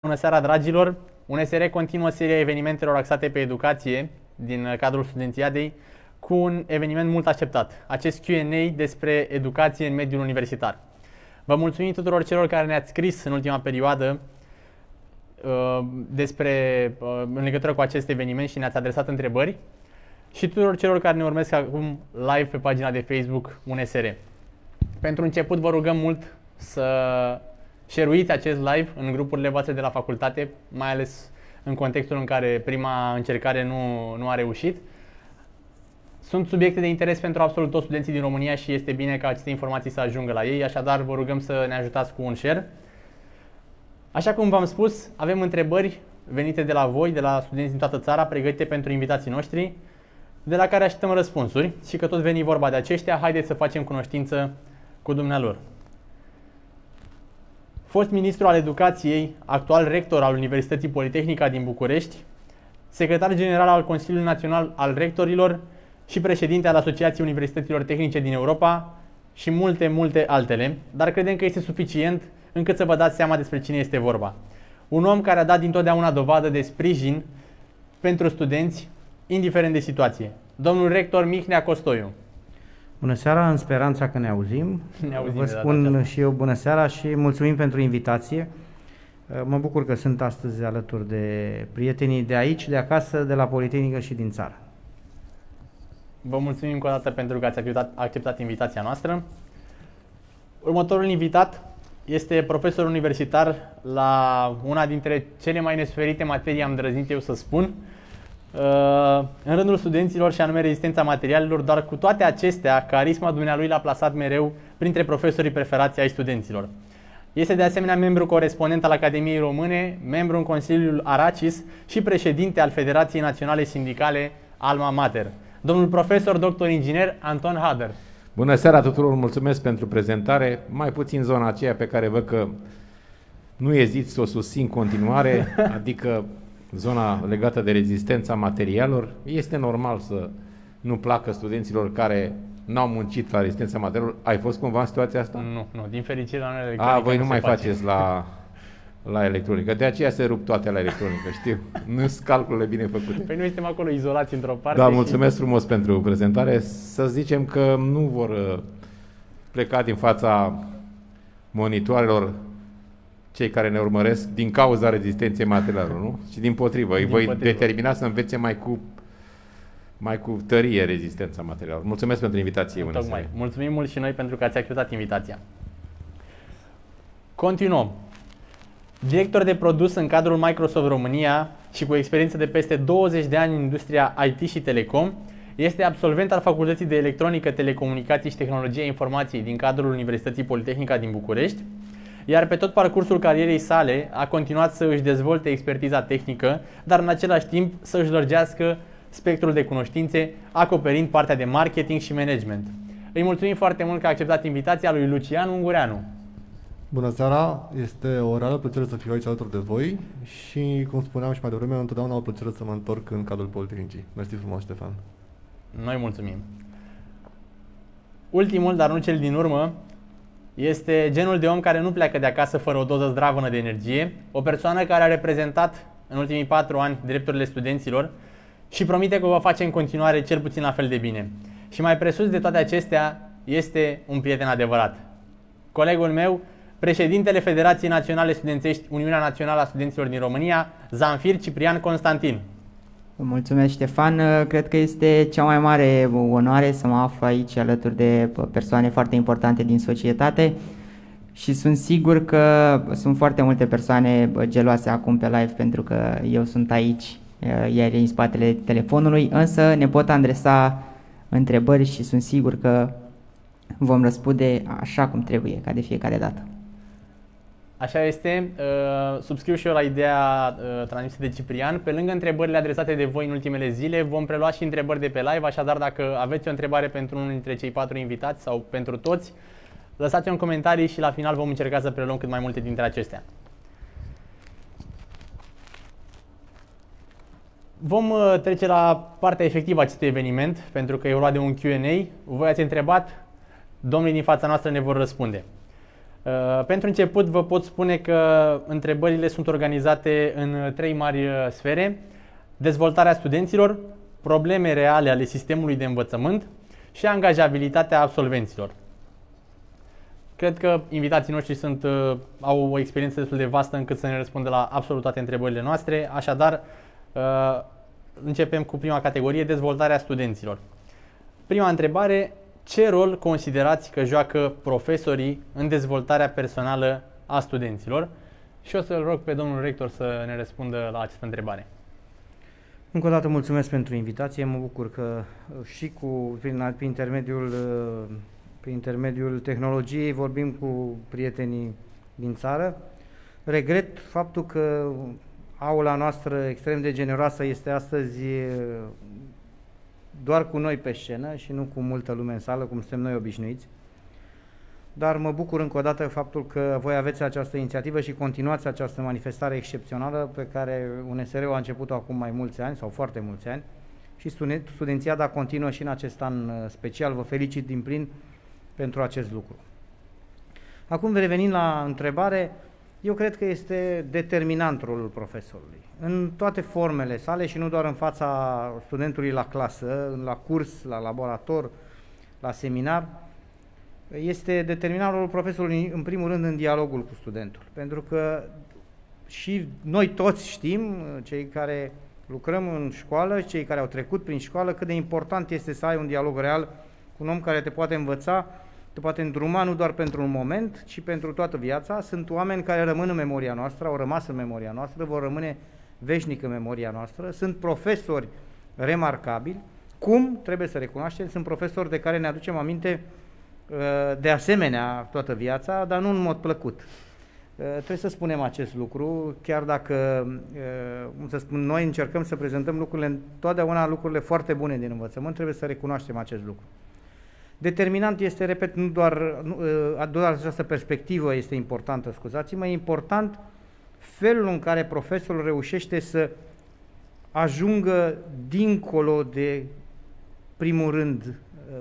Bună seara, dragilor! UNSR continuă seria evenimentelor axate pe educație din cadrul Studențiadei cu un eveniment mult așteptat, acest Q&A despre educație în mediul universitar. Vă tuturor celor care ne-ați scris în ultima perioadă în legătură cu acest eveniment și ne-ați adresat întrebări și tuturor celor care ne urmăresc acum live pe pagina de Facebook UNSR. Pentru început vă rugăm mult să share-uiți acest live în grupurile voastre de la facultate, mai ales în contextul în care prima încercare nu a reușit. Sunt subiecte de interes pentru absolut toți studenții din România și este bine ca aceste informații să ajungă la ei, așadar vă rugăm să ne ajutați cu un share. Așa cum v-am spus, avem întrebări venite de la voi, de la studenți din toată țara, pregătite pentru invitații noștri, de la care așteptăm răspunsuri și că tot veni vorba de aceștia, haideți să facem cunoștință cu dumnealor. Fost ministru al educației, actual rector al Universității Politehnica din București, secretar general al Consiliului Național al Rectorilor și președinte al Asociației Universităților Tehnice din Europa și multe altele, dar credem că este suficient încât să vă dați seama despre cine este vorba. Un om care a dat dintotdeauna dovadă de sprijin pentru studenți, indiferent de situație. Domnul rector Mihnea Costoiu. Bună seara, în speranța că ne auzim. Vă spun și eu bună seara și mulțumim pentru invitație. Mă bucur că sunt astăzi alături de prietenii de aici, de acasă, de la Politehnică și din țară. Vă mulțumim încă o dată pentru că ați acceptat invitația noastră. Următorul invitat este profesor universitar la una dintre cele mai nesferite materii, am îndrăznit eu să spun, în rândul studenților, și anume rezistența materialelor, dar cu toate acestea, carisma dumnealui l-a plasat mereu printre profesorii preferați ai studenților. Este de asemenea membru corespondent al Academiei Române, membru în Consiliul Aracis și președinte al Federației Naționale Sindicale Alma Mater. Domnul profesor dr. inginer Anton Hader. Bună seara tuturor, mulțumesc pentru prezentare, mai puțin zona aceea pe care văd că nu ezit să o susțin în continuare, adică zona legată de rezistența materialelor. Este normal să nu placă studenților care n-au muncit la rezistența materialelor. Ai fost cumva în situația asta? Nu, din fericire la noi electronică. Voi nu mai faceți la electronică, de aceea se rup toate la electronică, știu. Nu sunt calculele bine făcute. Păi noi suntem acolo izolați într-o parte. Da, mulțumesc frumos pentru prezentare. Să zicem că nu vor pleca din fața monitoarelor cei care ne urmăresc din cauza rezistenței materialelor, nu? Și dimpotrivă, îi voi determina să învețe mai cu tărie rezistența materialelor. Mulțumesc pentru invitație. Tocmai. Mulțumim mult și noi pentru că ați acceptat invitația. Continuăm. Director de produs în cadrul Microsoft România și cu experiență de peste 20 de ani în industria IT și telecom, este absolvent al Facultății de Electronică, Telecomunicații și Tehnologia Informației din cadrul Universității Politehnica din București, iar pe tot parcursul carierei sale a continuat să își dezvolte expertiza tehnică, dar în același timp să își lărgească spectrul de cunoștințe, acoperind partea de marketing și management. Îi mulțumim foarte mult că a acceptat invitația lui Lucian Ungureanu. Bună seara! Este o reală plăcere să fiu aici alături de voi și, cum spuneam și mai devreme, întotdeauna o plăcere să mă întorc în cadrul Politehnicii. Mersi frumos, Ștefan! Noi mulțumim! Ultimul, dar nu cel din urmă, este genul de om care nu pleacă de acasă fără o doză zdravănă de energie, o persoană care a reprezentat în ultimii 4 ani drepturile studenților și promite că o va face în continuare cel puțin la fel de bine. Și mai presus de toate acestea, este un prieten adevărat. Colegul meu, președintele Federației Naționale Studențești, Uniunea Națională a Studenților din România, Zamfir Ciprian Constantin. Mulțumesc, Ștefan. Cred că este cea mai mare onoare să mă aflu aici alături de persoane foarte importante din societate și sunt sigur că sunt foarte multe persoane geloase acum pe live pentru că eu sunt aici, iar în spatele telefonului, însă ne pot adresa întrebări și sunt sigur că vom răspunde așa cum trebuie, ca de fiecare dată. Așa este, subscriu și eu la ideea transmisă de Ciprian. Pe lângă întrebările adresate de voi în ultimele zile, vom prelua și întrebări de pe live, așadar dacă aveți o întrebare pentru unul dintre cei 4 invitați sau pentru toți, lăsați-o în comentarii și la final vom încerca să preluăm cât mai multe dintre acestea. Vom trece la partea efectivă a acestui eveniment, pentru că e vorba de un Q&A. Voi ați întrebat, domnii din fața noastră ne vor răspunde. Pentru început vă pot spune că întrebările sunt organizate în 3 mari sfere: dezvoltarea studenților, probleme reale ale sistemului de învățământ și angajabilitatea absolvenților. Cred că invitații noștri au o experiență destul de vastă încât să ne răspundă la absolut toate întrebările noastre, așadar începem cu prima categorie, dezvoltarea studenților. Prima întrebare: ce rol considerați că joacă profesorii în dezvoltarea personală a studenților? Și o să-l rog pe domnul rector să ne răspundă la această întrebare. Încă o dată mulțumesc pentru invitație, mă bucur că și prin intermediul tehnologiei vorbim cu prietenii din țară. Regret faptul că aula noastră extrem de generoasă este astăzi doar cu noi pe scenă și nu cu multă lume în sală, cum suntem noi obișnuiți. Dar mă bucur încă o dată faptul că voi aveți această inițiativă și continuați această manifestare excepțională pe care UNSR-ul a început-o acum mai mulți ani, sau foarte mulți ani, și studențiada continuă și în acest an special. Vă felicit din plin pentru acest lucru. Acum, revenind la întrebare, eu cred că este determinant rolul profesorului în toate formele sale și nu doar în fața studentului la clasă, la curs, la laborator, la seminar. Este determinant rolul profesorului în primul rând în dialogul cu studentul, pentru că și noi toți știm, cei care lucrăm în școală, cei care au trecut prin școală, cât de important este să ai un dialog real cu un om care te poate învăța, te poate îndruma nu doar pentru un moment, ci pentru toată viața. Sunt oameni care rămân în memoria noastră, au rămas în memoria noastră, vor rămâne veșnic în memoria noastră. Sunt profesori remarcabili, cum, trebuie să recunoaștem, sunt profesori de care ne aducem aminte de asemenea toată viața, dar nu în mod plăcut. Trebuie să spunem acest lucru, chiar dacă, cum să spun, noi încercăm să prezentăm întotdeauna lucrurile foarte bune din învățământ, trebuie să recunoaștem acest lucru. Determinant este, repet, nu doar această perspectivă este importantă, scuzați-mă, e important felul în care profesorul reușește să ajungă dincolo de, primul rând,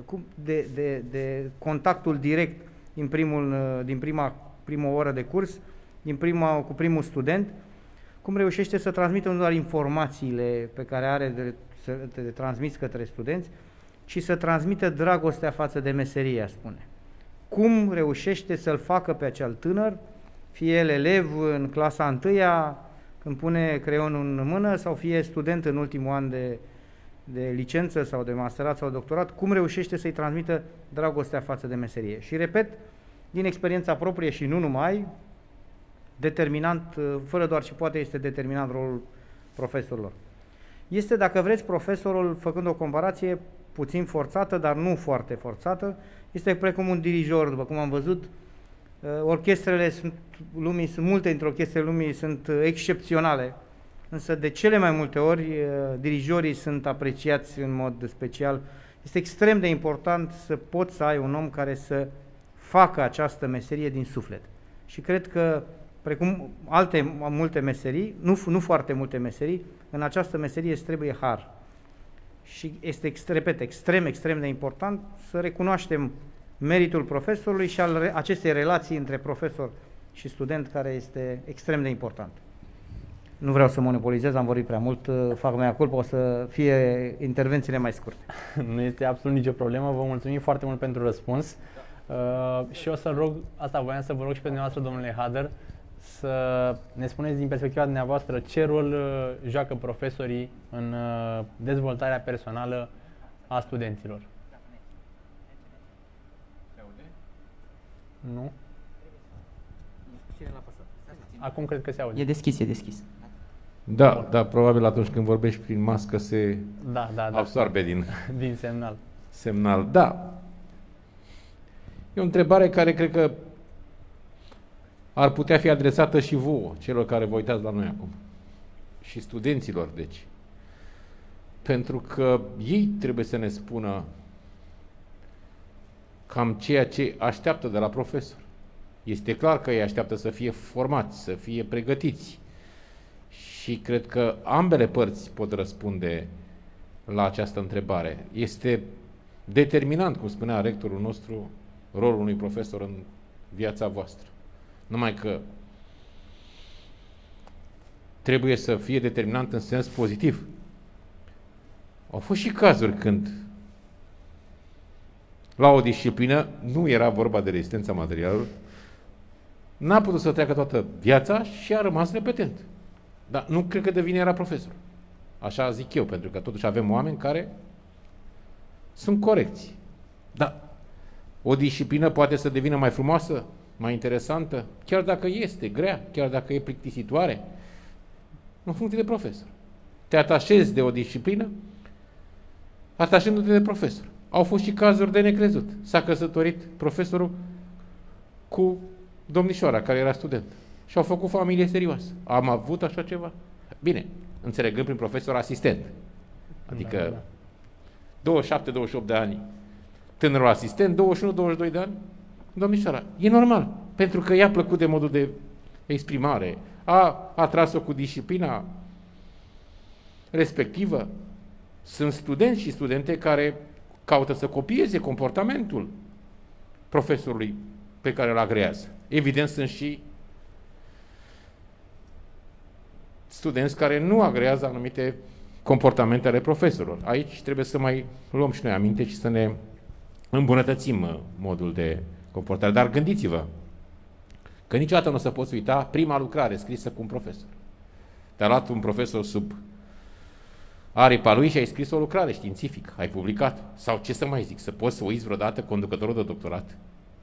de contactul direct din prima oră de curs, cu primul student, cum reușește să transmită nu doar informațiile pe care are de transmis către studenți, ci să transmită dragostea față de meserie, spune. Cum reușește să-l facă pe acel tânăr, fie el elev în clasa 1-a, când pune creionul în mână, sau fie student în ultimul an de licență sau de masterat sau doctorat, cum reușește să-i transmită dragostea față de meserie. Și repet, din experiența proprie și nu numai, determinant, fără doar și poate, este determinant rolul profesorilor. Este, dacă vreți, profesorul, făcând o comparație puțin forțată, dar nu foarte forțată, este precum un dirijor, după cum am văzut. Orchestrele multe dintre orchestrele lumii sunt excepționale, însă de cele mai multe ori dirijorii sunt apreciați în mod special. Este extrem de important să poți să ai un om care să facă această meserie din suflet. Și cred că, precum multe meserii, nu foarte multe meserii, în această meserie îți trebuie har. Și este, repet, extrem de important să recunoaștem meritul profesorului și al acestei relații între profesor și student, care este extrem de important. Nu vreau să monopolizez, am vorbit prea mult, fac mea culpa, o să fie intervențiile mai scurte. Nu este absolut nicio problemă, vă mulțumim foarte mult pentru răspuns. Și o să rog, asta voiam să vă rog și pe dumneavoastră, domnule Hader, să ne spuneți din perspectiva dumneavoastră ce rol joacă profesorii în dezvoltarea personală a studenților. Nu? Acum cred că se aude. E deschis. Da, probabil atunci când vorbești prin mască se absorbe din semnal. Da. E o întrebare care cred că ar putea fi adresată și vouă, celor care vă uitați la noi acum. Și studenților, deci. Pentru că ei trebuie să ne spună cam ceea ce așteaptă de la profesor. Este clar că ei așteaptă să fie formați, să fie pregătiți. Și cred că ambele părți pot răspunde la această întrebare. Este determinant, cum spunea rectorul nostru, rolul unui profesor în viața voastră. Numai că trebuie să fie determinant în sens pozitiv. Au fost și cazuri când la o disciplină nu era vorba de rezistența materialelor, n-a putut să treacă toată viața și a rămas repetent. Dar nu cred că de vină era profesor. Așa zic eu, pentru că totuși avem oameni care sunt corecți. Dar o disciplină poate să devină mai frumoasă, mai interesantă, chiar dacă este grea, chiar dacă e plictisitoare, în funcție de profesor. Te atașezi de o disciplină atașându-te de profesor. Au fost și cazuri de necrezut. S-a căsătorit profesorul cu domnișoara care era student și au făcut familie serioasă. Am avut așa ceva? Bine, înțelegând prin profesor asistent. Adică 27-28 de ani tânărul asistent, 21-22 de ani domnișoara. E normal, pentru că i-a plăcut de modul de exprimare, a atras-o cu disciplina respectivă. Sunt studenți și studente care caută să copieze comportamentul profesorului pe care îl agrează. Evident, sunt și studenți care nu agrează anumite comportamente ale profesorilor. Aici trebuie să mai luăm și noi aminte și să ne îmbunătățim modul de comportare. Dar gândiți-vă că niciodată nu o să poți uita prima lucrare scrisă cu un profesor. Te-a luat un profesor sub aripa lui și ai scris o lucrare științifică, ai publicat. Sau ce să mai zic, să poți să uiți vreodată conducătorul de doctorat?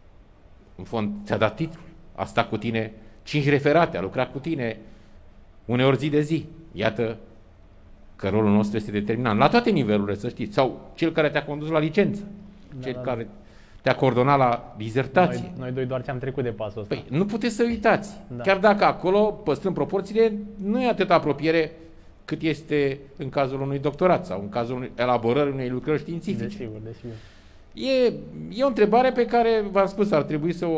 În fond, ți-a dat titlul, a stat cu tine 5 referate, a lucrat cu tine uneori zi de zi. Iată că rolul nostru este determinant. La toate nivelurile, să știți. Sau cel care te-a condus la licență, cel care te-a coordonat la dizertație. Noi doi doar ce am trecut de pasul ăsta. Păi, nu puteți să uitați. Da. Chiar dacă acolo, păstrând proporțiile, nu e atâta apropiere cât este în cazul unui doctorat sau în cazul elaborării unei lucrări științifice. Desigur, desigur. E o întrebare pe care, v-am spus, ar trebui să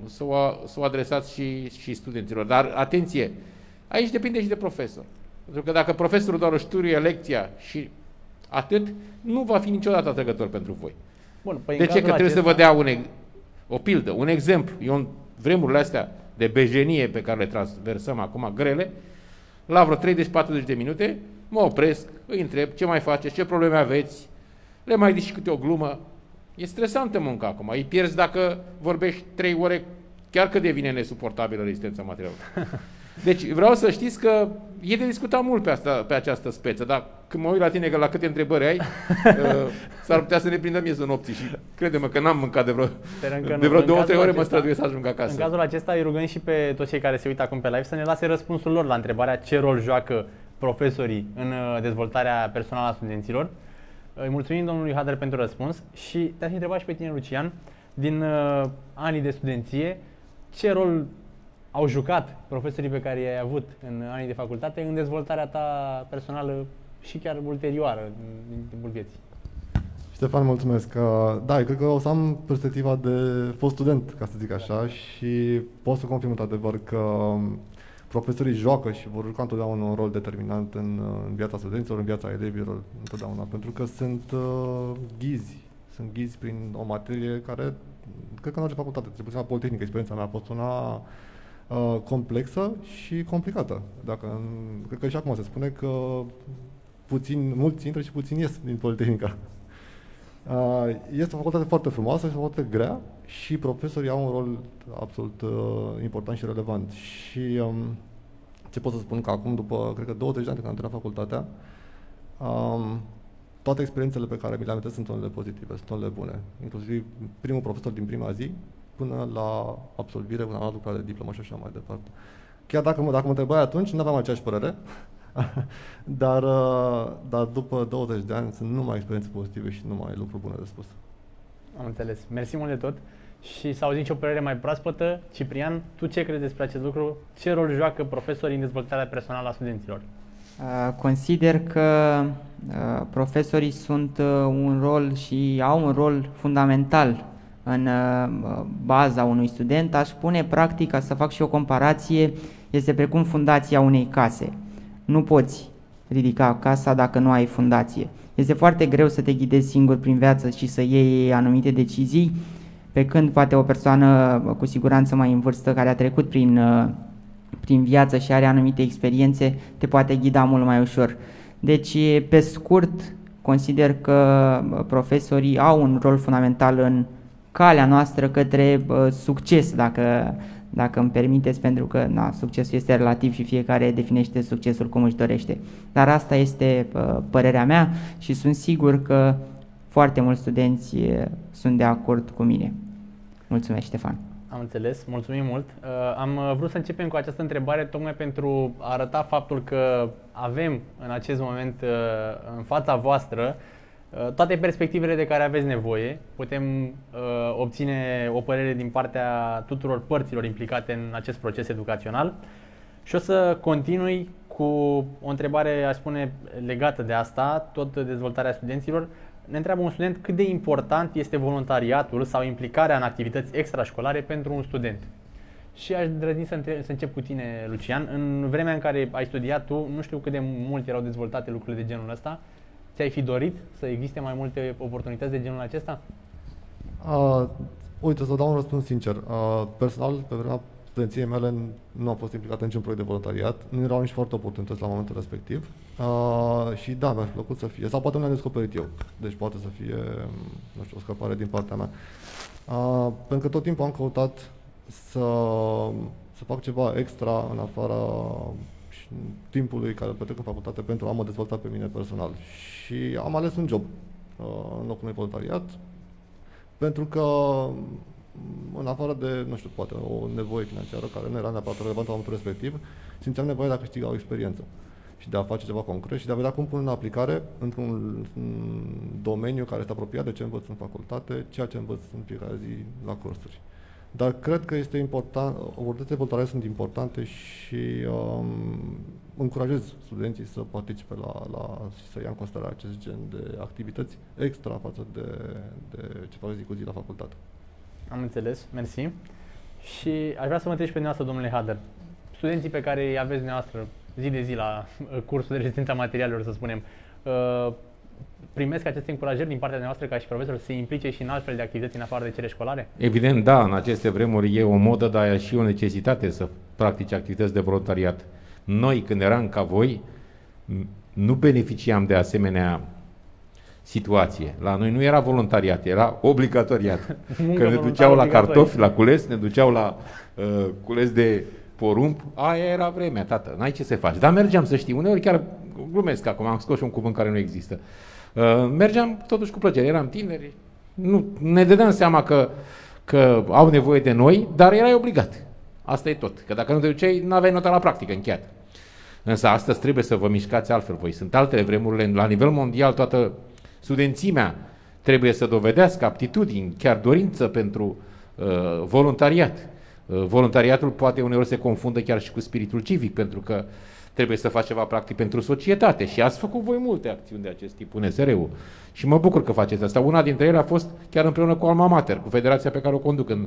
o adresați și studenților. Dar, atenție, aici depinde și de profesor. Pentru că dacă profesorul doar își turuie lecția și atât, nu va fi niciodată atrăgător pentru voi. Bun, păi de ce? Că trebuie să vă dea o pildă, un exemplu. Eu în vremurile astea de bejenie pe care le traversăm acum, grele, la vreo 30-40 de minute, mă opresc, îi întreb ce mai faceți, ce probleme aveți, le mai zici câte o glumă. E stresantă munca acum, îi pierzi dacă vorbești 3 ore, chiar că devine nesuportabilă rezistența materială. Deci vreau să știți că e de discutat mult pe această speță, dar când mă uit la tine că la câte întrebări ai, s-ar putea să ne prindă miezul nopții și crede-mă că n-am mâncat de vreo 2-3 ore, mă străduiesc să ajung acasă. În cazul acesta îi rugăm și pe toți cei care se uită acum pe live să ne lase răspunsul lor la întrebarea ce rol joacă profesorii în dezvoltarea personală a studenților. Îi mulțumim domnului Hader pentru răspuns și te-aș întreba și pe tine, Lucian, din anii de studenție, ce rol au jucat profesorii pe care i-ai avut în anii de facultate în dezvoltarea ta personală și chiar ulterioară din timpul vieții? Ștefan, mulțumesc. Da, eu cred că o să am perspectiva de fost student, ca să zic așa, și pot să confirm într-adevăr că profesorii joacă și vor juca întotdeauna un rol determinant în viața studenților, în viața elevilor, întotdeauna, pentru că sunt ghizi prin o materie care, cred că în orice facultate, trebuie să la Politehnică, experiența mea a fost una complexă și complicată. Cred că și acum se spune că mulți intră și puțini ies din Politehnica. Este o facultate foarte frumoasă și foarte grea și profesorii au un rol absolut important și relevant. Și ce pot să spun că acum, după, cred că 20 de ani când am terminat facultatea, toate experiențele pe care mi le amintesc sunt unele pozitive, sunt unele bune. Inclusiv primul profesor din prima zi, până la absolvire, până la lucrare de diplomă și așa mai departe. Chiar dacă mă întrebai atunci, nu aveam aceeași părere, dar după 20 de ani sunt numai experiențe pozitive și numai lucruri bune de spus. Am înțeles. Mersi mult de tot. Și să auzim și o părere mai proaspătă. Ciprian, tu ce crezi despre acest lucru? Ce rol joacă profesorii în dezvoltarea personală a studenților? Consider că profesorii sunt un rol și au un rol fundamental în baza unui student. Aș spune, practic, ca să fac și o comparație, este precum fundația unei case. Nu poți ridica casa dacă nu ai fundație. Este foarte greu să te ghidezi singur prin viață și să iei anumite decizii Pe când poate o persoană cu siguranță mai în vârstă, care a trecut prin viață și are anumite experiențe, te poate ghida mult mai ușor. Deci, pe scurt, consider că profesorii au un rol fundamental în calea noastră către succes, dacă îmi permiteți, pentru că succesul este relativ și fiecare definește succesul cum își dorește. Dar asta este părerea mea și sunt sigur că foarte mulți studenți sunt de acord cu mine. Mulțumesc, Ștefan. Am înțeles, mulțumim mult. Am vrut să începem cu această întrebare tocmai pentru a arăta faptul că avem în acest moment în fața voastră toate perspectivele de care aveți nevoie. Putem obține o părere din partea tuturor părților implicate în acest proces educațional. Și o să continui cu o întrebare, aș spune, legată de asta, tot dezvoltarea studenților. Ne întreabă un student cât de important este voluntariatul sau implicarea în activități extrașcolare pentru un student. Și aș drăzni să încep cu tine, Lucian. În vremea în care ai studiat tu, nu știu cât de mult erau dezvoltate lucrurile de genul ăsta. Ți-ai fi dorit să existe mai multe oportunități de genul acesta? Uite, să dau un răspuns sincer. Personal, pe vremea studenției mele nu am fost implicat în niciun proiect de voluntariat, nu erau nici foarte oportunități la momentul respectiv și da, mi-ar fi plăcut să fie, sau poate nu le-am descoperit eu, deci poate să fie, nu știu, o scăpare din partea mea. Pentru că tot timpul am căutat să fac ceva extra în afara timpului care îl petrec în facultate pentru a mă dezvolta pe mine personal. Și am ales un job în locul unui voluntariat, pentru că în afară de, nu știu, poate o nevoie financiară care nu era neapărat relevantă la momentul respectiv, simțeam nevoia de a câștiga o experiență și de a face ceva concret și de a vedea cum pun în aplicare într-un domeniu care este apropiat de ce învăț în facultate, ceea ce învăț în fiecare zi la cursuri. Dar cred că este important, oportunitățile voluntare sunt importante și încurajez studenții să participe și să ia în considerare acest gen de activități extra față de ce fac zi cu zi la facultate. Am înțeles, mersi. Și aș vrea să mă întreb și pe dumneavoastră, domnule Hader, studenții pe care îi aveți dumneavoastră zi de zi la cursul de rezistență a materialelor, să spunem, primesc aceste încurajări din partea noastră ca și profesori să se implice și în altfel de activități în afară de cele școlare? Evident, da, în aceste vremuri e o modă, dar e și o necesitate să practici activități de voluntariat. Noi, când eram ca voi, nu beneficiam de asemenea situație. La noi nu era voluntariat, era obligatoriat. Că ne duceau la cartofi, la cules, ne duceau la cules de porumb, aia era vremea, tată, n-ai ce să faci. Dar mergeam, să știi, uneori chiar glumesc acum, am scos și un cuvânt care nu există. Mergeam totuși cu plăcere, eram tineri, nu ne dădeam seama că au nevoie de noi, dar erai obligat. Asta e tot. Că dacă nu te duceai, n-aveai nota la practică, încheiat. Însă astăzi trebuie să vă mișcați altfel voi. Sunt altele vremurile, la nivel mondial, toată studențimea trebuie să dovedească aptitudini, chiar dorință pentru voluntariat. Voluntariatul poate uneori se confundă chiar și cu spiritul civic, pentru că trebuie să faci ceva practic pentru societate și ați făcut voi multe acțiuni de acest tip, UNSR-ul. Și mă bucur că faceți asta. Una dintre ele a fost chiar împreună cu Alma Mater, cu federația pe care o conduc în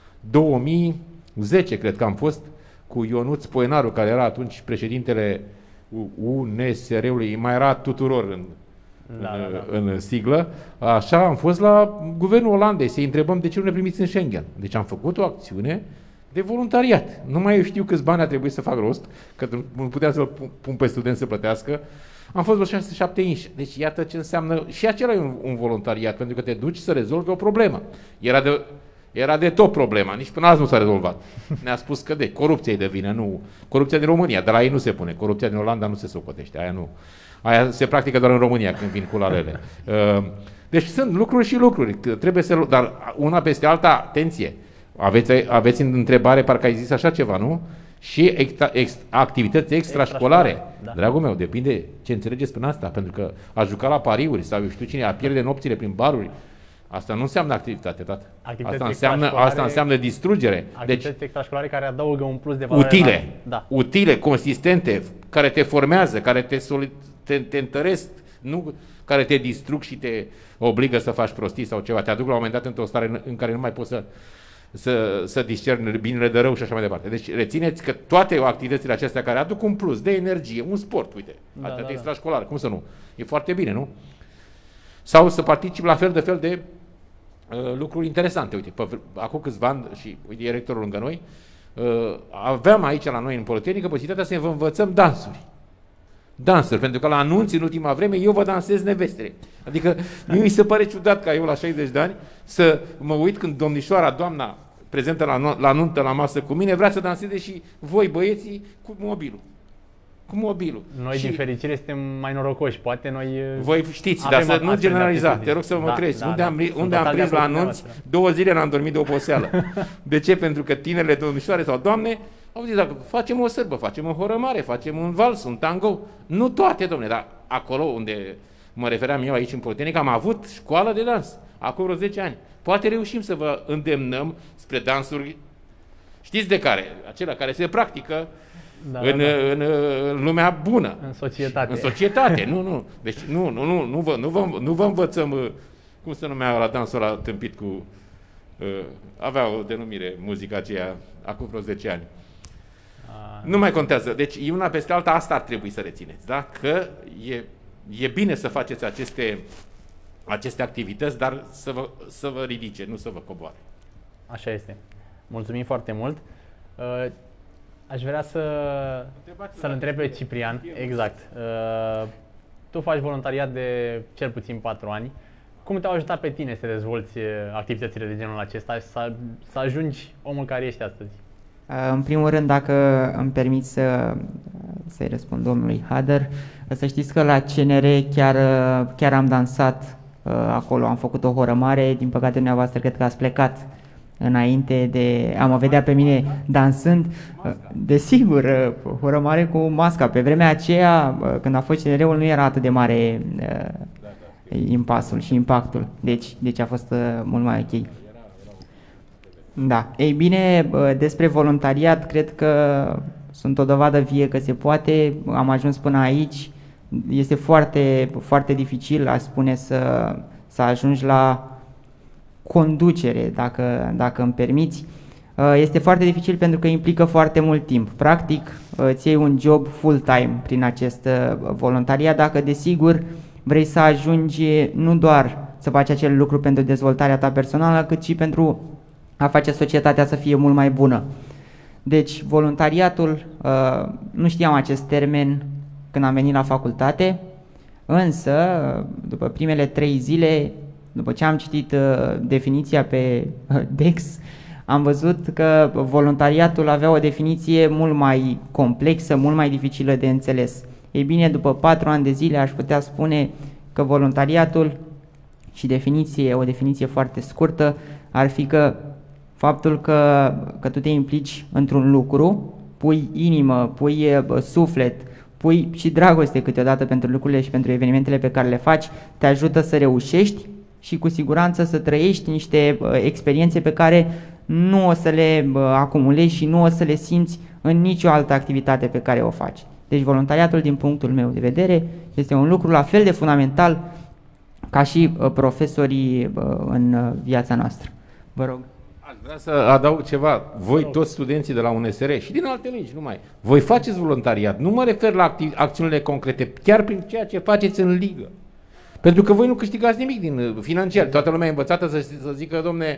2010, cred că am fost, cu Ionuț Poenaru, care era atunci președintele UNSR-ului, mai era tuturor în siglă. Așa am fost la guvernul Olandei să-i întrebăm de ce nu ne primiți în Schengen. Deci am făcut o acțiune de voluntariat. Nu mai știu câți bani a trebuit să fac rost, că nu puteam să-l pun pe student să plătească. Am fost vreo 6-7 inși. Deci iată ce înseamnă, și acela e un voluntariat, pentru că te duci să rezolvi o problemă. Era de tot problema, nici până azi nu s-a rezolvat. Ne-a spus că corupția e de vină, nu. Corupția din România, de la ei nu se pune. Corupția din Olanda nu se socotește, aia nu. Aia se practică doar în România când vin cularele. Deci sunt lucruri și lucruri. Trebuie să, dar una peste alta, atenție. Aveți în întrebare, parcă ai zis așa ceva, nu? Și activități extrașcolare. Da. Dragul meu, depinde ce înțelegeți prin asta. Pentru că a juca la pariuri sau eu știu cine, a pierde nopțile prin baruri, asta nu înseamnă activitate, tată. Asta înseamnă distrugere. Activități extrașcolare care adaugă un plus de valoare. Utile, consistente, care te formează, care te întăresc, nu care te distrug și te obligă să faci prostii sau ceva. Te aduc la un moment dat într-o stare în care nu mai poți să discerni binele de rău și așa mai departe. Deci rețineți că toate activitățile acestea care aduc un plus de energie, un sport, uite, extrașcolar, cum să nu? E foarte bine, nu? Sau să participi la fel de lucruri interesante. Uite, acum câțiva ani, și uite, e rectorul lângă noi, aveam aici la noi în Politehnică posibilitatea să învățăm dansuri, pentru că la anunți în ultima vreme eu vă dansez nevestele. Adică mi se pare ciudat ca eu la 60 de ani să mă uit când domnișoara, doamna prezentă la nuntă la masă cu mine, vrea să danseze și voi băieții cu mobilul. Noi din fericire suntem mai norocoși, poate noi voi știți, dar să nu generaliza, te rog să mă crezi. Unde am prins la anunț, 2 zile n-am dormit de oboseală. De ce? Pentru că tinerele domnișoare sau doamne au zis, dacă facem o sârbă, facem o horămare, facem un vals, un tango, nu toate, domne, dar acolo unde mă refeream eu aici în Politehnică, am avut școală de dans, acum vreo 10 ani. Poate reușim să vă îndemnăm spre dansuri, știți de care? Acelea care se practică în lumea bună. În societate. În societate, nu. Deci nu vă învățăm, cum se numea la dansul ăla tâmpit cu... avea o denumire, muzica aceea, acum vreo 10 ani. Nu mai contează. Deci, una peste alta, asta ar trebui să rețineți, da? Că e bine să faceți aceste activități, dar să vă ridice, nu să vă coboare. Așa este. Mulțumim foarte mult. Aș vrea să-l întreb pe Ciprian. Exact. Tu faci voluntariat de cel puțin 4 ani. Cum te-au ajutat pe tine să dezvolți activitățile de genul acesta și să ajungi omul care ești astăzi? În primul rând, dacă îmi permiți să-i răspund domnului Hader, să știți că la CNR chiar am dansat acolo, am făcut o horămare, din păcate dumneavoastră cred că ați plecat înainte de a mă vedea pe mine dansând. Desigur, horămare cu masca. Pe vremea aceea, când a fost CNR-ul, nu era atât de mare impasul și impactul, deci a fost mult mai ok. Da. Ei bine, despre voluntariat, cred că sunt o dovadă vie că se poate. Am ajuns până aici. Este foarte, foarte dificil, aș spune, să ajungi la conducere, dacă îmi permiți. Este foarte dificil pentru că implică foarte mult timp. Practic, îți iei un job full-time prin acest voluntariat, dacă desigur vrei să ajungi nu doar să faci acel lucru pentru dezvoltarea ta personală, cât și pentru a face societatea să fie mult mai bună. Deci, voluntariatul, nu știam acest termen când am venit la facultate, însă, după primele 3 zile, după ce am citit definiția pe Dex, am văzut că voluntariatul avea o definiție mult mai complexă, mult mai dificilă de înțeles. Ei bine, după 4 ani de zile aș putea spune că voluntariatul, și o definiție foarte scurtă, ar fi că faptul că tu te implici într-un lucru, pui inimă, pui suflet, pui și dragoste câteodată pentru lucrurile și pentru evenimentele pe care le faci, te ajută să reușești și cu siguranță să trăiești niște experiențe pe care nu o să le acumulezi și nu o să le simți în nicio altă activitate pe care o faci. Deci voluntariatul, din punctul meu de vedere, este un lucru la fel de fundamental ca și profesorii în viața noastră. Vă rog. Aș vrea să adaug ceva. Voi, toți studenții de la UNSR și din alte legi, numai, voi faceți voluntariat. Nu mă refer la acțiunile concrete, chiar prin ceea ce faceți în ligă. Pentru că voi nu câștigați nimic din financiar. Toată lumea e învățată să zică, domne,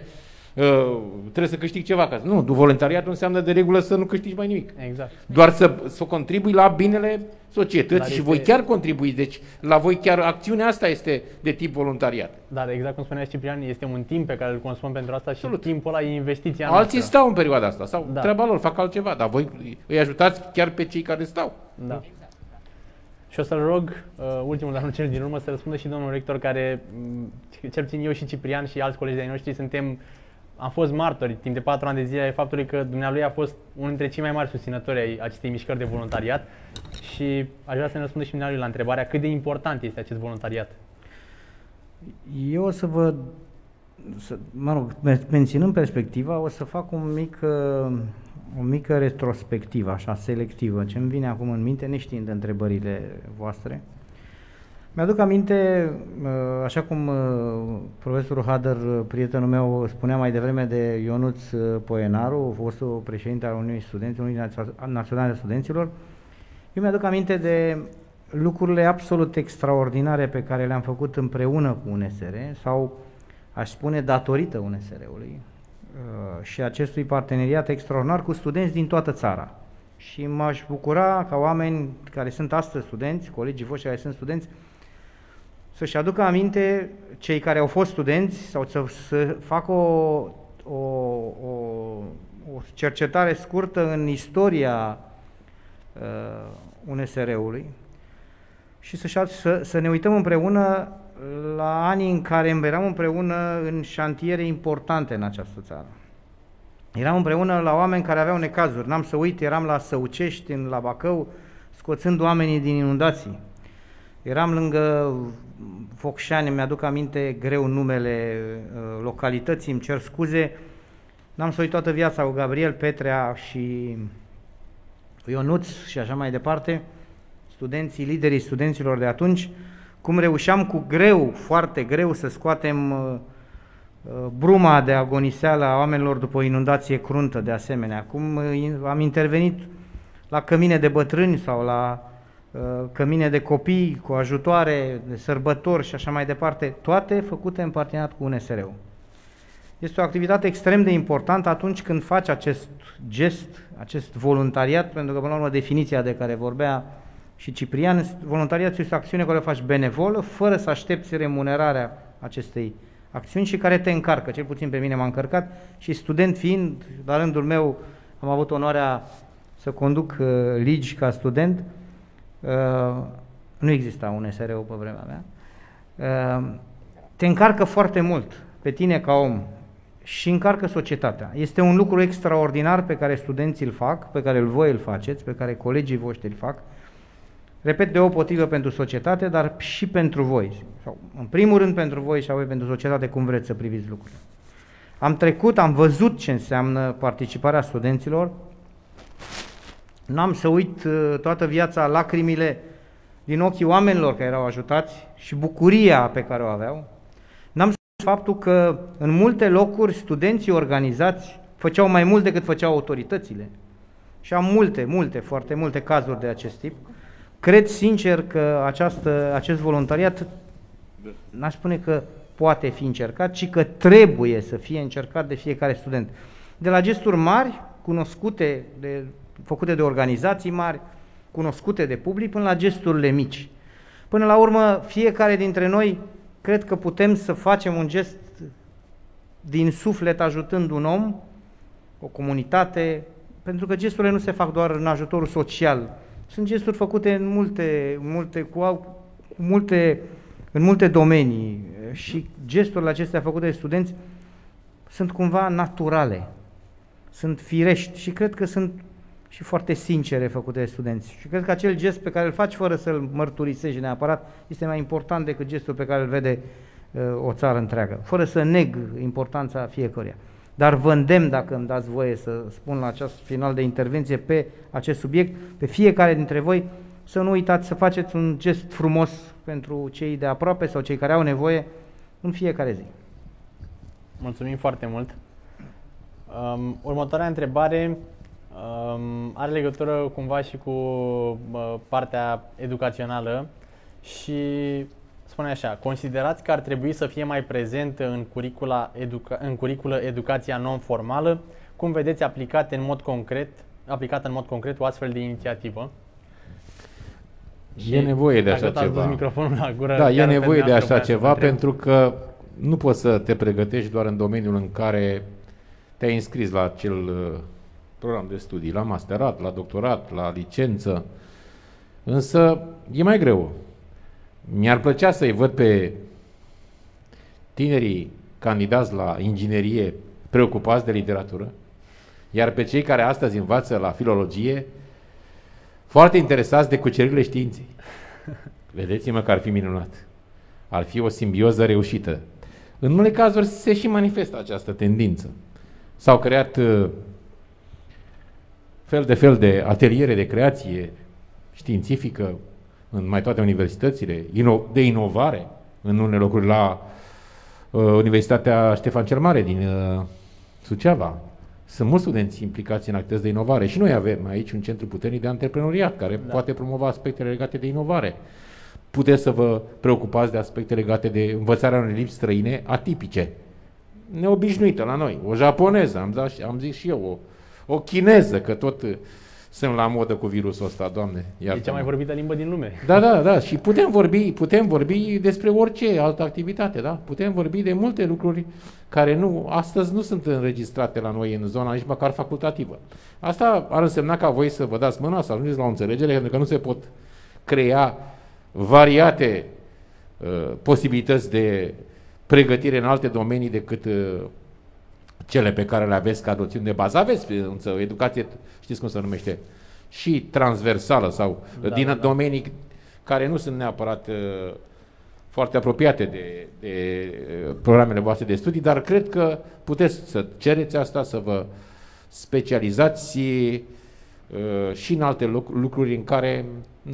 trebuie să câștig ceva. Nu, voluntariatul înseamnă de regulă să nu câștigi mai nimic. Exact. Doar să contribui la binele societății și voi chiar contribuiți. Deci la voi chiar acțiunea asta este de tip voluntariat. Da, exact cum spunea Ciprian, este un timp pe care îl consumăm pentru asta și timpul ăla e investiția noastră. Alții stau în perioada perioada asta sau treaba lor, fac altceva, dar voi îi ajutați chiar pe cei care stau. Da. Și o să-l rog, ultimul, dar nu cel din urmă, să răspundă și domnul rector, care, cel puțin eu și Ciprian și alți colegi de-ai noștri, am fost martori timp de 4 ani de zile ai faptului că dumnealui a fost unul dintre cei mai mari susținători ai acestei mișcări de voluntariat și aș vrea să ne răspundă și dumnealui la întrebarea cât de important este acest voluntariat. Eu o să menținând perspectiva, o să fac o mică retrospectivă, așa, selectivă, ce îmi vine acum în minte, neștiind întrebările voastre. Mi-aduc aminte, așa cum profesorul Hader, prietenul meu, spunea mai devreme de Ionuț Poenaru, fostul președinte al Uniunii Studenților, Uniunii Naționale a Studenților, eu mi-aduc aminte de lucrurile absolut extraordinare pe care le-am făcut împreună cu UNSR sau aș spune datorită UNSR-ului și acestui parteneriat extraordinar cu studenți din toată țara. Și m-aș bucura ca oameni care sunt astăzi studenți, colegii voștri care sunt studenți, să-și aducă aminte cei care au fost studenți sau să facă o cercetare scurtă în istoria UNSR-ului și să ne uităm împreună la anii în care eram împreună în șantiere importante în această țară. Eram împreună la oameni care aveau necazuri. N-am să uit, eram la Săucești, la Bacău, scoțând oamenii din inundații. Eram lângă Focșani, mi-aduc aminte greu numele localității, îmi cer scuze. N-am să uit toată viața cu Gabriel Petrea și Ionuț și așa mai departe, studenții, liderii studenților de atunci, cum reușeam cu greu, foarte greu, să scoatem bruma de agoniseală a oamenilor după o inundație cruntă de asemenea. Cum am intervenit la cămine de bătrâni sau la cămine de copii cu ajutoare, de sărbători și așa mai departe, toate făcute în parteneriat cu UNSR-ul. Este o activitate extrem de importantă atunci când faci acest gest, acest voluntariat, pentru că, până la urmă, definiția de care vorbea și Ciprian, voluntariatul este o acțiune care o faci benevolă, fără să aștepți remunerarea acestei acțiuni și care te încarcă. Cel puțin pe mine m-a încărcat și student fiind, la rândul meu, am avut onoarea să conduc ligi ca student. Nu exista UNSR-ul pe vremea mea. Te încarcă foarte mult pe tine ca om și încarcă societatea. Este un lucru extraordinar pe care studenții îl fac, pe care voi îl faceți, pe care colegii voștri îl fac. Repet, deopotrivă pentru societate, dar și pentru voi. Sau, în primul rând pentru voi și apoi pentru societate, cum vreți să priviți lucrurile. Am văzut ce înseamnă participarea studenților. N-am să uit toată viața lacrimile din ochii oamenilor care erau ajutați și bucuria pe care o aveau. N-am să uit faptul că în multe locuri studenții organizați făceau mai mult decât făceau autoritățile. Și am foarte multe cazuri de acest tip. Cred sincer că acest voluntariat, n-aș spune că poate fi încercat, ci că trebuie să fie încercat de fiecare student. De la gesturi mari, cunoscute, făcute de organizații mari, cunoscute de public, până la gesturile mici. Până la urmă, fiecare dintre noi, cred că putem să facem un gest din suflet ajutând un om, o comunitate, pentru că gesturile nu se fac doar în ajutorul social. Sunt gesturi făcute în multe domenii și gesturile acestea făcute de studenți sunt cumva naturale, sunt firești și cred că sunt și foarte sincere făcute de studenți. Și cred că acel gest pe care îl faci fără să-l mărturisești neapărat este mai important decât gestul pe care îl vede o țară întreagă, fără să neg importanța fiecăruia. Dar vă îndemn, dacă îmi dați voie să spun la acest final de intervenție pe acest subiect, pe fiecare dintre voi să nu uitați să faceți un gest frumos pentru cei de aproape sau cei care au nevoie în fiecare zi. Mulțumim foarte mult. Următoarea întrebare are legătură cumva și cu partea educațională și spune așa: considerați că ar trebui să fie mai prezent în curiculă educația non-formală? Cum vedeți aplicată în mod concret o astfel de inițiativă? E nevoie de așa ceva. Microfonul la gură, da, e nevoie de așa ceva pentru că nu poți să te pregătești doar în domeniul în care te-ai înscris la acel program de studii, la masterat, la doctorat, la licență. Însă e mai greu. Mi-ar plăcea să-i văd pe tinerii candidați la inginerie preocupați de literatură, iar pe cei care astăzi învață la filologie foarte interesați de cuceririle științei. Vedeți-mă că ar fi minunat. Ar fi o simbioză reușită. În unele cazuri se și manifestă această tendință. S-au creat fel de ateliere de creație științifică în mai toate universitățile, de inovare, în unele locuri la Universitatea Ștefan cel Mare din Suceava. Sunt mulți studenți implicați în activități de inovare și noi avem aici un centru puternic de antreprenoriat care poate promova aspectele legate de inovare. Puteți să vă preocupați de aspecte legate de învățarea unei limbi străine atipice. neobișnuită la noi. O japoneză, am zis și eu, o chineză, că tot sunt la modă cu virusul ăsta, Doamne. E cea mai vorbită limbă din lume. Da. Și putem vorbi despre orice altă activitate, da? Putem vorbi de multe lucruri care astăzi nu sunt înregistrate la noi în zona nici măcar facultativă. Asta ar însemna ca voi să vă dați mâna, să ajungeți la o înțelegere, pentru că nu se pot crea variate posibilități de pregătire în alte domenii decât cele pe care le aveți ca noțiuni de bază. Aveți însă o educație, știți cum se numește, și transversală sau din domenii care nu sunt neapărat foarte apropiate de programele voastre de studii, dar cred că puteți să cereți asta, să vă specializați și în alte lucruri în care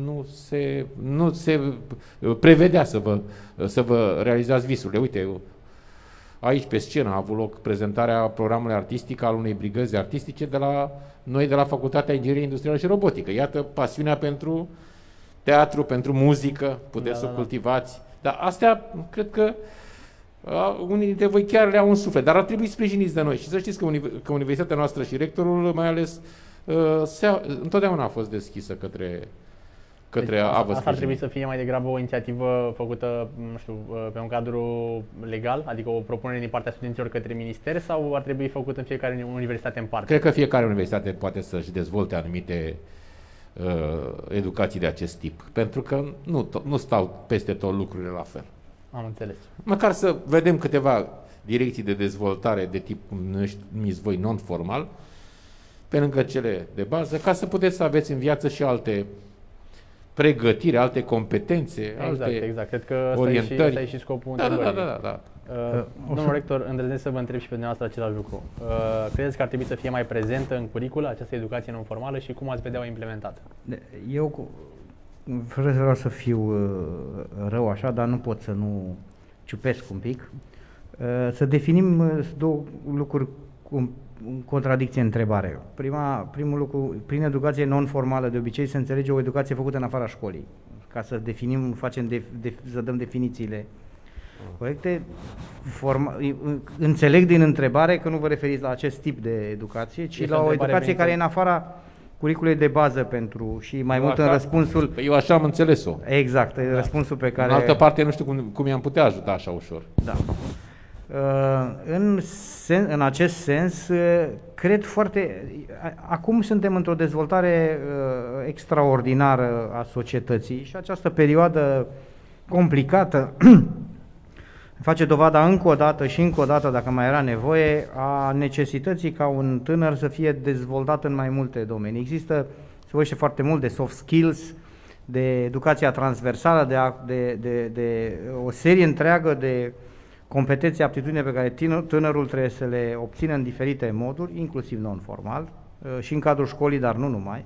nu se prevedea să vă realizați visurile. Uite, aici pe scenă a avut loc prezentarea programului artistic al unei brigăzi artistice de la Facultatea Ingineriei Industriale și Robotică. Iată pasiunea pentru teatru, pentru muzică, puteți să o cultivați. Dar astea, cred că unii dintre voi chiar le au în suflet, dar ar trebui sprijiniți de noi. Și să știți că universitatea noastră și rectorul, mai ales, întotdeauna a fost deschisă către a vă sprijini. Asta ar trebui să fie mai degrabă o inițiativă făcută, nu știu, pe un cadru legal, adică o propunere din partea studenților către minister, sau ar trebui făcut în fiecare universitate în parte? Cred că fiecare universitate poate să-și dezvolte anumite educații de acest tip, pentru că nu stau peste tot lucrurile la fel. Am înțeles. Măcar să vedem câteva direcții de dezvoltare de tip, numiți voi, non-formal, pe lângă cele de bază, ca să puteți să aveți în viață și alte pregătiri, alte competențe, alte Cred că orientări. Ăsta e și scopul întrebării. Da. Domnul rector, îndrăznesc să vă întreb și pe dumneavoastră același lucru. Credeți că ar trebui să fie mai prezentă în curriculă această educație non-formală și cum ați vedea-o implementată? Eu, fără să vreau să fiu rău așa, dar nu pot să nu ciupesc un pic, să definim două lucruri în contradicție întrebare. Primul lucru, prin educație non-formală, de obicei se înțelege o educație făcută în afara școlii. Ca să definim, să dăm definițiile corecte. Înțeleg din întrebare că nu vă referiți la acest tip de educație, ci la o educație care e în afara curiculei de bază și mai mult în răspunsul... Eu așa am înțeles-o. Exact, răspunsul pe care... În altă parte nu știu cum i-am putea ajuta așa ușor. Da. În acest sens, cred acum suntem într-o dezvoltare extraordinară a societății și această perioadă complicată face dovada încă o dată, dacă mai era nevoie, a necesității ca un tânăr să fie dezvoltat în mai multe domenii. Se vorbește foarte mult de soft skills, de educația transversală, de o serie întreagă de competențe, aptitudine pe care tânărul trebuie să le obțină în diferite moduri, inclusiv non-formal, și în cadrul școlii, dar nu numai.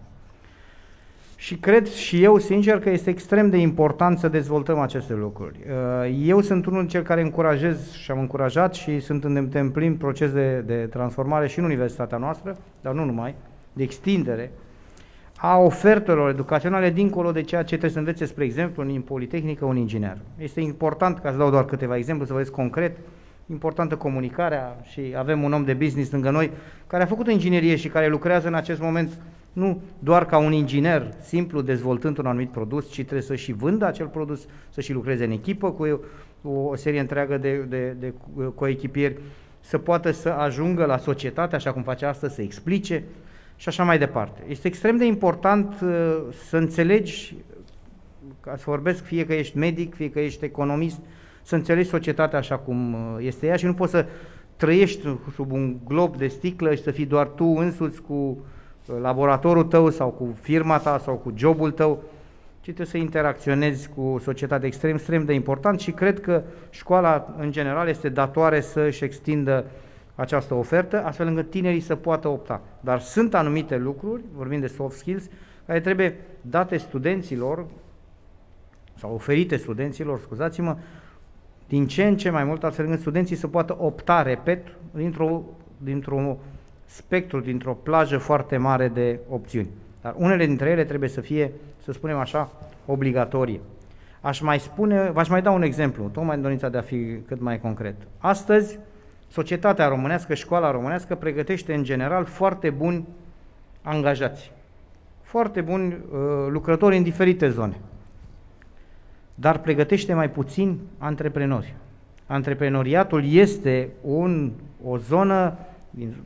Și cred și eu, sincer, că este extrem de important să dezvoltăm aceste lucruri. Eu sunt unul dintre cei care încurajez și am încurajat și suntem în plin proces de transformare și în universitatea noastră, dar nu numai, de extindere a ofertelor educaționale dincolo de ceea ce trebuie să învețe, spre exemplu, în Politehnică, un inginer. Este important, ca să dau doar câteva exemple, să vedeți concret, importantă comunicarea și avem un om de business lângă noi care a făcut inginerie și care lucrează în acest moment nu doar ca un inginer simplu dezvoltând un anumit produs, ci trebuie să și vândă acel produs, să și lucreze în echipă cu o serie întreagă de coechipieri, să poată să ajungă la societate, așa cum face astăzi, să explice și așa mai departe. Este extrem de important să înțelegi, ca să vorbesc, fie că ești medic, fie că ești economist, să înțelegi societatea așa cum este ea și nu poți să trăiești sub un glob de sticlă și să fii doar tu însuți cu laboratorul tău sau cu firma ta sau cu jobul tău, ci trebuie să interacționezi cu societatea extrem de important și cred că școala în general este datoare să-și extindă această ofertă, astfel încât tinerii să poată opta. Dar sunt anumite lucruri, vorbim de soft skills, care trebuie date studenților sau oferite studenților, scuzați-mă, din ce în ce mai mult, astfel încât studenții să poată opta, repet, dintr-un spectru, dintr-o plajă foarte mare de opțiuni. Dar unele dintre ele trebuie să fie, să spunem așa, obligatorii. V-aș mai da un exemplu, tocmai în dorința de a fi cât mai concret. Astăzi, Societatea românească, școala românească pregătește în general foarte buni angajați, foarte buni lucrători în diferite zone, dar pregătește mai puțin antreprenori. Antreprenoriatul este o zonă din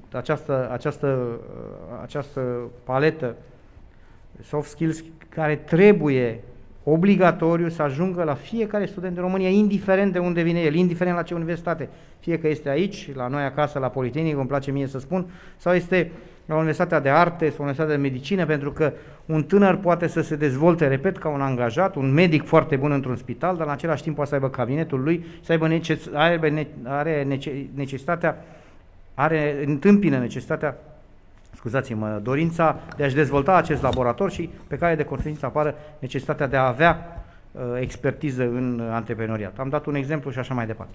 această paletă soft skills care trebuie obligatoriu să ajungă la fiecare student din România, indiferent de unde vine el, indiferent la ce universitate, fie că este aici, la noi acasă, la Politehnic, îmi place mie să spun, sau este la Universitatea de Arte sau Universitatea de Medicină, pentru că un tânăr poate să se dezvolte, repet, ca un angajat, un medic foarte bun într-un spital, dar în același timp poate să aibă cabinetul lui, să întâmpină necesitatea, dorința de a-și dezvolta acest laborator și pe care de consecință apară necesitatea de a avea expertiză în antreprenoriat. Am dat un exemplu și așa mai departe.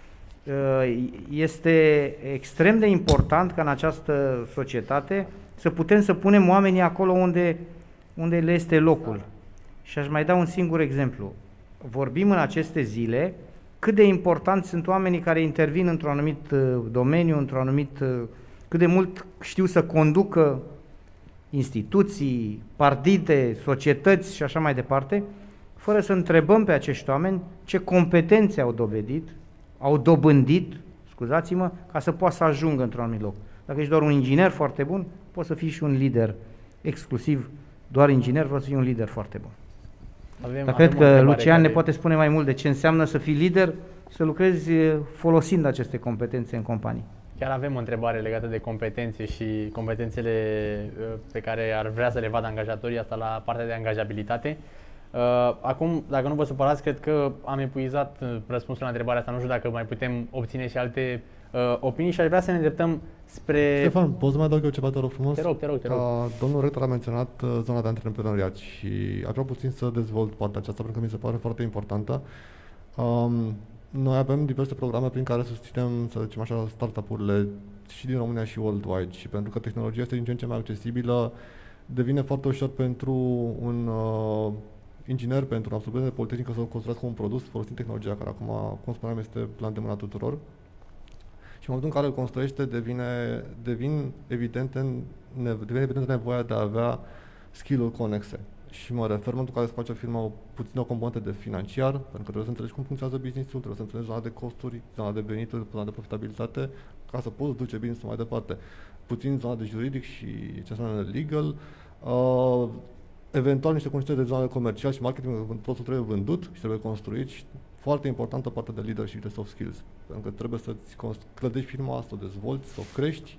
Este extrem de important ca în această societate să putem să punem oamenii acolo unde le este locul. Și aș mai da un singur exemplu. Vorbim în aceste zile cât de importanți sunt oamenii care intervin într-un anumit domeniu, cât de mult știu să conducă instituții, partide, societăți și așa mai departe, fără să întrebăm pe acești oameni ce competențe au dobândit, ca să poată să ajungă într-un anumit loc. Dacă ești doar un inginer foarte bun, poți să fii și un lider exclusiv, doar inginer, poți să fii un lider foarte bun. Dar cred că Lucian ne poate spune mai mult de ce înseamnă să fii lider, să lucrezi folosind aceste competențe în companii. Chiar avem o întrebare legată de competențe și competențele pe care ar vrea să le vadă angajatorii, asta la partea de angajabilitate. Acum, dacă nu vă supărați, cred că am epuizat răspunsul la întrebarea asta. Nu știu dacă mai putem obține și alte opinii și aș vrea să ne îndreptăm spre... Ștefan, poți să mai adaug eu ceva, te rog frumos? Te rog. Domnul rector a menționat zona de antreprenoriat și aș vrea puțin să dezvolt partea aceasta, pentru că mi se pare foarte importantă. Noi avem diverse programe prin care susținem, să zicem așa, startup-urile și din România și worldwide și pentru că tehnologia este din ce în ce mai accesibilă, devine foarte ușor pentru un inginer, pentru un absolvent de Politehnică să construiască un produs folosind tehnologia care acum, cum spuneam, este la îndemâna tuturor. Și în momentul în care îl construiește, devine evidentă nevoia de a avea skill-uri conexe. Și mă refer în momentul în care îți face o firmă puțin o componentă de financiar, pentru că trebuie să înțelegi cum funcționează business-ul, trebuie să înțelegi zona de costuri, zona de venituri, zona de profitabilitate, ca să poți duce business-ul mai departe. Puțin zona de juridic și ce înseamnă legal, eventual niște cunoștințe de zona comercial și marketing, produsul trebuie vândut și trebuie construit și foarte importantă partea de leadership, de soft skills, pentru că trebuie să-ți clădești firma, să o dezvolți, să o crești,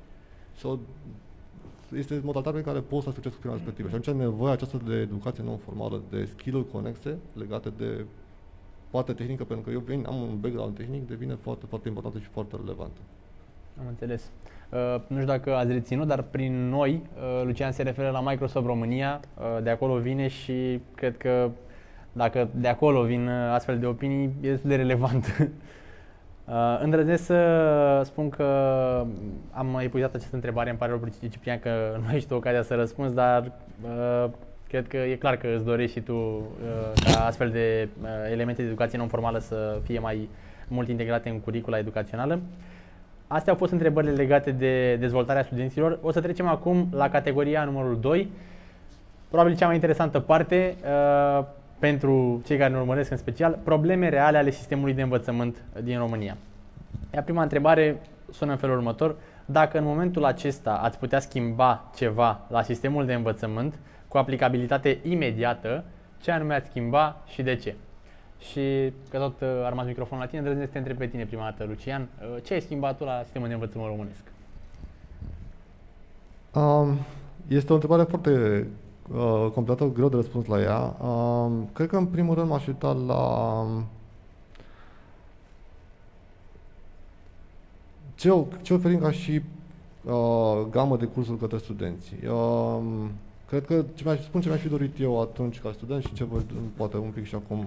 este modalitatea pe care poți să succes cu firma respectivă. Și atunci nevoia aceasta de educație non-formală, de skill-uri conexe legate de partea tehnică, pentru că eu am un background tehnic, devine foarte, foarte importantă și foarte relevantă. Am înțeles. Nu știu dacă ați reținut, dar prin noi, Lucian se referă la Microsoft România, de acolo vine și cred că dacă de acolo vin astfel de opinii, e destul de relevant. Îndrăznesc să spun că am epuizat această întrebare, îmi pare rău, Ciprian, că nu ai și tu ocazia să răspunzi, dar cred că e clar că îți dorești și tu ca astfel de elemente de educație non-formală să fie mai mult integrate în curicula educațională. Astea au fost întrebările legate de dezvoltarea studenților. O să trecem acum la categoria numărul 2, probabil cea mai interesantă parte, pentru cei care ne urmăresc în special, probleme reale ale sistemului de învățământ din România. Iar prima întrebare sună în felul următor: dacă în momentul acesta ați putea schimba ceva la sistemul de învățământ cu aplicabilitate imediată, ce anume ați schimba și de ce? Și că tot a rămas microfonul la tine, îndrăznesc să te întreb pe tine prima dată, Lucian, ce ai schimbat tu la sistemul de învățământ românesc? Este o întrebare foarte completată, greu de răspuns la ea. Cred că în primul rând m-aș uita la ce oferim ca și gamă de cursuri către studenți. Cred că ce mi-aș fi dorit eu atunci ca student și ce văd poate un pic și acum.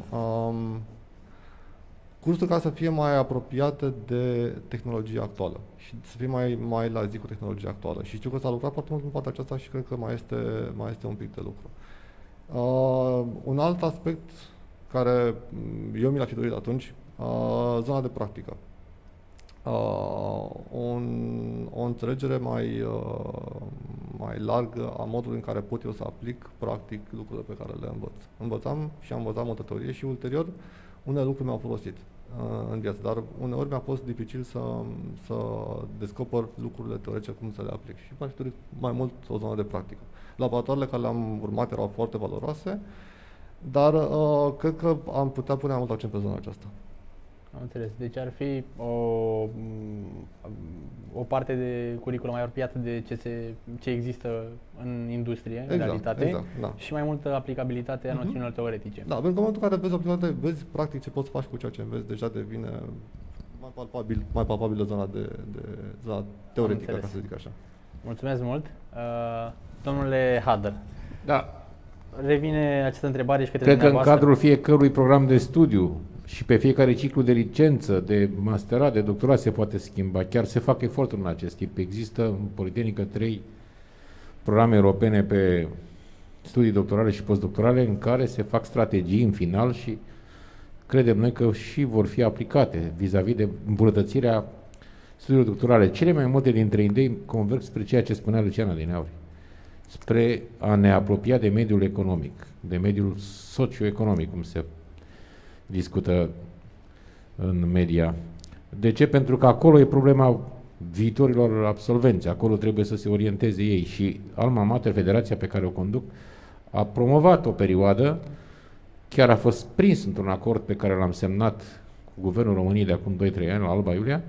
Cursuri care să fie mai apropiate de tehnologia actuală și să fie mai la zi cu tehnologia actuală. Și știu că s-a lucrat foarte mult în partea aceasta și cred că mai este un pic de lucru. Un alt aspect care eu mi l-aș fi dorit atunci, zona de practică. o înțelegere mai largă a modului în care pot eu să aplic practic lucrurile pe care le învăț. Învățam și am învățat multă teorie și ulterior unele lucruri mi-au folosit în viață, dar uneori mi-a fost dificil să descoper lucrurile teoretice, cum să le aplic. Și m-aș dori mai mult o zonă de practică. Laboratoarele care le-am urmat erau foarte valoroase, dar cred că am putea pune mai mult accent pe zona aceasta. Am înțeles. Deci ar fi o parte de curiculă mai apropiată de ce există în industrie, în realitate, da. Și mai multă aplicabilitate a noțiunilor teoretice. Da, pentru că în momentul în care vezi o aplicabilitate, vezi practic ce poți să faci cu ceea ce înveți, deja devine mai palpabilă zona zona teoretică, ca să zic așa. Mulțumesc mult. Domnule Hader. Da. Revine această întrebare și către Cred că în dumneavoastră. cadrul fiecărui program de studiu și pe fiecare ciclu de licență, de masterat, de doctorat se poate schimba. Chiar se fac eforturi în acest tip. Există în Politehnică 3 programe europene pe studii doctorale și postdoctorale în care se fac strategii în final și credem noi că și vor fi aplicate vis-a-vis de îmbunătățirea studiilor doctorale. Cele mai multe dintre idei converg spre ceea ce spunea Luciana Dineauri, spre a ne apropia de mediul economic, de mediul socioeconomic, cum se discută în media. De ce? Pentru că acolo e problema viitorilor absolvenți, acolo trebuie să se orienteze ei și Alma Mater, federația pe care o conduc, a promovat o perioadă, chiar a fost prins într-un acord pe care l-am semnat cu Guvernul României de acum 2-3 ani, la Alba Iulia,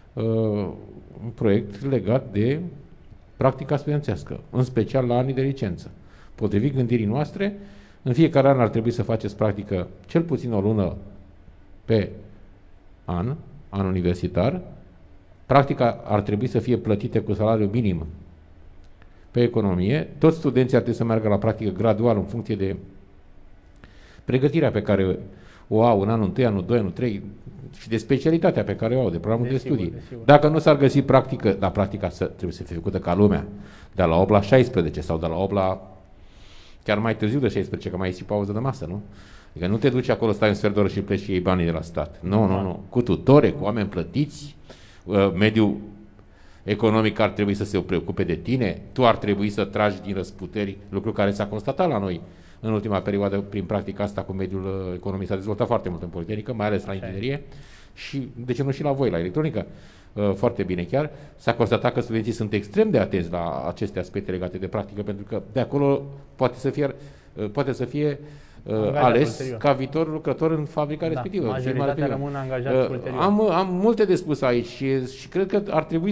un proiect legat de practica studențească, în special la anii de licență. Potrivit gândirii noastre, în fiecare an ar trebui să faceți practică cel puțin o lună pe an universitar. Practica ar trebui să fie plătită cu salariu minim pe economie. Toți studenții ar trebui să meargă la practică gradual în funcție de pregătirea pe care o au în anul 1, anul 2, anul 3 și de specialitatea pe care o au, de programul de studii. Dacă nu s-ar găsi practică, dar practica trebuie să fie făcută ca lumea, de la 8 la 16 sau de la 8 la chiar mai târziu de 16, că mai e și pauză de masă, nu? Adică nu te duci acolo, stai un sfert de oră și pleci și iei banii de la stat. Nu. Cu tutore, cu oameni plătiți, mediul economic ar trebui să se preocupe de tine, tu ar trebui să tragi din răsputeri, lucru care s-a constatat la noi în ultima perioadă prin practica asta cu mediul economic. S-a dezvoltat foarte mult în Politehnică, mai ales la inginerie și, de ce nu și la voi, la electronică, foarte bine chiar. S-a constatat că studenții sunt extrem de atenți la aceste aspecte legate de practică, pentru că de acolo poate să fie ales ulterior ca viitor lucrător în fabrica respectivă. Majoritatea rămân angajați ulterior. Am multe de spus aici și cred că ar trebui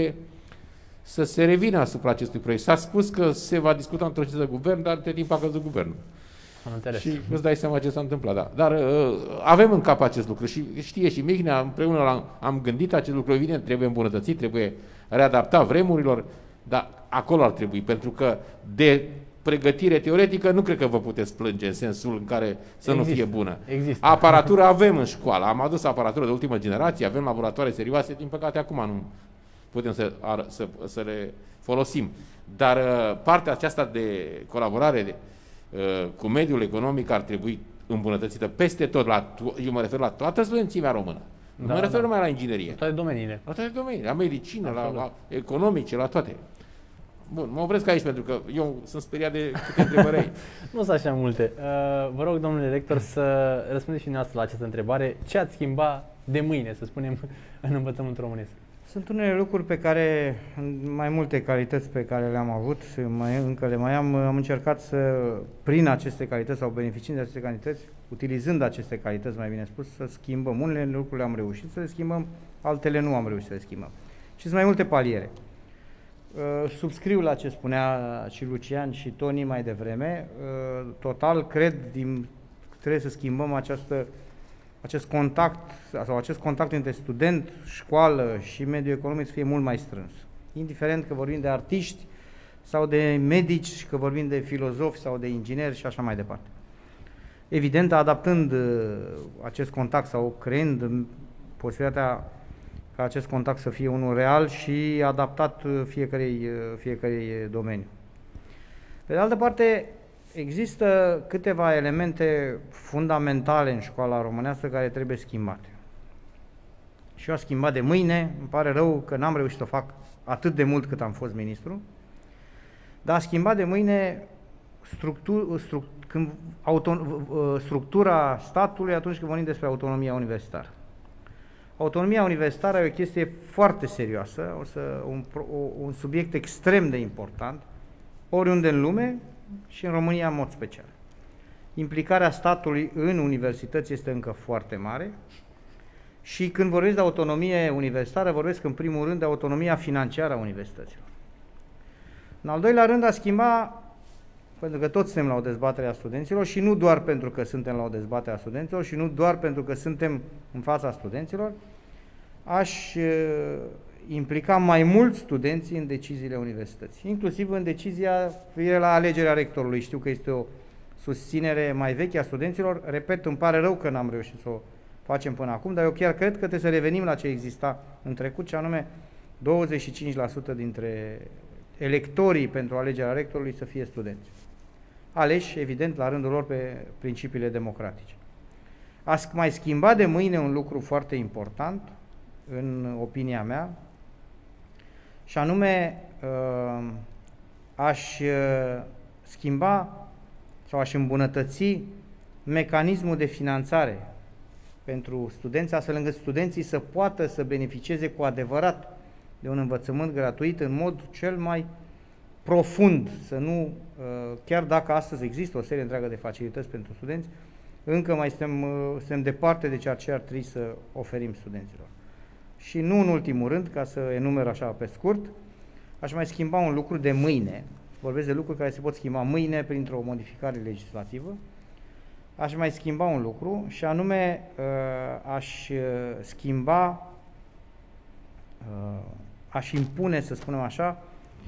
să se revină asupra acestui proiect. S-a spus că se va discuta într-o ședință de guvern, dar între timp a căzut guvernul. Și îți dai seama ce s-a întâmplat. Da. Dar avem în cap acest lucru și știe și Mihnea, împreună am gândit acest lucru. Evident, trebuie îmbunătățit, trebuie readaptat vremurilor, dar acolo ar trebui, pentru că de pregătire teoretică nu cred că vă puteți plânge în sensul în care să nu fie bună. Există. Aparatură avem în școală, am adus aparatură de ultimă generație, avem laboratoare serioase, din păcate acum nu putem să le folosim. Dar partea aceasta de colaborare cu mediul economic ar trebui îmbunătățită peste tot. Eu mă refer la toată studențimea română. Nu mă refer numai la inginerie. La toate domeniile. La toate domeniile, la medicină, la economice, la toate. Bun, mă opresc aici pentru că eu sunt speriat de câte întrebări. Nu sunt așa multe. Vă rog, domnule rector, să răspundeți și dumneavoastră la această întrebare. Ce ați schimba de mâine, să spunem, în învățământul românesc? Sunt unele lucruri pe care, mai multe calități pe care le-am avut, încă le mai am încercat să, prin aceste calități sau beneficiind de aceste calități, utilizând aceste calități, mai bine spus, să schimbăm. Unele lucruri le-am reușit să le schimbăm, altele nu am reușit să le schimbăm. Și sunt mai multe paliere. Subscriu la ce spunea și Lucian și Toni mai devreme. Total, cred, trebuie să schimbăm acest contact între student, școală și mediul economic să fie mult mai strâns. Indiferent că vorbim de artiști sau de medici, că vorbim de filozofi sau de ingineri și așa mai departe. Evident, adaptând acest contact sau creând posibilitatea ca acest contact să fie unul real și adaptat fiecărui domeniu. Pe de altă parte, există câteva elemente fundamentale în școala românească care trebuie schimbate. și eu a schimbat de mâine. Îmi pare rău că n-am reușit să o fac atât de mult cât am fost ministru, dar a schimbat de mâine structura statului atunci când vorbim despre autonomia universitară. Autonomia universitară e o chestie foarte serioasă, un subiect extrem de important, oriunde în lume și în România în mod special. Implicarea statului în universități este încă foarte mare și când vorbesc de autonomie universitară, vorbesc în primul rând de autonomia financiară a universităților. În al doilea rând a schimba, pentru că toți suntem la o dezbatere a studenților și nu doar pentru că suntem la o dezbatere a studenților și nu doar pentru că suntem în fața studenților, aș implica mai mulți studenți în deciziile universității, inclusiv în decizia privire la alegerea rectorului. Știu că este o susținere mai veche a studenților. Repet, îmi pare rău că n-am reușit să o facem până acum, dar eu chiar cred că trebuie să revenim la ce exista în trecut, și anume 25% dintre electorii pentru alegerea rectorului să fie studenți. Aleși, evident, la rândul lor pe principiile democratice. A mai schimba de mâine un lucru foarte important, în opinia mea, și anume aș schimba sau aș îmbunătăți mecanismul de finanțare pentru studenți, astfel încât studenții să poată să beneficieze cu adevărat de un învățământ gratuit în mod cel mai profund, să nu, chiar dacă astăzi există o serie întreagă de facilități pentru studenți, încă mai suntem departe de ceea ce ar trebui să oferim studenților. Și nu în ultimul rând, ca să enumer așa pe scurt, aș mai schimba un lucru de mâine. Vorbesc de lucruri care se pot schimba mâine printr-o modificare legislativă. Aș mai schimba un lucru și anume aș impune, să spunem așa,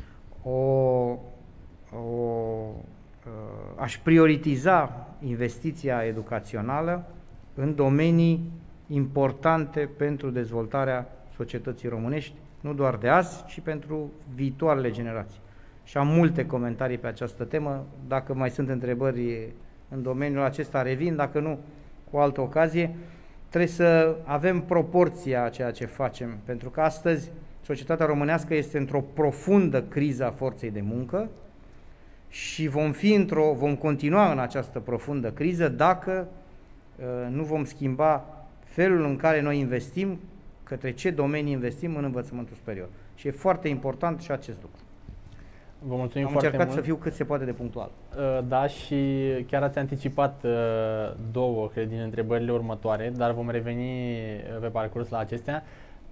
aș prioritiza investiția educațională în domenii importante pentru dezvoltarea societății românești, nu doar de azi, ci pentru viitoarele generații. Și am multe comentarii pe această temă. Dacă mai sunt întrebări în domeniul acesta, revin, dacă nu, cu altă ocazie. Trebuie să avem proporția a ceea ce facem, pentru că astăzi societatea românească este într-o profundă criză a forței de muncă și vom continua în această profundă criză dacă nu vom schimba felul în care noi investim, către ce domenii investim în învățământul superior. Și e foarte important și acest lucru. Vă mulțumim Am foarte încercat mult. să fiu cât se poate de punctual. Da, și chiar ați anticipat două, cred, din întrebările următoare, dar vom reveni pe parcurs la acestea.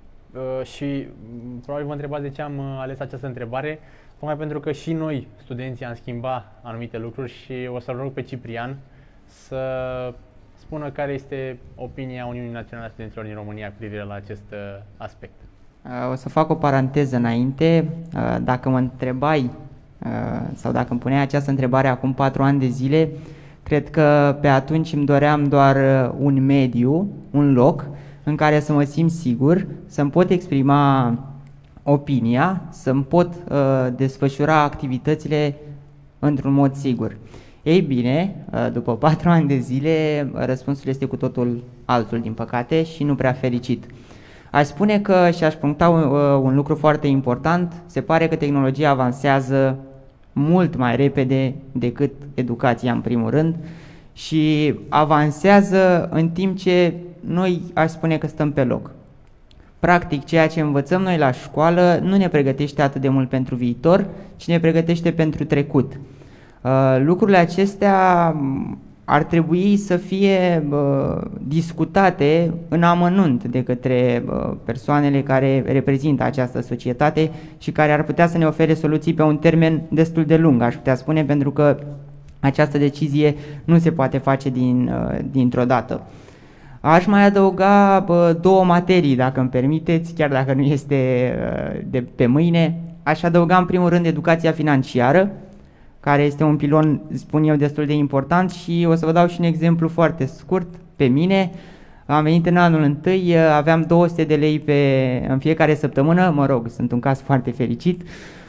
Și probabil vă întrebați de ce am ales această întrebare, tocmai pentru că și noi, studenții, am schimbat anumite lucruri și o să-l rog pe Ciprian să spună care este opinia Uniunii Naționale a Studenților din România cu privire la acest aspect. O să fac o paranteză înainte. Dacă mă întrebai sau dacă îmi puneai această întrebare acum 4 ani de zile, cred că pe atunci îmi doream doar un mediu, un loc în care să mă simt sigur, să-mi pot exprima opinia, să-mi pot desfășura activitățile într-un mod sigur. Ei bine, după 4 ani de zile, răspunsul este cu totul altul, din păcate, și nu prea fericit. Aș spune că, și aș puncta un lucru foarte important, se pare că tehnologia avansează mult mai repede decât educația în primul rând și avansează în timp ce noi aș spune că stăm pe loc. Practic, ceea ce învățăm noi la școală nu ne pregătește atât de mult pentru viitor, ci ne pregătește pentru trecut. Lucrurile acestea ar trebui să fie discutate în amănunt de către persoanele care reprezintă această societate și care ar putea să ne ofere soluții pe un termen destul de lung, aș putea spune, pentru că această decizie nu se poate face dintr-o dată. Aș mai adăuga 2 materii, dacă îmi permiteți, chiar dacă nu este de pe mâine. Aș adăuga în primul rând educația financiară, care este un pilon, spun eu, destul de important, și o să vă dau și un exemplu foarte scurt pe mine. Am venit în anul întâi, aveam 200 de lei în fiecare săptămână, mă rog, sunt un caz foarte fericit,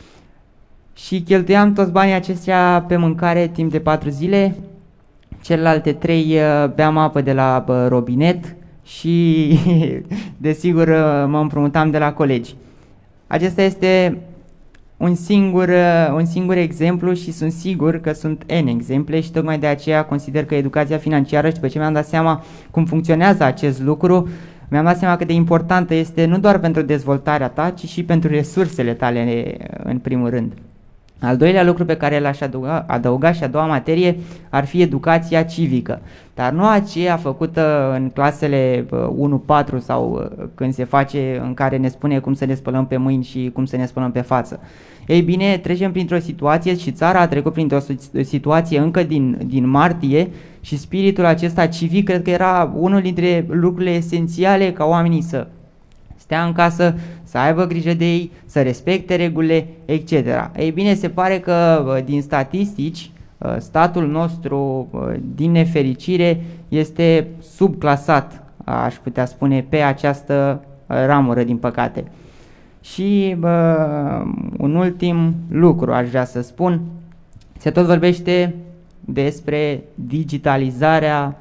și cheltuiam toți banii aceștia pe mâncare timp de 4 zile, celelalte 3 beam apă de la robinet și desigur mă împrumutam de la colegi. Acesta este un singur exemplu și sunt sigur că sunt N exemple și tocmai de aceea consider că educația financiară, și după ce mi-am dat seama cum funcționează acest lucru, mi-am dat seama cât de importantă este nu doar pentru dezvoltarea ta, ci și pentru resursele tale în primul rând. Al doilea lucru pe care l-aș adăuga și a doua materie ar fi educația civică, dar nu aceea făcută în clasele 1-4 sau când se face, în care ne spune cum să ne spălăm pe mâini și cum să ne spălăm pe față. Ei bine, trecem printr-o situație și țara a trecut printr-o situație încă din martie și spiritul acesta civic cred că era unul dintre lucrurile esențiale ca oamenii să stea în casă, să aibă grijă de ei, să respecte regulile, etc. Ei bine, se pare că din statistici, statul nostru, din nefericire, este subclasat, aș putea spune, pe această ramură, din păcate. Și un ultim lucru aș vrea să spun, se tot vorbește despre digitalizarea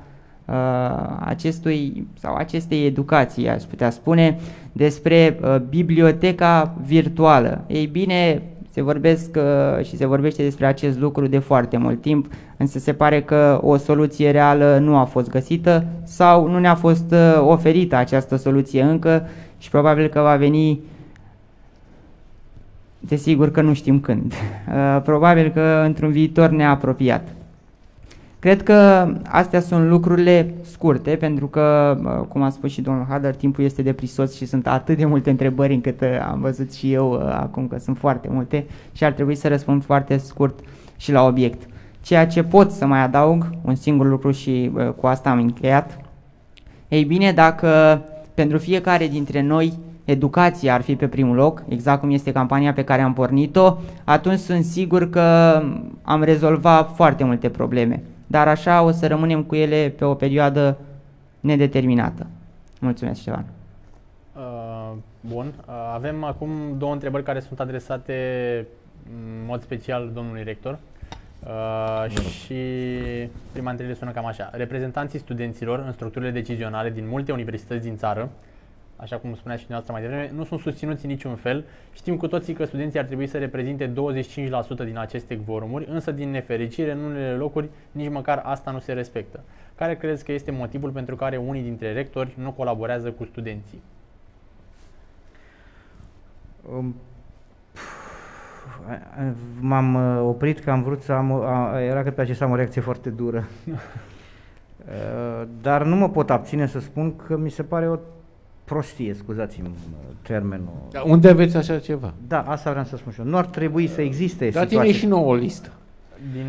acestei educații, aș putea spune, despre biblioteca virtuală. Ei bine, se vorbește despre acest lucru de foarte mult timp, însă se pare că o soluție reală nu a fost găsită sau nu ne-a fost oferită această soluție încă și probabil că va veni, desigur că nu știm când, probabil că într-un viitor neapropiat. Cred că astea sunt lucrurile scurte, pentru că, cum a spus și domnul Hader, timpul este de prisos și sunt atât de multe întrebări încât am văzut și eu acum că sunt foarte multe și ar trebui să răspund foarte scurt și la obiect. Ceea ce pot să mai adaug, un singur lucru și cu asta am încheiat, ei bine, dacă pentru fiecare dintre noi educația ar fi pe primul loc, exact cum este campania pe care am pornit-o, atunci sunt sigur că am rezolvat foarte multe probleme. Dar așa o să rămânem cu ele pe o perioadă nedeterminată. Mulțumesc, Ștefan. Bun. Avem acum două întrebări care sunt adresate în mod special domnului rector. Și prima întrebare sună cam așa. Reprezentanții studenților în structurile decizionale din multe universități din țară, așa cum spunea și dumneavoastră mai devreme, nu sunt susținuți în niciun fel. Știm cu toții că studenții ar trebui să reprezinte 25% din aceste quorumuri, însă din nefericire în unele locuri nici măcar asta nu se respectă. Care credeți că este motivul pentru care unii dintre rectori nu colaborează cu studenții? M-am oprit că am vrut să am, era că pe acesta am o reacție foarte dură. Dar nu mă pot abține să spun că mi se pare o prostie, scuzați-mi termenul. Dar unde aveți așa ceva? Da, asta vreau să spun și eu. Nu ar trebui să existe situații. Dați-ne și nouă o listă. Din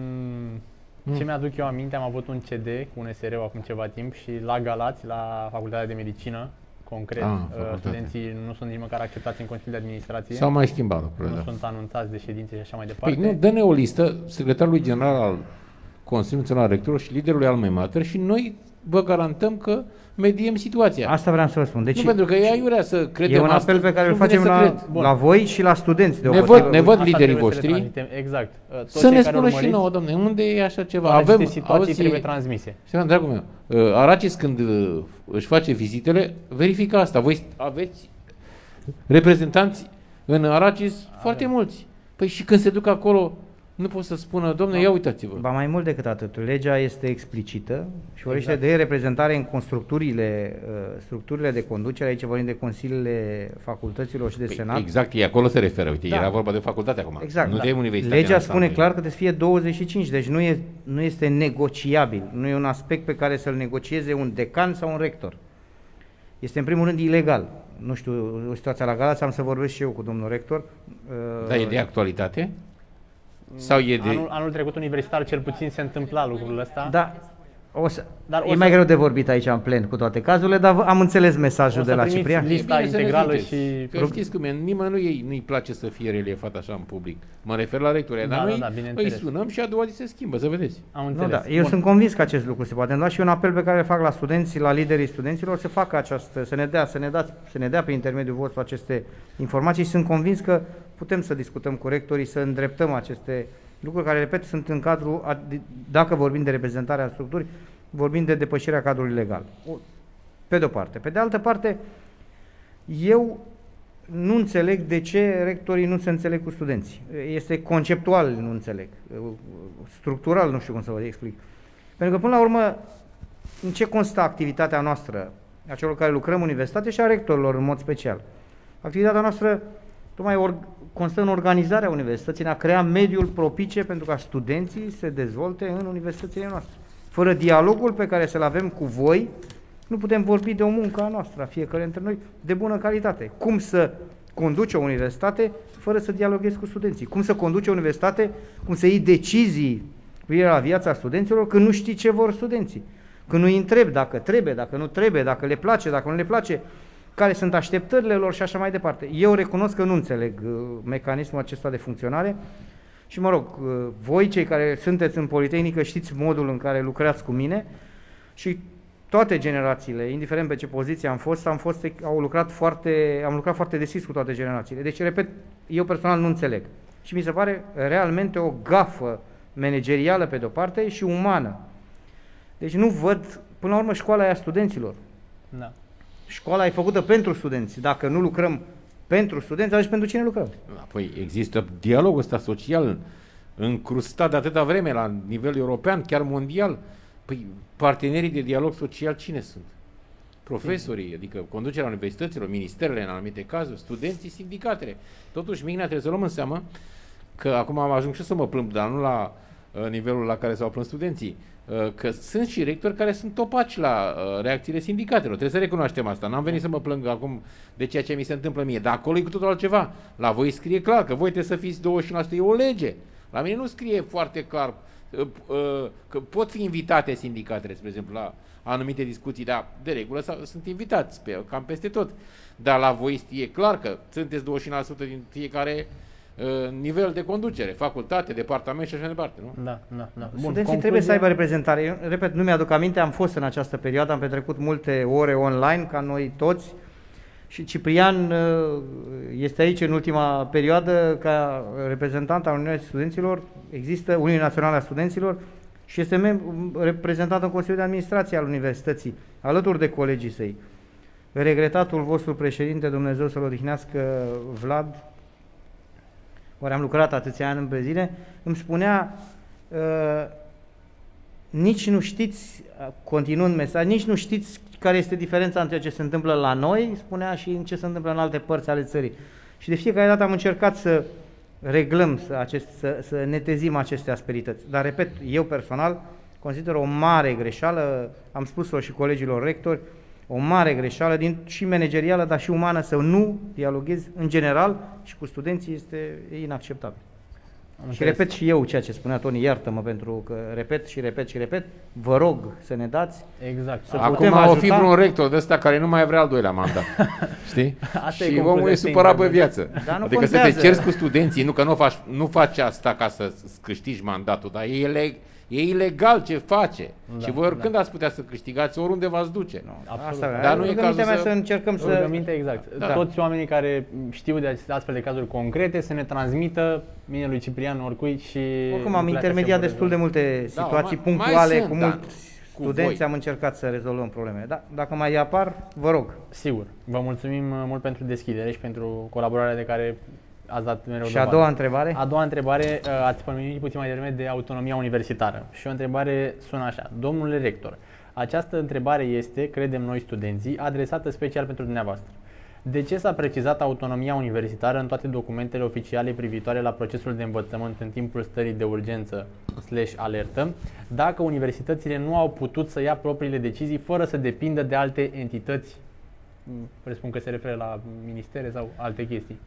ce mi-aduc eu aminte, am avut un CD cu un SR-ul acum ceva timp și la Galați, la Facultatea de Medicină, concret, studenții nu sunt nici măcar acceptați în Consiliul de Administrație. S-au mai schimbat lucrurile. Nu sunt anunțați de ședințe și așa mai departe. Păi nu, dă-ne o listă secretarului general al Consiliului Național Rectorilor și liderului Alma Mater și noi vă garantăm că mediem situația. Asta vreau să vă spun. Deci, nu, pentru că e aiurea să credem. E un apel pe care îl facem la voi și la studenți. Ne văd liderii voștri. Exact. Să ne spună și nouă, domne, unde e așa ceva? Avem situații trebuie transmise. Ștefan, dragul meu, Aracis când își face vizitele, verifică asta. Voi aveți reprezentanți în Aracis foarte mulți. Păi și când se duc acolo, nu pot să spună, domne, ia uitați-vă. Ba mai mult decât atât, legea este explicită și vorbește de reprezentare în structurile de conducere, aici vorbim de consiliile facultăților și de senat. Exact, e acolo se referă, uite, era vorba de facultate acum, exact, nu de universitate. Legea spune clar că trebuie să fie 25, deci nu este negociabil, nu e un aspect pe care să-l negocieze un decan sau un rector. Este în primul rând ilegal. Nu știu, situația la Galați, am să vorbesc și eu cu domnul rector. Da, e de actualitate? Sau e de... Anul trecut universitar cel puțin se întâmpla lucrul ăsta. Da. E mai greu de vorbit aici în plen cu toate cazurile, dar am înțeles mesajul de la Ciprian. Lista integrală și... Că știți cum e, nimănui nu-i place să fie reliefat așa în public. Mă refer la rectori, dar noi îi sunăm și a doua zi se schimbă, să vedeți. Am înțeles. Da, eu sunt convins că acest lucru se poate întâmpla și un apel pe care îl fac la studenți, la liderii studenților, să facă această, să ne dea pe intermediul vostru aceste informații și sunt convins că putem să discutăm cu rectorii, să îndreptăm aceste lucruri care, repet, sunt în cadrul, dacă vorbim de reprezentarea structurii, vorbim de depășirea cadrului legal. Pe de-o parte. Pe de altă parte, eu nu înțeleg de ce rectorii nu se înțeleg cu studenții. Este conceptual, nu înțeleg. Structural, nu știu cum să vă explic. Pentru că, până la urmă, în ce constă activitatea noastră, a celor care lucrăm în universitate și a rectorilor în mod special? Activitatea noastră tocmai constă în organizarea universității, în a crea mediul propice pentru ca studenții să se dezvolte în universitățile noastre. Fără dialogul pe care să-l avem cu voi, nu putem vorbi de o muncă a noastră, a fiecare dintre noi, de bună calitate. Cum să conduci o universitate fără să dialoghezi cu studenții? Cum să conduci o universitate, cum să iei decizii privire la viața studenților când nu știi ce vor studenții? Când nu-i întrebi dacă trebuie, dacă nu trebuie, dacă le place, dacă nu le place, care sunt așteptările lor și așa mai departe. Eu recunosc că nu înțeleg mecanismul acesta de funcționare și, mă rog, voi, cei care sunteți în Politehnică, știți modul în care lucrați cu mine și toate generațiile, indiferent pe ce poziție am lucrat foarte deschis cu toate generațiile. Deci, repet, eu personal nu înțeleg. Și mi se pare realmente o gafă managerială pe de-o parte și umană. Deci nu văd, până la urmă, școala e a studenților. Da. Școala e făcută pentru studenți. Dacă nu lucrăm pentru studenți, atunci pentru cine lucrăm? Păi există dialogul ăsta social încrustat de atâta vreme la nivel european, chiar mondial. Păi partenerii de dialog social cine sunt? Profesorii, adică conducerea universităților, ministerele în anumite cazuri, studenții, sindicatele. Totuși, Mignea, trebuie să luăm în seamă că acum am ajuns și să mă plâng, dar nu la nivelul la care s-au plâns studenții, că sunt și rectori care sunt topaci la reacțiile sindicatelor. Trebuie să recunoaștem asta. N-am venit să mă plâng acum de ceea ce mi se întâmplă mie, dar acolo e cu totul altceva. La voi scrie clar că voi trebuie să fiți 21%, e o lege. La mine nu scrie foarte clar că pot fi invitate sindicatele, spre exemplu, la anumite discuții, dar de regulă sunt invitați cam peste tot. Dar la voi e clar că sunteți 21% din fiecare nivel de conducere, facultate, departament și așa mai departe, nu? Da. Bun, Studenții trebuie să aibă reprezentare. Eu, repet, nu mi-aduc aminte, am fost în această perioadă, am petrecut multe ore online, ca noi toți, și Ciprian este aici în ultima perioadă ca reprezentant al Uniunii Studenților, există Uniunea Națională a Studenților și este reprezentat în Consiliul de Administrație al Universității, alături de colegii săi. Regretatul vostru președinte, Dumnezeu să-l odihnească, Vlad, care am lucrat atâția ani pe zile, îmi spunea, nici nu știți, continuând mesaj, nici nu știți care este diferența între ce se întâmplă la noi, spunea, și în ce se întâmplă în alte părți ale țării. Și de fiecare dată am încercat să reglăm, să netezim aceste asperități. Dar, repet, eu personal consider o mare greșeală, am spus-o și colegilor rectori, o mare greșeală, și managerială, dar și umană, să nu dialoghezi în general și cu studenții este inacceptabil. Și repet și eu ceea ce spunea Toni, iartă-mă pentru că repet, vă rog să ne dați. Exact. Să acum o fi vreun rector de ăsta care nu mai vrea al doilea mandat. Știi? Asta și omul e supărat pe viață. Dar adică să te ceri cu studenții, nu că nu faci asta ca să câștigi mandatul, dar e ilegal ce face. Da, și voi oricând ați putea să câștigați, oriunde v-ați duce. Dar nu e cazul să încercăm să... Exact. Da. Toți oamenii care știu de astfel de cazuri concrete să ne transmită mie, lui Ciprian, oricui și... Oricum am intermediat destul de multe situații punctuale cu mulți studenți, am încercat să rezolvăm probleme. Da, dacă mai apar, vă rog. Sigur. Vă mulțumim mult pentru deschidere și pentru colaborarea de care ați dat mereu și a doua întrebare? A doua întrebare, ați pomenit puțin mai devreme de autonomia universitară. Și o întrebare sună așa: domnule rector, această întrebare este, credem noi studenții, adresată special pentru dumneavoastră. De ce s-a precizat autonomia universitară în toate documentele oficiale privitoare la procesul de învățământ în timpul stării de urgență /alertă, dacă universitățile nu au putut să ia propriile decizii fără să depindă de alte entități? Presupun că se referă la ministere sau alte chestii.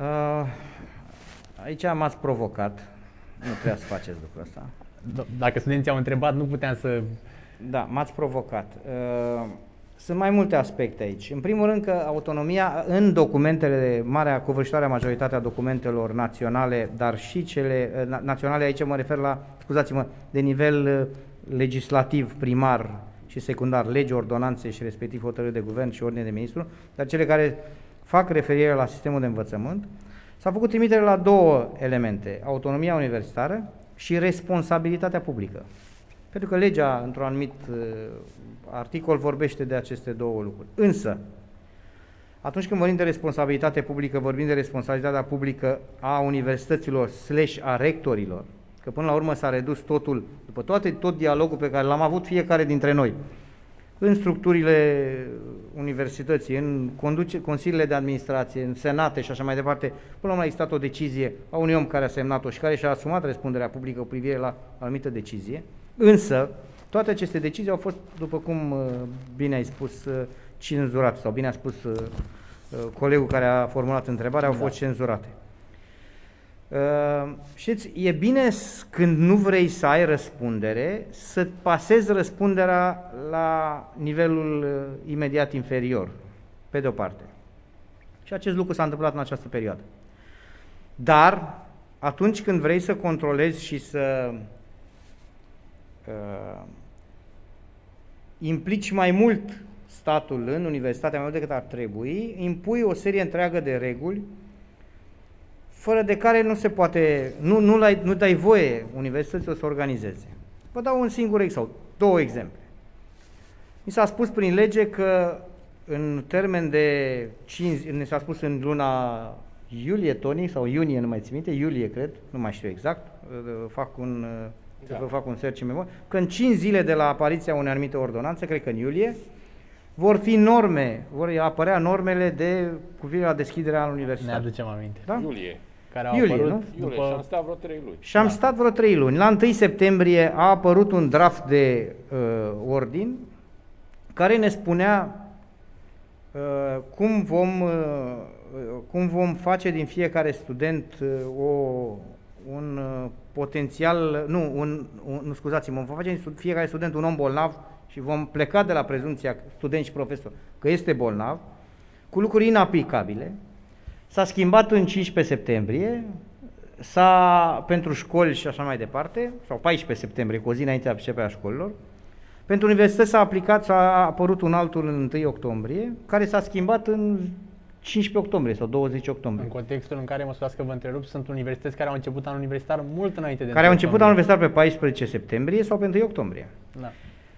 Aici m-ați provocat. Nu trebuia să faceți lucrul ăsta. Dacă studenții au întrebat, nu puteam să... Da, m-ați provocat. Sunt mai multe aspecte aici. În primul rând că autonomia în documentele, marea covârșitoare majoritatea documentelor naționale, dar și cele naționale, aici mă refer la, scuzați-mă, de nivel legislativ, primar și secundar, legi, ordonanțe și respectiv hotărâri de guvern și ordine de ministru, dar cele care fac referire la sistemul de învățământ, s-a făcut trimitere la două elemente: autonomia universitară și responsabilitatea publică. Pentru că legea, într-un anumit articol, vorbește de aceste două lucruri. Însă, atunci când vorbim de responsabilitate publică, vorbim de responsabilitatea publică a universităților / a rectorilor, că până la urmă s-a redus totul, după tot dialogul pe care l-am avut fiecare dintre noi, în structurile universității, în consiliile de administrație, în senate și așa mai departe, până la urmă a existat o decizie a unui om care a semnat-o și care și-a asumat răspunderea publică cu privire la o anumită decizie, însă toate aceste decizii au fost, după cum bine ai spus, cenzurate, sau bine a spus colegul care a formulat întrebarea, au fost cenzurate. Știți, e bine când nu vrei să ai răspundere, să pasezi răspunderea la nivelul imediat inferior, pe de-o parte. Și acest lucru s-a întâmplat în această perioadă. Dar, atunci când vrei să controlezi și să implici mai mult statul în universitate, mai mult decât ar trebui, impui o serie întreagă de reguli fără de care nu se poate, nu dai voie universităților să organizeze. Vă dau un singur exemplu, două exemple. Mi s-a spus prin lege că în termen de 5, ne s-a spus în luna iulie, Toni, sau iunie, nu mai țin minte, iulie cred, nu mai știu exact, fac un search în memorie, că în 5 zile de la apariția unei anumite ordonanțe, cred că în iulie, vor fi norme, vor apărea normele cu privire la deschiderea în universitate. Ne aducem aminte. Da? Iulie. Care au apărut, nu? Iulie, și am stat vreo 3 luni. Și am stat vreo 3 luni. La 1 septembrie a apărut un draft de ordin care ne spunea cum vom face din fiecare student un potențial, vom face din fiecare student un om bolnav și vom pleca de la prezumția student și profesor că este bolnav, cu lucruri inaplicabile. S-a schimbat în 15 septembrie, pentru școli și așa mai departe, sau 14 septembrie, cu o zi înainte de începerea școlilor. Pentru universități s-a apărut un altul în 1 octombrie, care s-a schimbat în 15 octombrie sau 20 octombrie. În contextul în care, mă scuzați că vă întrerup, sunt universități care au început anul universitar mult înainte de care au început anul universitar pe 14 septembrie sau pe 1 octombrie. Da.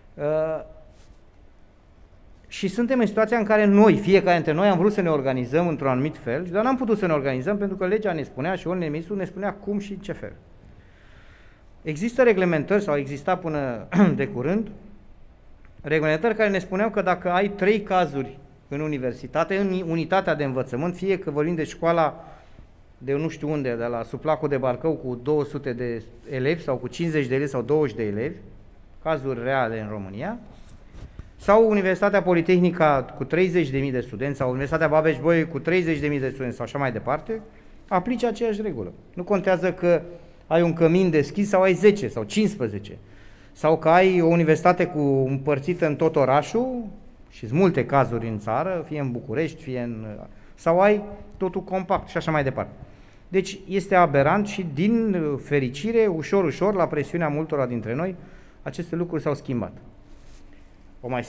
Și suntem în situația în care noi, fiecare dintre noi, am vrut să ne organizăm într-un anumit fel, dar n-am putut să ne organizăm pentru că legea ne spunea și ordinul ministru ne spunea cum și în ce fel. Există reglementări, sau exista până de curând, reglementări care ne spuneau că dacă ai 3 cazuri în universitate, în unitatea de învățământ, fie că vorbim de școala de nu știu unde, de la Suplacul de Barcău cu 200 de elevi sau cu 50 de elevi sau 20 de elevi, cazuri reale în România, sau Universitatea Politehnică cu 30.000 de studenți, sau Universitatea Babeș-Bolyai cu 30.000 de studenți sau așa mai departe, aplici aceeași regulă. Nu contează că ai un cămin deschis sau ai 10 sau 15, sau că ai o universitate împărțită în tot orașul, și sunt multe cazuri în țară, fie în București, sau ai totul compact și așa mai departe. Deci este aberant și din fericire, ușor, la presiunea multora dintre noi, aceste lucruri s-au schimbat. O mai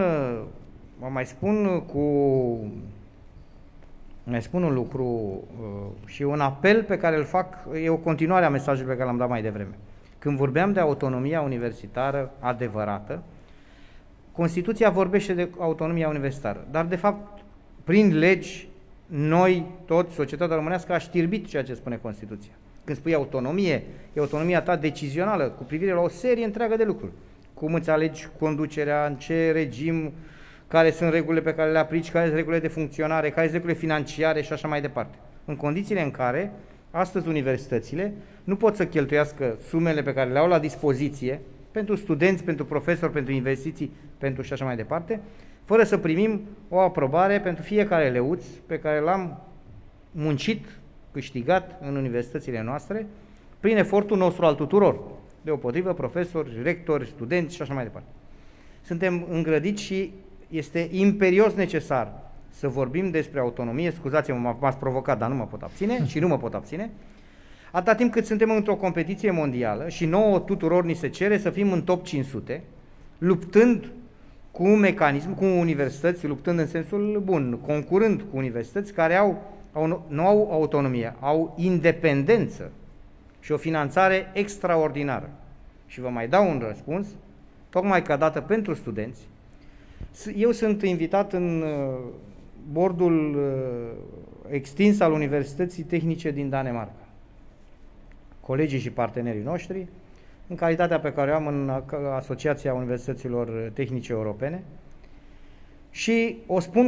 spun un lucru și un apel pe care îl fac, e o continuare a mesajului pe care l-am dat mai devreme. Când vorbeam de autonomia universitară adevărată, Constituția vorbește de autonomia universitară, dar de fapt, prin legi, noi, toți, societatea românească, a știrbit ceea ce spune Constituția. Când spui autonomie, e autonomia ta decizională cu privire la o serie întreagă de lucruri. Cum îți alegi conducerea, în ce regim, care sunt regulile pe care le aplici, care sunt regulile de funcționare, care sunt regulile financiare și așa mai departe. În condițiile în care, astăzi, universitățile nu pot să cheltuiască sumele pe care le au la dispoziție pentru studenți, pentru profesori, pentru investiții, pentru și așa mai departe, fără să primim o aprobare pentru fiecare leuț pe care l-am muncit, câștigat în universitățile noastre, prin efortul nostru al tuturor, deopotrivă profesori, rectori, studenți și așa mai departe. Suntem îngrădiți și este imperios necesar să vorbim despre autonomie. Scuzați-mă, m-ați provocat, dar nu mă pot abține și nu mă pot abține. Atâta timp cât suntem într-o competiție mondială și nouă tuturor ni se cere să fim în top 500, luptând cu un mecanism, cu universități, luptând în sensul bun, concurând cu universități care nu au autonomie, au independență și o finanțare extraordinară. și vă mai dau un răspuns, tocmai ca dată pentru studenți. Eu sunt invitat în bordul extins al Universității Tehnice din Danemarca. Colegii și partenerii noștri, în calitatea pe care o am în Asociația Universităților Tehnice Europene, și o spun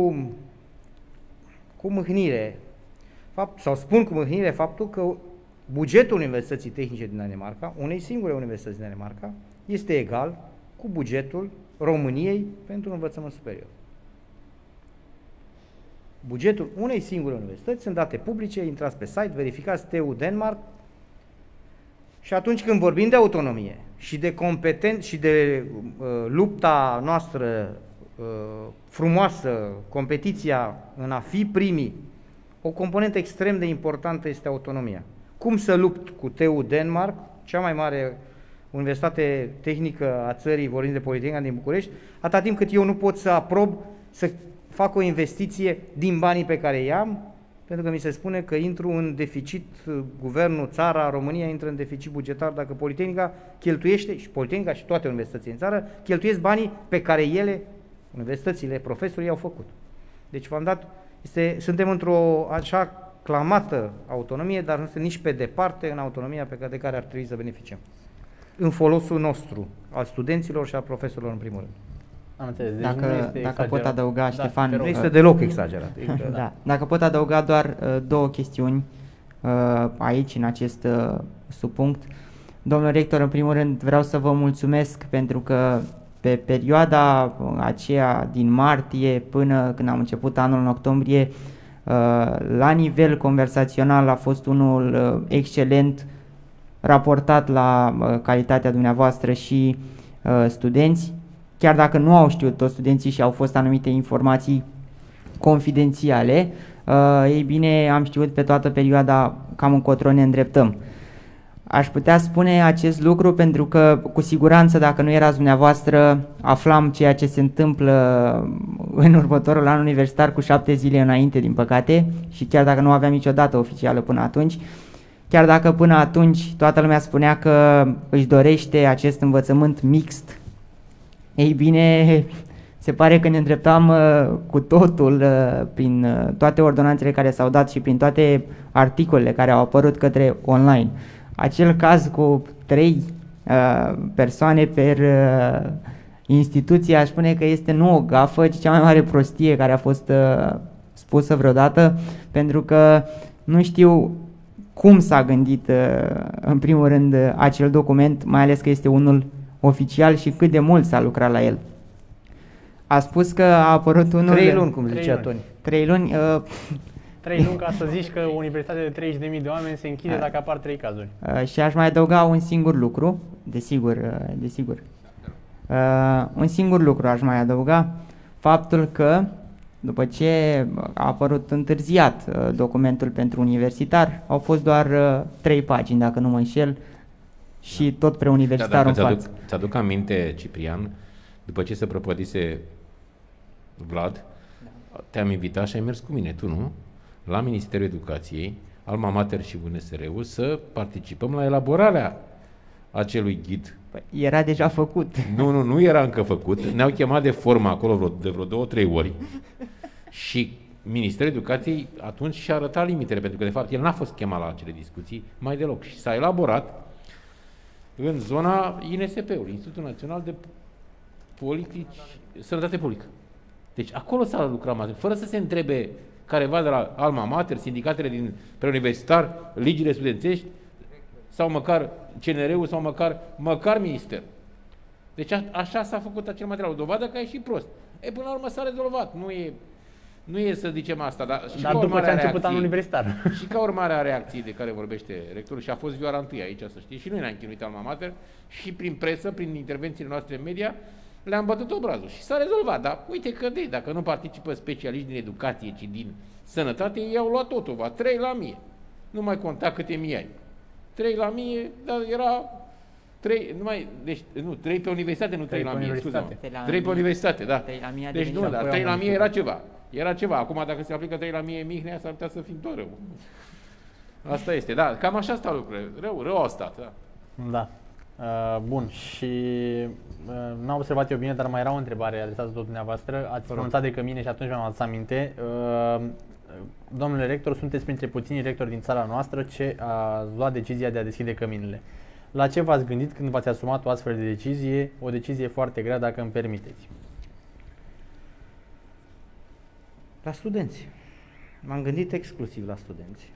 cu mâhnire, spun cu mâhnire faptul că bugetul Universității Tehnice din Danemarca, unei singure universități din Danemarca, este egal cu bugetul României pentru învățământ superior. Bugetul unei singure universități, sunt date publice, intrați pe site, verificați TU Denmark. Și atunci când vorbim de autonomie și de și de lupta noastră frumoasă, competiția în a fi primii, o componentă extrem de importantă este autonomia. Cum să lupt cu TU Denmark, cea mai mare universitate tehnică a țării, vorbind de Politehnica din București, atâta timp cât eu nu pot să aprob să fac o investiție din banii pe care i-am, pentru că mi se spune că intru în deficit, guvernul, țara, România intră în deficit bugetar dacă Politehnica cheltuiește, și Politehnica și toate universitățile în țară, cheltuiesc banii pe care ele, universitățile, profesorii, au făcut. Deci v-am dat, suntem într-o așa clamată autonomie, dar nu suntem nici pe departe în autonomia de care ar trebui să beneficiem. În folosul nostru, al studenților și al profesorilor în primul rând. Am înțeles. Deci dacă pot adăuga, Ștefan... Nu este deloc exagerat. Da. Dacă pot adăuga doar două chestiuni aici, în acest subpunct. Domnul rector, în primul rând vreau să vă mulțumesc pentru că pe perioada aceea din martie până când am început anul în octombrie, la nivel conversațional a fost unul excelent, raportat la calitatea dumneavoastră și studenți. Chiar dacă nu au știut toți studenții și au fost anumite informații confidențiale, ei bine, am știut pe toată perioada cam încotro ne îndreptăm. Aș putea spune acest lucru pentru că, cu siguranță, dacă nu erați dumneavoastră, aflam ceea ce se întâmplă în următorul an universitar cu 7 zile înainte, din păcate, și chiar dacă nu aveam niciodată oficială până atunci, chiar dacă până atunci toată lumea spunea că își dorește acest învățământ mixt, ei bine, se pare că ne îndreptam cu totul prin toate ordonanțele care s-au dat și prin toate articolele care au apărut către online. Acel caz cu 3 persoane per instituție, aș spune că este nu o gafă, ci cea mai mare prostie care a fost spusă vreodată, pentru că nu știu cum s-a gândit în primul rând acel document, mai ales că este unul oficial, și cât de mult s-a lucrat la el. A spus că a apărut unul... 3 luni, cum zicea Toni. 3 luni... 3 luni ca să zici că o universitate de 30.000 de oameni se închide dacă apar 3 cazuri. Și aș mai adăuga un singur lucru, desigur. Un singur lucru aș mai adăuga, faptul că după ce a apărut întârziat documentul pentru universitar, au fost doar 3 pagini, dacă nu mă înșel, și tot preuniversitarul în față. Ți-aduc aminte, Ciprian, după ce se prăpădise Vlad, te-am invitat și ai mers cu mine, tu nu? La Ministerul Educației, Alma Mater și UNSR-ul, să participăm la elaborarea acelui ghid. Era deja făcut. Nu era încă făcut. Ne-au chemat de formă acolo de vreo 2-3 ori și Ministerul Educației atunci și-a arătat limitele, pentru că de fapt el n-a fost chemat la acele discuții mai deloc și s-a elaborat în zona INSP-ului, Institutul Național de Sănătate Publică. Deci acolo s-a lucrat mai fără să se întrebe careva de la Alma Mater, sindicatele din preuniversitar, ligile studențești, sau măcar CNR-ul, sau măcar minister. Deci așa s-a făcut acel material. O dovadă că e și prost. Până la urmă s-a rezolvat. Nu e să zicem asta, dar după ce a început anul universitar. Și ca urmare a reacției de care vorbește rectorul, și a fost vioara întâi aici, să știi, și noi ne-am chinuit Alma Mater, și prin presă, prin intervențiile noastre în media, le-am bătut obrazul și s-a rezolvat. Dar uite că dacă nu participă specialiști din educație, ci din sănătate, ei au luat totul, 3 la 1000. Nu mai conta câte mii ai. 3 la 1000, dar era 3 pe universitate, nu 3 la 1000, scuze. 3 pe universitate, da. 3 la 1000 deci nu, dar 3 la 1000 era ceva. Era ceva. Acum dacă se aplică 3 la 1000 Mihnea, s-ar putea să fim tot rău. Asta este, da. Cam așa stau lucrurile. Rău au stat, da. Da. Bun, și n-am observat eu bine, dar mai era o întrebare adresată tot dumneavoastră. Ați pronunțat de cămine și atunci mi-am adus aminte. Domnule rector, sunteți printre puținii rectori din țara noastră ce a luat decizia de a deschide căminele. La ce v-ați gândit când v-ați asumat o astfel de decizie, o decizie foarte grea, dacă îmi permiteți? La studenți. M-am gândit exclusiv la studenți.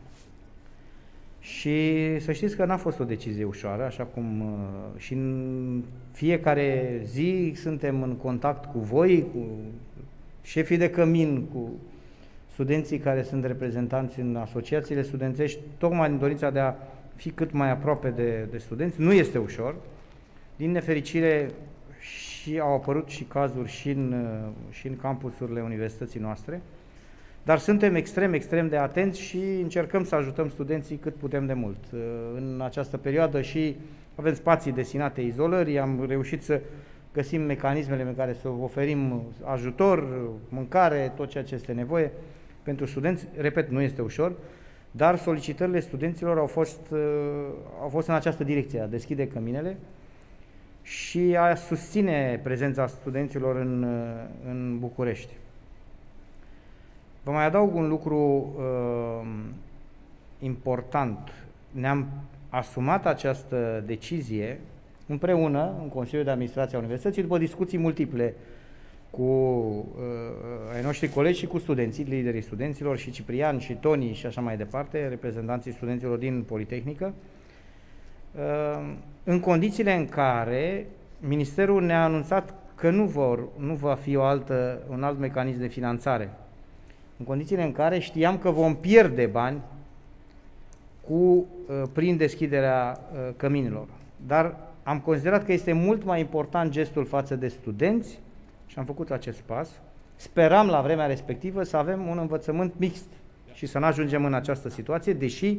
Și să știți că n-a fost o decizie ușoară, așa cum și în fiecare zi suntem în contact cu voi, cu șefii de cămin, cu studenții care sunt reprezentanți în asociațiile studențești, tocmai în dorința de a fi cât mai aproape de studenți. Nu este ușor. Din nefericire și au apărut și cazuri și în campusurile universității noastre, dar suntem extrem de atenți și încercăm să ajutăm studenții cât putem de mult. În această perioadă și avem spații destinate izolării, am reușit să găsim mecanismele în care să oferim ajutor, mâncare, tot ceea ce este nevoie pentru studenți. Repet, nu este ușor, dar solicitările studenților au fost în această direcție, a deschide căminele și a susține prezența studenților în București. Vă mai adaug un lucru important. Ne-am asumat această decizie împreună în Consiliul de Administrație a Universității, după discuții multiple cu ai noștri colegi și cu studenții, liderii studenților, și Ciprian, și Toni și așa mai departe, reprezentanții studenților din Politehnică, în condițiile în care Ministerul ne-a anunțat că nu va fi un alt mecanism de finanțare, în condițiile în care știam că vom pierde bani prin deschiderea căminelor. Dar am considerat că este mult mai important gestul față de studenți și am făcut acest pas. Speram la vremea respectivă să avem un învățământ mixt și să nu ajungem în această situație, deși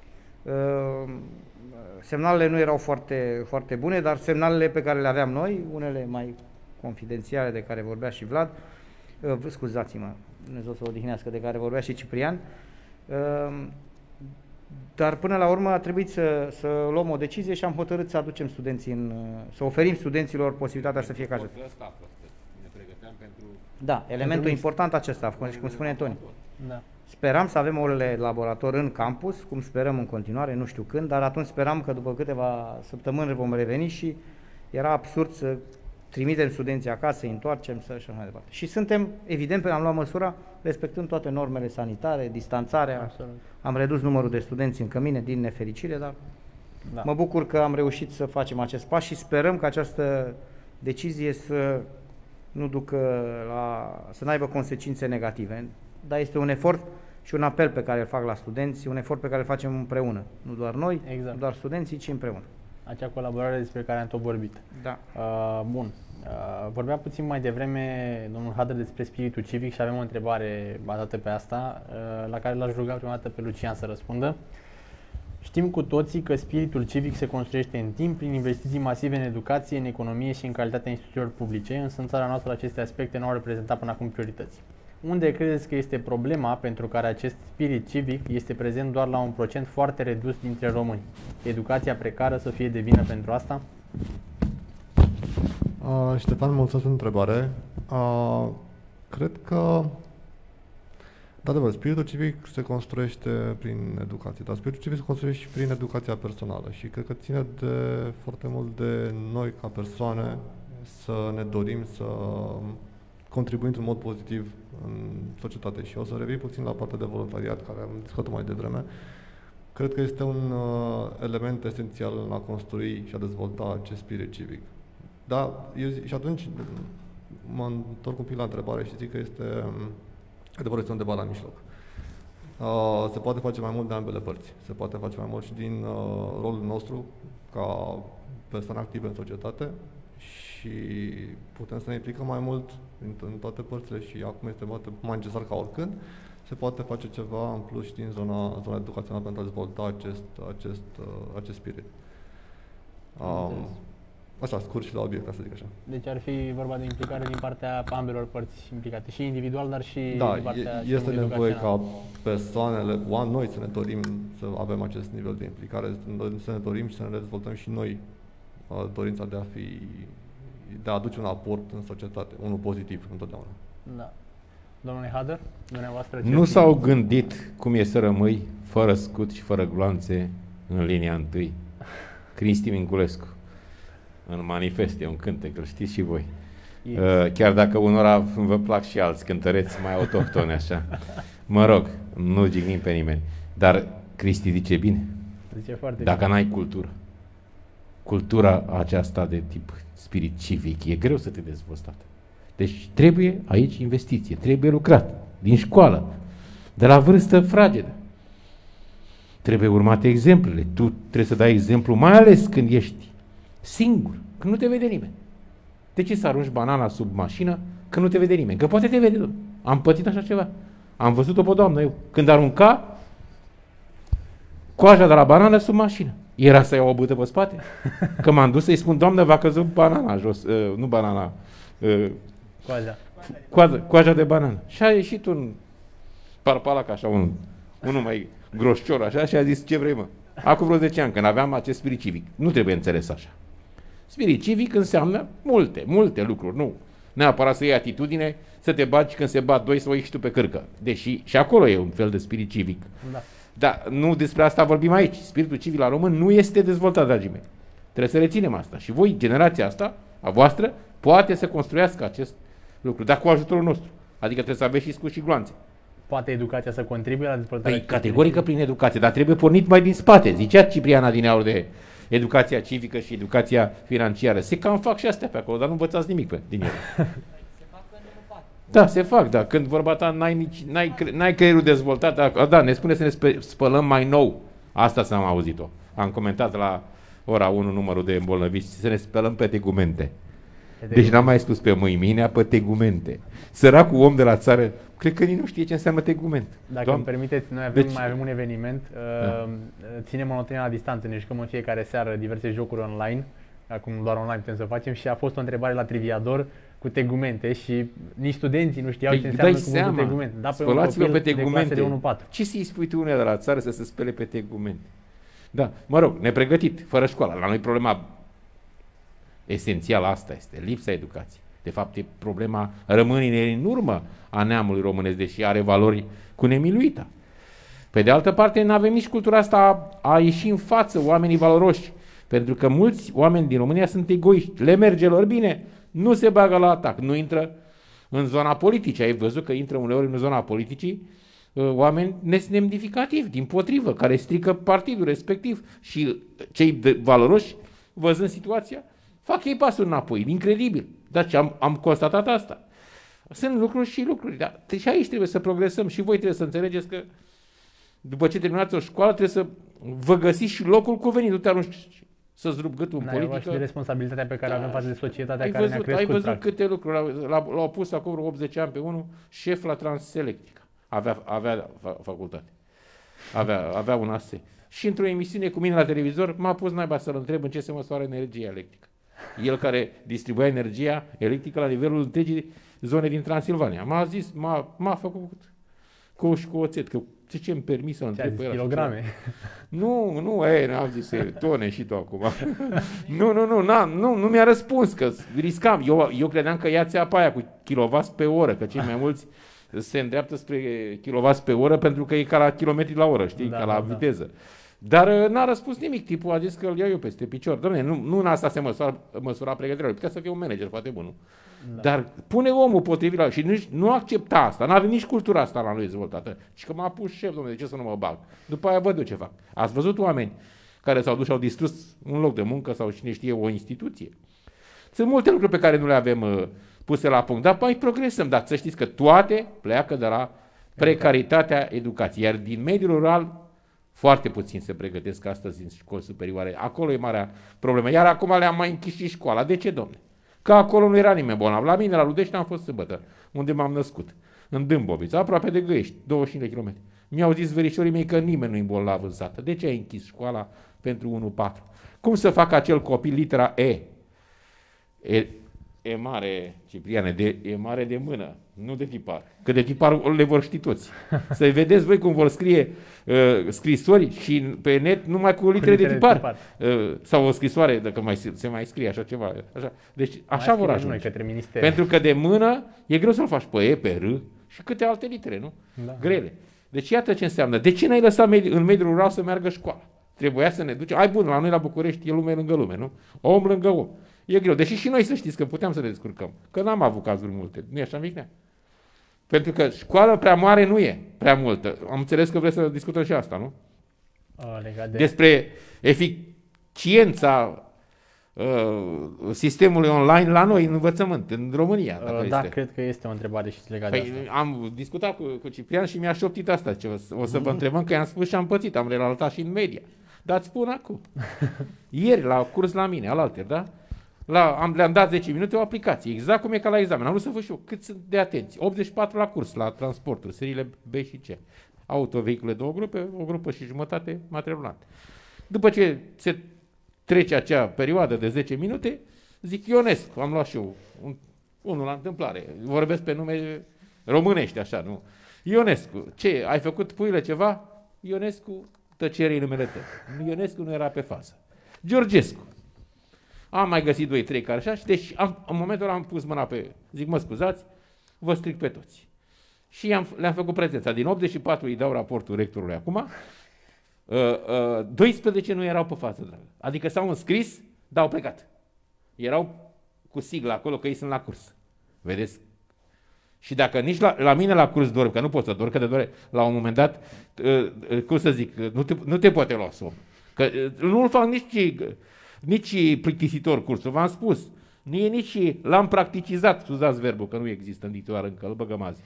semnalele nu erau foarte, foarte bune, dar semnalele pe care le aveam noi, unele mai confidențiale de care vorbea și Vlad, scuzați-mă, Dumnezeu să o odihnească, de care vorbea și Ciprian, dar până la urmă a trebuit să luăm o decizie și am hotărât să aducem studenții să oferim studenților posibilitatea să fie cazat. Da, elementul important acesta, cum spune Toni. Da. Speram să avem orele laborator în campus, cum sperăm în continuare, nu știu când, dar atunci speram că după câteva săptămâni vom reveni și era absurd să trimitem studenții acasă, să-i întoarcem și așa mai departe. Și suntem, evident, am luat măsura respectând toate normele sanitare, distanțarea. Absolut. Am redus numărul de studenți în cămine, din nefericire, dar da. Mă bucur că am reușit să facem acest pas și sperăm că această decizie să nu ducă să nu aibă consecințe negative. Dar este un efort și un apel pe care îl fac la studenți, un efort pe care îl facem împreună. Nu doar noi, exact. Nu doar studenții, ci împreună. Acea colaborare despre care am tot vorbit. Da. Bun. Vorbea puțin mai devreme domnul Hadr despre spiritul civic și avem o întrebare bazată pe asta, la care l-aș ruga prima dată pe Lucian să răspundă. Știm cu toții că spiritul civic se construiește în timp prin investiții masive în educație, în economie și în calitatea instituțiilor publice, însă în țara noastră aceste aspecte nu au reprezentat până acum priorități. Unde credeți că este problema pentru care acest spirit civic este prezent doar la un procent foarte redus dintre români? Educația precară să fie de vină pentru asta? Ștefan, mulțumesc pentru întrebare. Cred că, de adevăr, spiritul civic se construiește prin educație, dar spiritul civic se construiește și prin educația personală și cred că ține foarte mult de noi ca persoane să ne dorim să contribuim într-un mod pozitiv în societate. Și o să revin puțin la partea de voluntariat, care am discutat mai devreme. Cred că este un element esențial în a construi și a dezvolta acest spirit civic. Da, și atunci mă întorc un pic la întrebare și zic că adevărul este undeva la mijloc. Se poate face mai mult de ambele părți. Se poate face mai mult și din rolul nostru ca persoane active în societate și putem să ne implicăm mai mult în toate părțile și acum este mai necesar ca oricând. Se poate face ceva în plus și din zona educațională pentru a dezvolta acest spirit. Așa, scurt și la obiect, să zic așa. Deci ar fi vorba de implicare din partea ambelor părți implicate, și individual, dar și da, din partea este nevoie ca persoanele, noi să ne dorim să avem acest nivel de implicare, să ne dorim și să ne dezvoltăm și noi dorința de a aduce un aport în societate, unul pozitiv întotdeauna. Da. Domnule Hader, dumneavoastră ce Nu s-au gândit cum e să rămâi fără scut și fără gloanțe în linia întâi. Cristi Minculescu, în Manifest, e un cântec, îl știți și voi. Chiar dacă unora vă plac și alți cântăreți mai autohtoni așa. Mă rog, nu jignim pe nimeni. Dar Cristi zice bine. Zice foarte dacă bine. n-ai cultura aceasta de tip spirit civic, e greu să te dezvolți. Deci trebuie aici investiție, trebuie lucrat, din școală, de la vârstă fragedă. Trebuie urmate exemplele. Tu trebuie să dai exemplu, mai ales când ești singur, când nu te vede nimeni. De ce să arunci banana sub mașină când nu te vede nimeni? Că poate te vede, domnule. Am pățit așa ceva. Am văzut-o pe doamnă eu. Când arunca coaja de la banană sub mașină. Era să iau o bâtă pe spate? Că m-am dus să-i spun, doamnă, v-a căzut banana jos. Nu banana. Coaja de banană. Și a ieșit un parpalac așa, unul mai groșcior așa și a zis, ce vrei, mă? Acum vreo 10 ani, când aveam acest spirit civic. Nu trebuie înțeles așa. Spirit civic înseamnă multe lucruri. Nu neapărat să iei atitudine, să te bagi când se bat doi, să o iei și tu pe cârcă. Deși și acolo e un fel de spirit civic. Da. Dar nu despre asta vorbim aici. Spiritul civic la român nu este dezvoltat, dragii mei. Trebuie să reținem asta. Și voi, generația asta, a voastră, poate să construiască acest lucru, dar cu ajutorul nostru. Adică trebuie să aveți și scuși și gloanțe. Poate educația să contribuie la dezvoltarea? Păi, categorică prin educație, dar trebuie pornit mai din spate. Zicea Ciprian Adineaur de educația civică și educația financiară. Se cam fac și astea pe acolo, dar nu învățați nimic din ele. Da, se fac, da. Când vorba ta n-ai creierul dezvoltat, da, ne spune să ne spălăm mai nou. Asta s-am auzit-o. Am comentat la ora 1 numărul de îmbolnăviți, să ne spălăm pe tegumente. Deci n-am mai spus pe mâinea, pe tegumente. Săracul om de la țară, cred că nici nu știe ce înseamnă tegument. Dacă îmi permiteți, noi mai avem un eveniment, ținem monotonia la distanță, ne jucăm în fiecare seară diverse jocuri online, acum doar online putem să facem, și a fost o întrebare la Triviador cu tegumente și nici studenții nu știau ce înseamnă cuvântul tegument. Da, spălați-vă pe tegumente. De 1-4. Ce să-i spui tu unea de la țară să se spele pe tegumente? Da, mă rog, nepregătit, fără școală. La noi problema esențială asta este, lipsa educației. De fapt, e problema rămânirii în urmă a neamului românesc, deși are valori cu nemiluita. Pe de altă parte, nu avem nici cultura asta a ieși în față oamenii valoroși, pentru că mulți oameni din România sunt egoiști. Le merge lor bine, nu se bagă la atac, nu intră în zona politică. Ai văzut că intră uneori în zona politicii oameni nesemnificativi, dimpotrivă, care strică partidul respectiv și cei valoroși, văzând situația, fac ei pasul înapoi, incredibil. Dar am constatat asta. Sunt lucruri și lucruri. Dar și aici trebuie să progresăm și voi trebuie să înțelegeți că după ce terminați o școală trebuie să vă găsiți și locul cuvenit. Nu te arunci să-ți rup gâtul în politică. Și de responsabilitatea pe care avem față de societatea care ne-a crescut. Ai văzut câte lucruri. L-au pus acum vreo 80 ani pe unul șef la Transelectrica. Avea facultate. Avea un AS. Și într-o emisiune cu mine la televizor m-a pus naiba să-l întreb în ce se măsoară energia electrică. El care distribuia energia electrică la nivelul întregii zone din Transilvania. M-a zis, m-a făcut coș cu oțet, că ce îmi permis să-l întreb pe el. Kilograme? N-am zis tone și tu acum. Nu mi-a răspuns, că riscam. Eu credeam că ia țeapa aia cu kilovați pe oră, că cei mai mulți se îndreaptă spre kilovați pe oră pentru că e ca la kilometri la oră, știi, ca la viteză. Dar n-a răspuns nimic, tipul a zis că îl iau eu peste picior. Doamne, nu în asta se măsura pregătirea, putea să fie un manager, poate bun, nu? Da. Dar pune omul potrivit la... Și nu accepta asta, n-avem nici cultura asta la noi dezvoltată. Și că m-a pus șef, domnule, de ce să nu mă bag? După aia văd eu ce fac. Ați văzut oameni care s-au dus și au distrus un loc de muncă sau cine știe o instituție? Sunt multe lucruri pe care nu le avem puse la punct, dar mai progresăm. Dar să știți că toate pleacă de la precaritatea educației. Iar din mediul rural foarte puțin se pregătesc astăzi în școli superioare. Acolo e marea problemă. Iar acum le-am mai închis și școala. De ce, domne? Că acolo nu era nimeni bolnav. La mine, la Ludești, am fost sâmbătă, unde m-am născut. În Dâmbovița, aproape de Găiești, 25 de kilometri. Mi-au zis verișorii mei că nimeni nu-i bolnav în sat. De ce ai închis școala pentru 1-4? Cum să facă acel copil litera E? E mare, Cipriane, e mare de mână, nu de tipar. Că de tipar le vor ști toți. Să vedeți voi cum vor scrie scrisori și pe net numai cu litere de tipar. Sau o scrisoare, dacă se mai scrie așa ceva. Așa. Deci așa vor ajunge. Pentru că de mână e greu să-l faci pe E, pe R și câte alte litere, nu? Da. Grele. Deci iată ce înseamnă. De ce n-ai lăsat în mediul rural să meargă școala? Trebuia să ne ducem. Ai bun, la noi la București e lume lângă lume, nu? Om lângă om. E greu. Deși și noi să știți că puteam să ne descurcăm. Că n-am avut cazuri multe. Nu e așa, Micnea? Pentru că școală prea mare nu e prea multă. Am înțeles că vreți să discutăm și asta, nu? Despre eficiența sistemului online la noi în învățământ, în România. Da, cred că este o întrebare și legată de asta. Am discutat cu Ciprian și mi-a șoptit asta. O să vă întrebăm, că i-am spus și am pățit, am relatat și în media. Dar îți spun acum. Ieri, la curs la mine, alaltăieri, da? Le-am dat 10 minute o aplicație, exact cum e ca la examen. Am vrut să văd și eu cât sunt de atenți. 84 la curs, la transporturi, seriile B și C. Autovehicule 2 grupe, o grupă și jumătate material rulant. După ce se trece acea perioadă de 10 minute, zic Ionescu, am luat și eu unul la întâmplare. Vorbesc pe nume românești, așa, nu? Ionescu, ce, ai făcut puile ceva? Ionescu, tăcere-i numele tău. Ionescu nu era pe față. Georgescu. Am mai găsit 2-3 care așa și deci în momentul ăla am pus mâna pe, zic, mă scuzați, vă stric pe toți. Și le-am făcut prezența. Din 84 îi dau raportul rectorului acum, 12 nu erau pe față, dragă. Adică s-au înscris, dar au plecat. Erau cu sigla acolo că ei sunt la curs. Vedeți? Și dacă nici la mine la curs dorm, că nu pot să dorm, că de doare, la un moment dat, cum să zic, nu te poate lua somn. Că nu-l fac nici plictisitor cursul, v-am spus. Nu e nici, l-am practicizat, scuzați verbul, că nu există în dicționar încă, îl băgăm azi.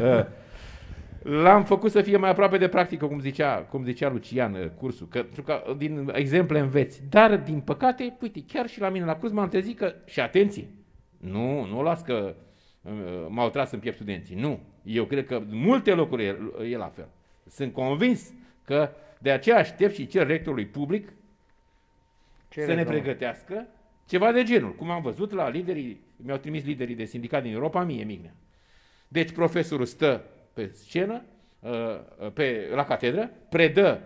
L-am făcut să fie mai aproape de practică, cum zicea Lucian, cursul, pentru că din exemple înveți. Dar, din păcate, uite, chiar și la mine la curs m-am trezit că, și atenție, nu las că m-au tras în piept studenții, nu. Eu cred că multe locuri e la fel. Sunt convins că de aceea aștept și cer rectorului public să ne pregătească ceva de genul. Cum am văzut la liderii, mi-au trimis liderii de sindicat din Europa, mie, Mignea. Deci profesorul stă pe scenă, la catedră, predă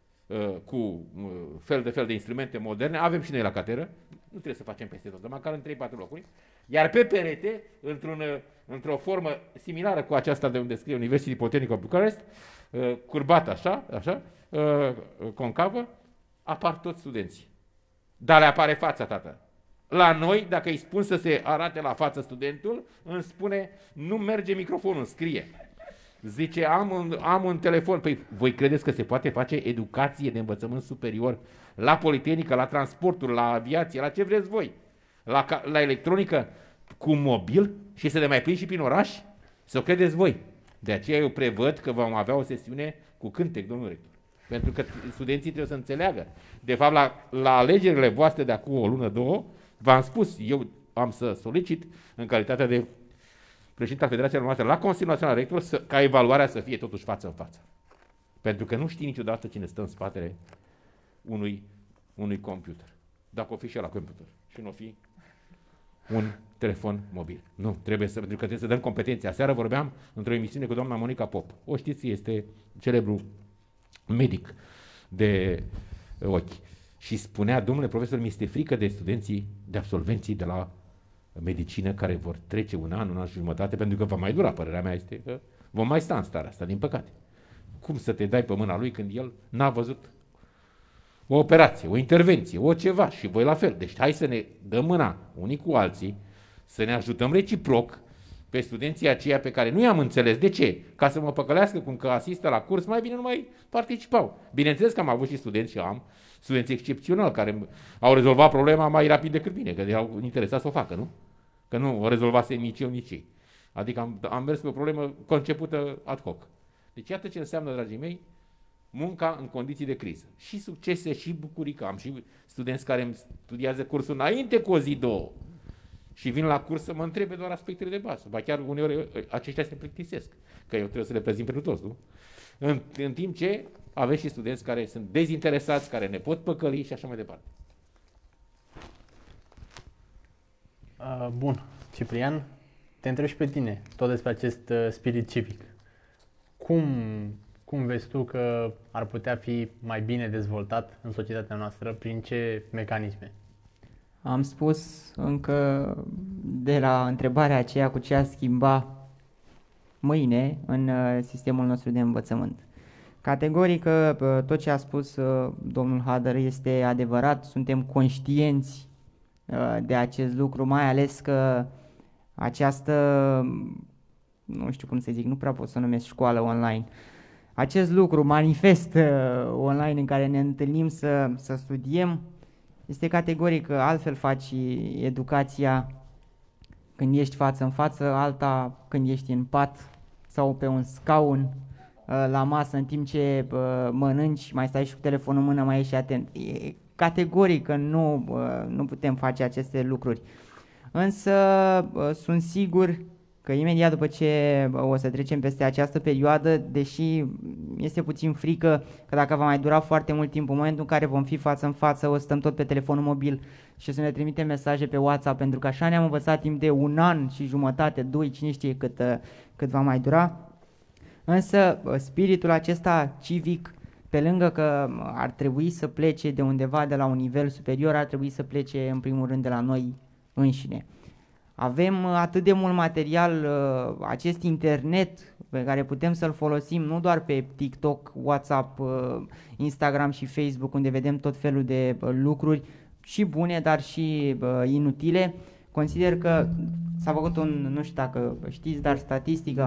cu fel de instrumente moderne, avem și noi la catedră, nu trebuie să facem peste tot, dar măcar în 3-4 locuri, iar pe perete, într-o formă similară cu aceasta de unde scrie University Polytechnic of Bucharest, curbată așa, concavă, apar toți studenții. Dar le apare fața, tată. La noi, dacă îi spun să se arate la față studentul, îmi spune, nu merge microfonul, scrie. Zice, am un telefon. Păi, voi credeți că se poate face educație de învățământ superior la Politehnică, la transporturi, la aviație, la ce vreți voi? La electronică cu mobil și să le mai prind și prin oraș? Să o credeți voi. De aceea eu prevăd că vom avea o sesiune cu cântec, domnul rector. Pentru că studenții trebuie să înțeleagă. De fapt, la alegerile voastre de acum o lună, două, v-am spus, eu am să solicit, în calitatea de președinte al Federației noastre, la Consiliul Național Rector, ca evaluarea să fie totuși față în față. Pentru că nu știi niciodată cine stă în spatele unui computer. Dacă o fi și la computer și nu o fi un telefon mobil. Nu, pentru că trebuie să dăm competențe. Aseară vorbeam într-o emisiune cu doamna Monica Pop. O știți, este celebru medic de ochi. Și spunea, domnule profesor, mi este frică de studenții, de absolvenții de la medicină care vor trece un an și jumătate, pentru că va mai dura, părerea mea este că vom mai sta în starea asta, din păcate. Cum să te dai pe mâna lui când el n-a văzut o operație, o intervenție, o ceva și voi la fel. Deci hai să ne dăm mâna unii cu alții, să ne ajutăm reciproc pe studenții aceia pe care nu i-am înțeles. De ce? Ca să mă păcălească cum că asistă la curs, mai bine nu mai participau. Bineînțeles că am avut și studenți și am studenți excepționali care au rezolvat problema mai rapid decât mine, că erau interesați să o facă, nu? Că nu o rezolvase nici eu, nici ei. Adică am mers pe o problemă concepută ad hoc. Deci iată ce înseamnă, dragii mei, munca în condiții de criză. Și succese, și bucurii, că am și studenți care îmi studiază cursul înainte cu o zi, două. Și vin la curs să mă întrebe doar aspectele de bază. Ba chiar uneori aceștia se plictisesc, că eu trebuie să le prezint pentru toți, nu? În timp ce aveți și studenți care sunt dezinteresați, care ne pot păcăli și așa mai departe. Bun. Ciprian, te întreb și pe tine, tot despre acest spirit civic. Cum vezi tu că ar putea fi mai bine dezvoltat în societatea noastră, prin ce mecanisme? Am spus încă de la întrebarea aceea cu ce a schimba mâine în sistemul nostru de învățământ. Categoric tot ce a spus domnul Hader este adevărat, suntem conștienți de acest lucru, mai ales că această, nu știu cum să zic, nu prea pot să o numesc școală online, acest lucru manifest online în care ne întâlnim să studiem, este categoric că altfel faci educația când ești față în față, alta când ești în pat sau pe un scaun la masă în timp ce mănânci, mai stai și cu telefonul în mână, mai ești atent. E categoric că nu putem face aceste lucruri. Însă sunt sigur că imediat după ce o să trecem peste această perioadă, deși este puțin frică că dacă va mai dura foarte mult timp, în momentul în care vom fi față în față, o să stăm tot pe telefonul mobil și să ne trimitem mesaje pe WhatsApp, pentru că așa ne-am învățat timp de 1 an și jumătate, 2, cine știe cât va mai dura. Însă spiritul acesta civic, pe lângă că ar trebui să plece de undeva de la un nivel superior, ar trebui să plece în primul rând de la noi înșine. Avem atât de mult material, acest internet pe care putem să-l folosim nu doar pe TikTok, WhatsApp, Instagram și Facebook, unde vedem tot felul de lucruri și bune, dar și inutile. Consider că s-a făcut nu știu dacă știți, dar statistică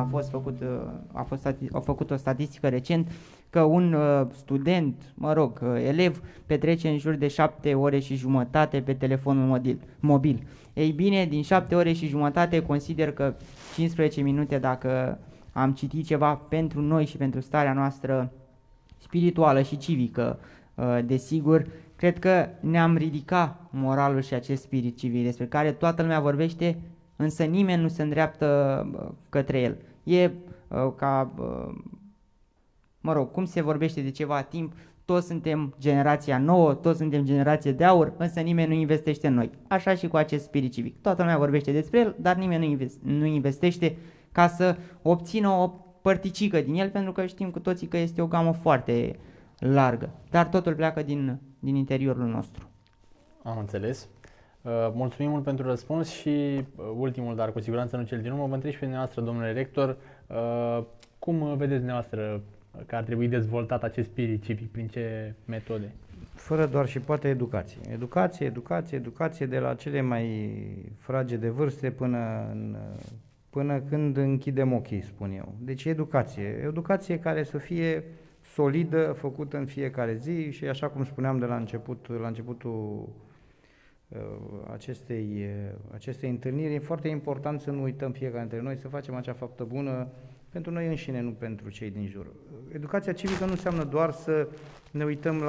a făcut o statistică recent că un student, elev, petrece în jur de 7 ore și jumătate pe telefonul mobil. Ei bine, din 7 ore și jumătate consider că 15 minute, dacă am citit ceva pentru noi și pentru starea noastră spirituală și civică, desigur, cred că ne-am ridicat moralul și acest spirit civic despre care toată lumea vorbește, însă nimeni nu se îndreaptă către el. E cum se vorbește de ceva timp, toți suntem generația nouă, toți suntem generație de aur, însă nimeni nu investește în noi. Așa și cu acest spirit civic. Toată lumea vorbește despre el, dar nimeni nu investește ca să obțină o părticică din el, pentru că știm cu toții că este o gamă foarte largă. Dar totul pleacă din interiorul nostru. Am înțeles. Mulțumim mult pentru răspuns și ultimul, dar cu siguranță nu cel din urmă, vă întreb și pe dumneavoastră, domnule rector, cum vedeți dumneavoastră că ar trebui dezvoltat acest spirit civic, prin ce metode? Fără doar și poate educație. Educație de la cele mai fragede vârste până când închidem ochii, spun eu. Deci educație care să fie solidă, făcută în fiecare zi și așa cum spuneam de la începutul acestei întâlniri, e foarte important să nu uităm fiecare dintre noi, să facem acea faptă bună pentru noi înșine, nu pentru cei din jur. Educația civică nu înseamnă doar să ne uităm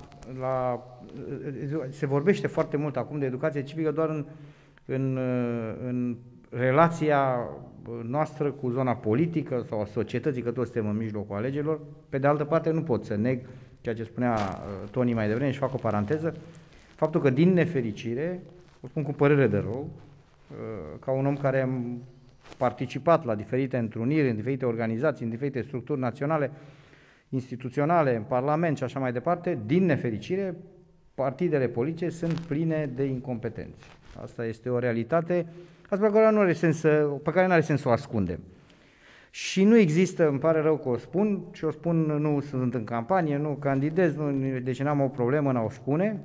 se vorbește foarte mult acum de educație civică doar în relația noastră cu zona politică sau a societății, că toți suntem în mijlocul alegerilor. Pe de altă parte, nu pot să neg ceea ce spunea Tony mai devreme și fac o paranteză, faptul că din nefericire, o spun cu părere de rău, ca un om care am participat la diferite întruniri, în diferite organizații, în diferite structuri naționale, instituționale, în Parlament și așa mai departe, din nefericire, partidele politice sunt pline de incompetenți. Asta este o realitate pe care nu are sens să o ascundem. Și nu există, îmi pare rău că o spun, și o spun, nu sunt în campanie, nu candidez, deci n-am o problemă în a o spune,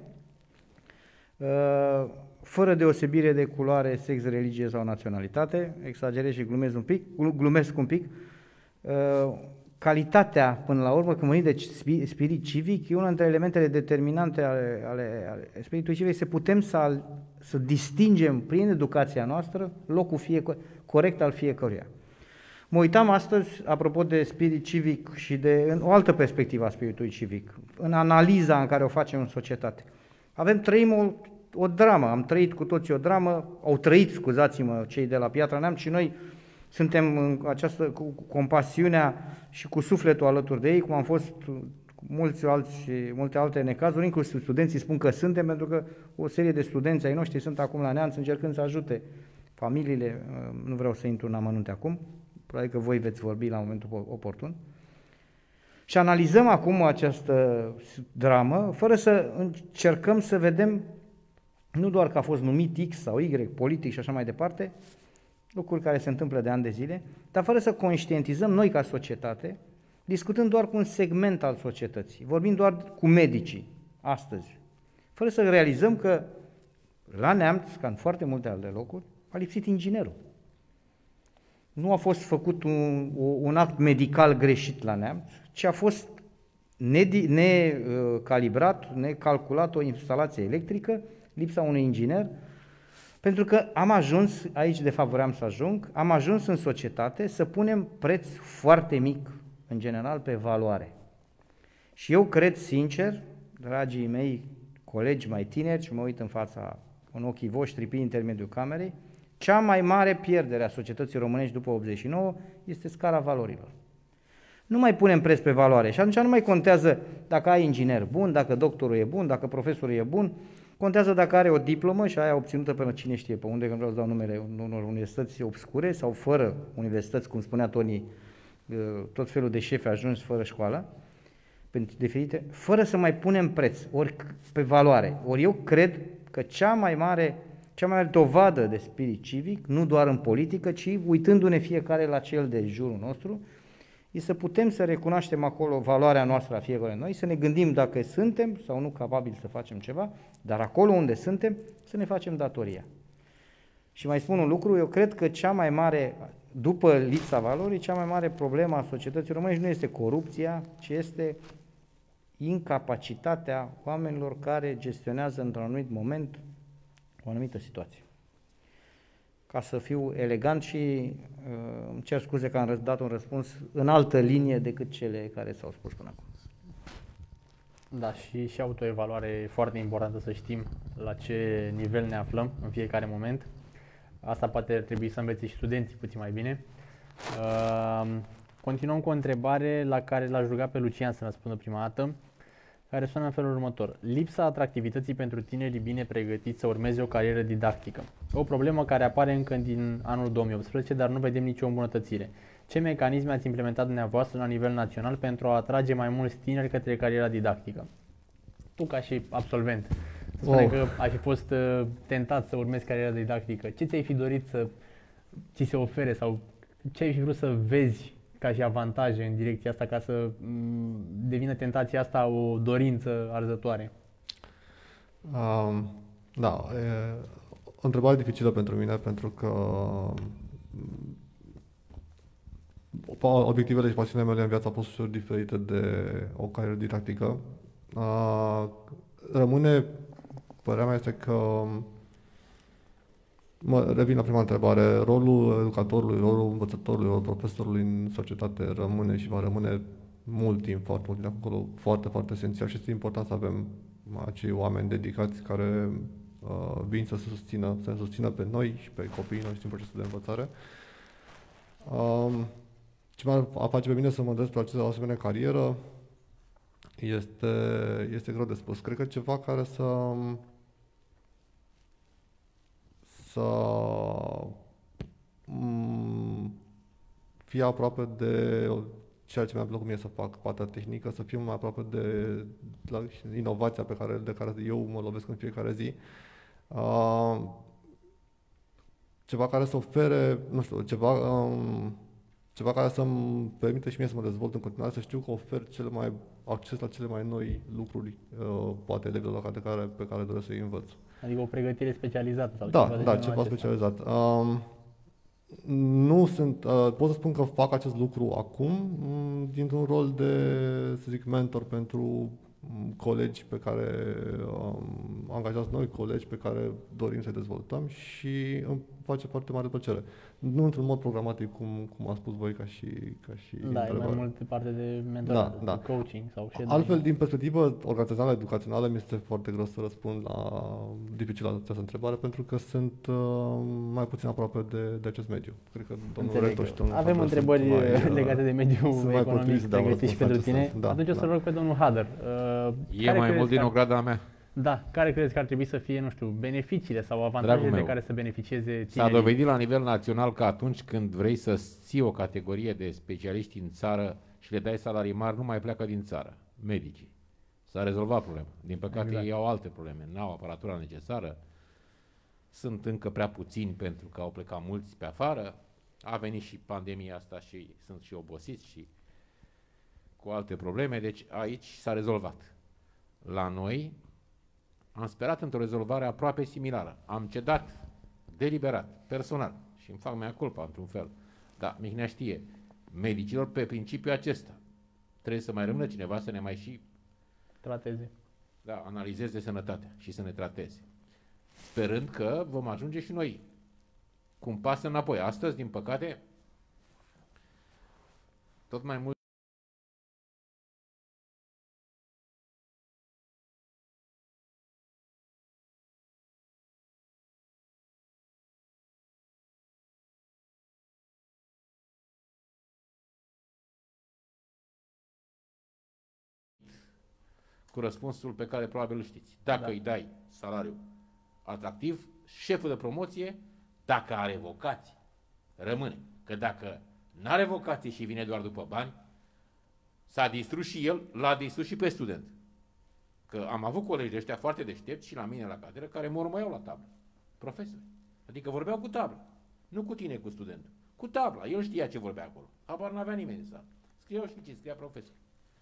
fără deosebire de culoare, sex, religie sau naționalitate, exagerez și glumesc un pic, calitatea, până la urmă, când vorbim de spirit civic, e una dintre elementele determinante ale spiritului civic, să putem să distingem prin educația noastră locul corect al fiecăruia. Mă uitam astăzi, apropo de spirit civic și în o altă perspectivă a spiritului civic, în analiza în care o facem în societate. Trăim o dramă, am trăit cu toții o dramă, au trăit, scuzați-mă, cei de la Piatra Neamț și noi suntem cu compasiunea și cu sufletul alături de ei, cum am fost cu multe alte necazuri, inclusiv studenții spun că suntem, pentru că o serie de studenți ai noștri sunt acum la Neamț încercând să ajute familiile, nu vreau să intru în amănunte acum, probabil că voi veți vorbi la momentul oportun. Și analizăm acum această dramă, fără să încercăm să vedem, nu doar că a fost numit X sau Y, politic și așa mai departe, lucruri care se întâmplă de ani de zile, dar fără să conștientizăm noi ca societate, discutând doar cu un segment al societății, vorbim doar cu medicii astăzi, fără să realizăm că la Neamț, ca în foarte multe alte locuri, a lipsit inginerul. Nu a fost făcut un act medical greșit la Neamț, ci a fost necalibrat, necalculat o instalație electrică, lipsa unui inginer, pentru că am ajuns, aici de fapt vreau să ajung, am ajuns în societate să punem preț foarte mic, în general, pe valoare. Și eu cred sincer, dragii mei colegi mai tineri, și mă uit în ochii voștri prin intermediul camerei, cea mai mare pierdere a societății românești după 89 este scara valorilor. Nu mai punem preț pe valoare și atunci nu mai contează dacă ai inginer bun, dacă doctorul e bun, dacă profesorul e bun, contează dacă are o diplomă și aia obținută până cine știe pe unde, că vreau să dau numele unor universități obscure sau fără universități, cum spunea Tony, tot felul de șefi ajungi fără școală, diferite, fără să mai punem preț, ori pe valoare. Ori eu cred că cea mai mare dovadă de spirit civic, nu doar în politică, ci uitându-ne fiecare la cel de jurul nostru, e să putem să recunoaștem acolo valoarea noastră a fiecare noi, să ne gândim dacă suntem sau nu capabili să facem ceva, dar acolo unde suntem, să ne facem datoria. Și mai spun un lucru, eu cred că cea mai mare, după lipsa valorii, cea mai mare problemă a societății românești nu este corupția, ci este incapacitatea oamenilor care gestionează într-un anumit moment o anumită situație. Ca să fiu elegant și îmi cer scuze că am dat un răspuns în altă linie decât cele care s-au spus până acum. Da, și autoevaluare e foarte importantă să știm la ce nivel ne aflăm în fiecare moment. Asta poate ar trebui să învețe și studenții puțin mai bine. Continuăm cu o întrebare la care l-aș ruga pe Lucian să răspundă prima dată, care sună în felul următor. Lipsa atractivității pentru tinerii bine pregătiți să urmeze o carieră didactică. O problemă care apare încă din anul 2018, dar nu vedem nicio îmbunătățire. Ce mecanisme ați implementat dumneavoastră la nivel național pentru a atrage mai mulți tineri către cariera didactică? Tu ca și absolvent, să spune că ai fi fost tentat să urmezi cariera didactică. Ce ți-ai fi dorit să ți se ofere sau ce ai fi vrut să vezi ca și avantaje în direcția asta ca să devină tentația asta o dorință arzătoare? Da, e o întrebare dificilă pentru mine, pentru că obiectivele și pasiunile mele în viață au fost ușor diferite de o carieră didactică. Părerea mea este că, revin la prima întrebare, rolul educatorului, rolul învățătorului, rolul profesorului în societate rămâne și va rămâne mult timp, foarte mult timp acolo, foarte, foarte esențial și este important să avem acei oameni dedicați care vin să ne susțină pe noi și pe copiii noștri în procesul de învățare. Ce mă face pe mine să mă îndrept pe o asemenea carieră este greu de spus. Cred că ceva care să fie aproape de ceea ce mi-a plăcut mie să fac, partea tehnică, să fiu mai aproape de inovația de care eu mă lovesc în fiecare zi. Ceva care să ofere, nu știu, ceva care să-mi permite și mie să mă dezvolt în continuare, să știu că ofer acces la cele mai noi lucruri, poate elevilor pe care doresc să-i învăț. Adică o pregătire specializată sau ceva? Da, ceva specializat. Nu sunt, pot să spun că fac acest lucru acum dintr-un rol de, să zic, mentor pentru colegi pe care angajați noi, colegi pe care dorim să dezvoltăm și îmi face foarte mare plăcere. Nu într-un mod programatic, cum a spus voi ca și da, e mai mult parte de mentorat, de coaching sau shadowing. Altfel, din perspectivă organizațională, educațională, mi este foarte greu să răspund dificil la această întrebare, pentru că sunt mai puțin aproape de acest mediu. Cred că domnul rector și domnul Avem întrebări legate de mediul economic pregătit și pentru tine. Atunci o să rog pe domnul Hader. E mai mult din ograda mea. Da, care credeți că ar trebui să fie, nu știu, beneficiile sau avantajele de care să beneficieze tinerii? S-a dovedit la nivel național că atunci când vrei să ții o categorie de specialiști în țară și le dai salarii mari, nu mai pleacă din țară, medicii. S-a rezolvat problema. Din păcate exact. Ei au alte probleme, n-au aparatura necesară, sunt încă prea puțini pentru că au plecat mulți pe afară, a venit și pandemia asta și sunt și obosiți și cu alte probleme, deci aici s-a rezolvat. La noi am sperat într-o rezolvare aproape similară. Am cedat deliberat, personal, și îmi fac mea culpa într-un fel. Dar Mihnea știe, medicilor pe principiul acesta. Trebuie să mai rămână cineva să ne mai și trateze. Da, analizeze sănătatea și să ne trateze. Sperând că vom ajunge și noi cu un pas înapoi. Astăzi, din păcate, tot mai mult cu răspunsul pe care probabil îl știți. Dacă îi dai salariu atractiv, șeful de promoție, dacă are vocație, rămâne. Că dacă nu are vocație și vine doar după bani, s-a distrus și el, l-a distrus și pe student. Că am avut colegi de ăștia foarte deștepți și la mine la catedră care mă urmăiau la tablă. Profesori. Adică vorbeau cu tabla. Nu cu tine, cu studentul. Cu tabla. El știa ce vorbea acolo. Habar n-avea nimeni în sală. Scriau și ce scria profesor.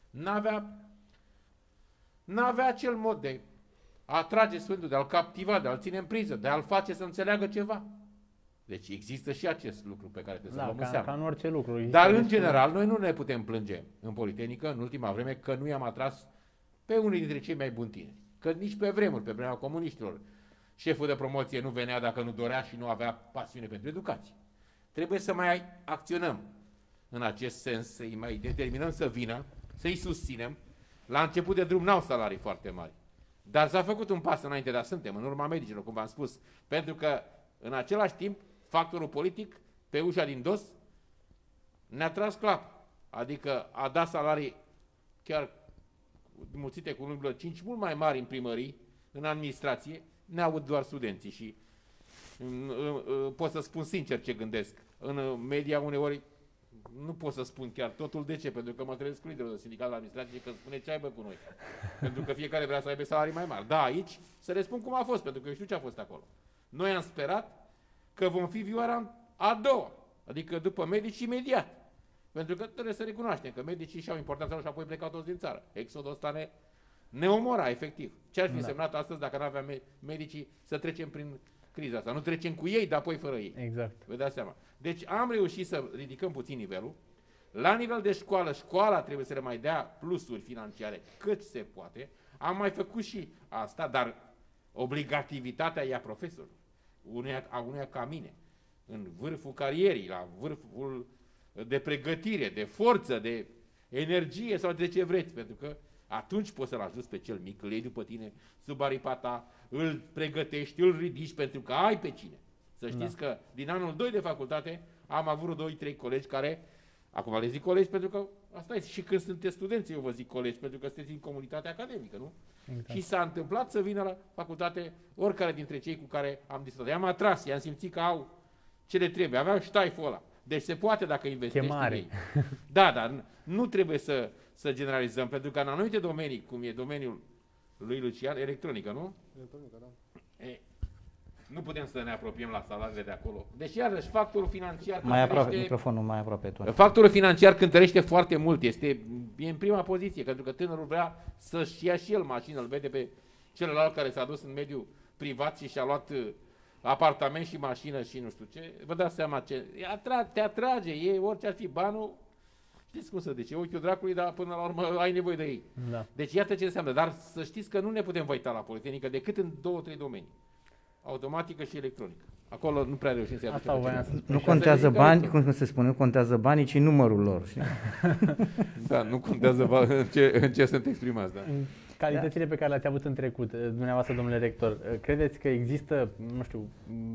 N-avea acel mod de a atrage studentul, de a-l captiva, de a-l ține în priză, de a-l face să înțeleagă ceva. Deci există și acest lucru pe care trebuie să luăm în seamă. Ca în orice lucru. Dar în general, noi nu ne putem plânge în Politehnică, în ultima vreme, că nu i-am atras pe unii dintre cei mai buni tineri. Că nici pe vremuri, pe vremea comuniștilor, șeful de promoție nu venea dacă nu dorea și nu avea pasiune pentru educație. Trebuie să mai acționăm în acest sens, să-i mai determinăm să vină, să-i susținem. La început de drum n-au salarii foarte mari. Dar s-a făcut un pas înainte, dar suntem în urma medicilor, cum v-am spus. Pentru că, în același timp, factorul politic, pe ușa din dos, ne-a tras clap. Adică a dat salarii chiar mulțite cu 1,5 mult mai mari în primării, în administrație, ne aud doar studenții și pot să spun sincer ce gândesc. În media uneori nu pot să spun chiar totul. De ce? Pentru că mă trezesc cu liderul de sindicat la administrație că spune ce aibă cu noi. Pentru că fiecare vrea să aibă salarii mai mari. Da, aici să le spun cum a fost, pentru că eu știu ce a fost acolo. Noi am sperat că vom fi vioara a doua, adică după medici imediat. Pentru că trebuie să recunoaștem că medicii și-au importanța lor și apoi plecau toți din țară. Exodul ăsta ne omora, efectiv. Ce ar fi însemnat astăzi dacă nu aveam medicii să trecem prin criza asta? Nu trecem cu ei, dar apoi fără ei. Exact. Vă dați seama. Deci am reușit să ridicăm puțin nivelul. La nivel de școală, școala trebuie să le mai dea plusuri financiare cât se poate. Am mai făcut și asta, dar obligativitatea e a profesorului. A uneia ca mine. În vârful carierii, la vârful de pregătire, de forță, de energie sau de ce vreți. Pentru că atunci poți să-l ajuți pe cel mic, îl iei după tine sub aripa ta, îl pregătești, îl ridici pentru că ai pe cine. Să știți că din anul 2 de facultate am avut 2-3 colegi care, acum le zic colegi pentru că asta este, și când sunteți studenți eu vă zic colegi pentru că sunteți în comunitatea academică, nu? Exact. Și s-a întâmplat să vină la facultate oricare dintre cei cu care am discutat. I-am atras, i-am simțit că au ce le trebuie, aveau ștaiful ăla. Deci se poate dacă investești în ei. Da, dar nu trebuie să generalizăm, pentru că în anumite domenii, cum e domeniul lui Lucian, electronică, nu? Electronică, da. Nu putem să ne apropiem la salariile de acolo. Deci, iarăși, factorul financiar... Mai aproape, microfonul mai aproape tu. Factorul financiar cântărește foarte mult. E în prima poziție, pentru că tânărul vrea să-și ia și el mașină, îl vede pe celălalt care s-a dus în mediul privat și și-a luat apartament și mașină și nu știu ce. Vă dați seama ce... te atrage, orice ar fi banul, știți cum să zice, ochiul dracului, dar până la urmă ai nevoie de ei. Da. Deci iată ce înseamnă. Dar să știți că nu ne putem văita la Politehnică decât în 2-3 domenii. Automatică și electronică. Acolo nu prea reușim să ia Nu contează bani, cum se spune, nu contează banii, ci numărul lor. Știi? Da, nu contează în ce sunt exprimați. Da. Calitățile pe care le-ați avut în trecut, dumneavoastră, domnule rector, credeți că există, nu știu,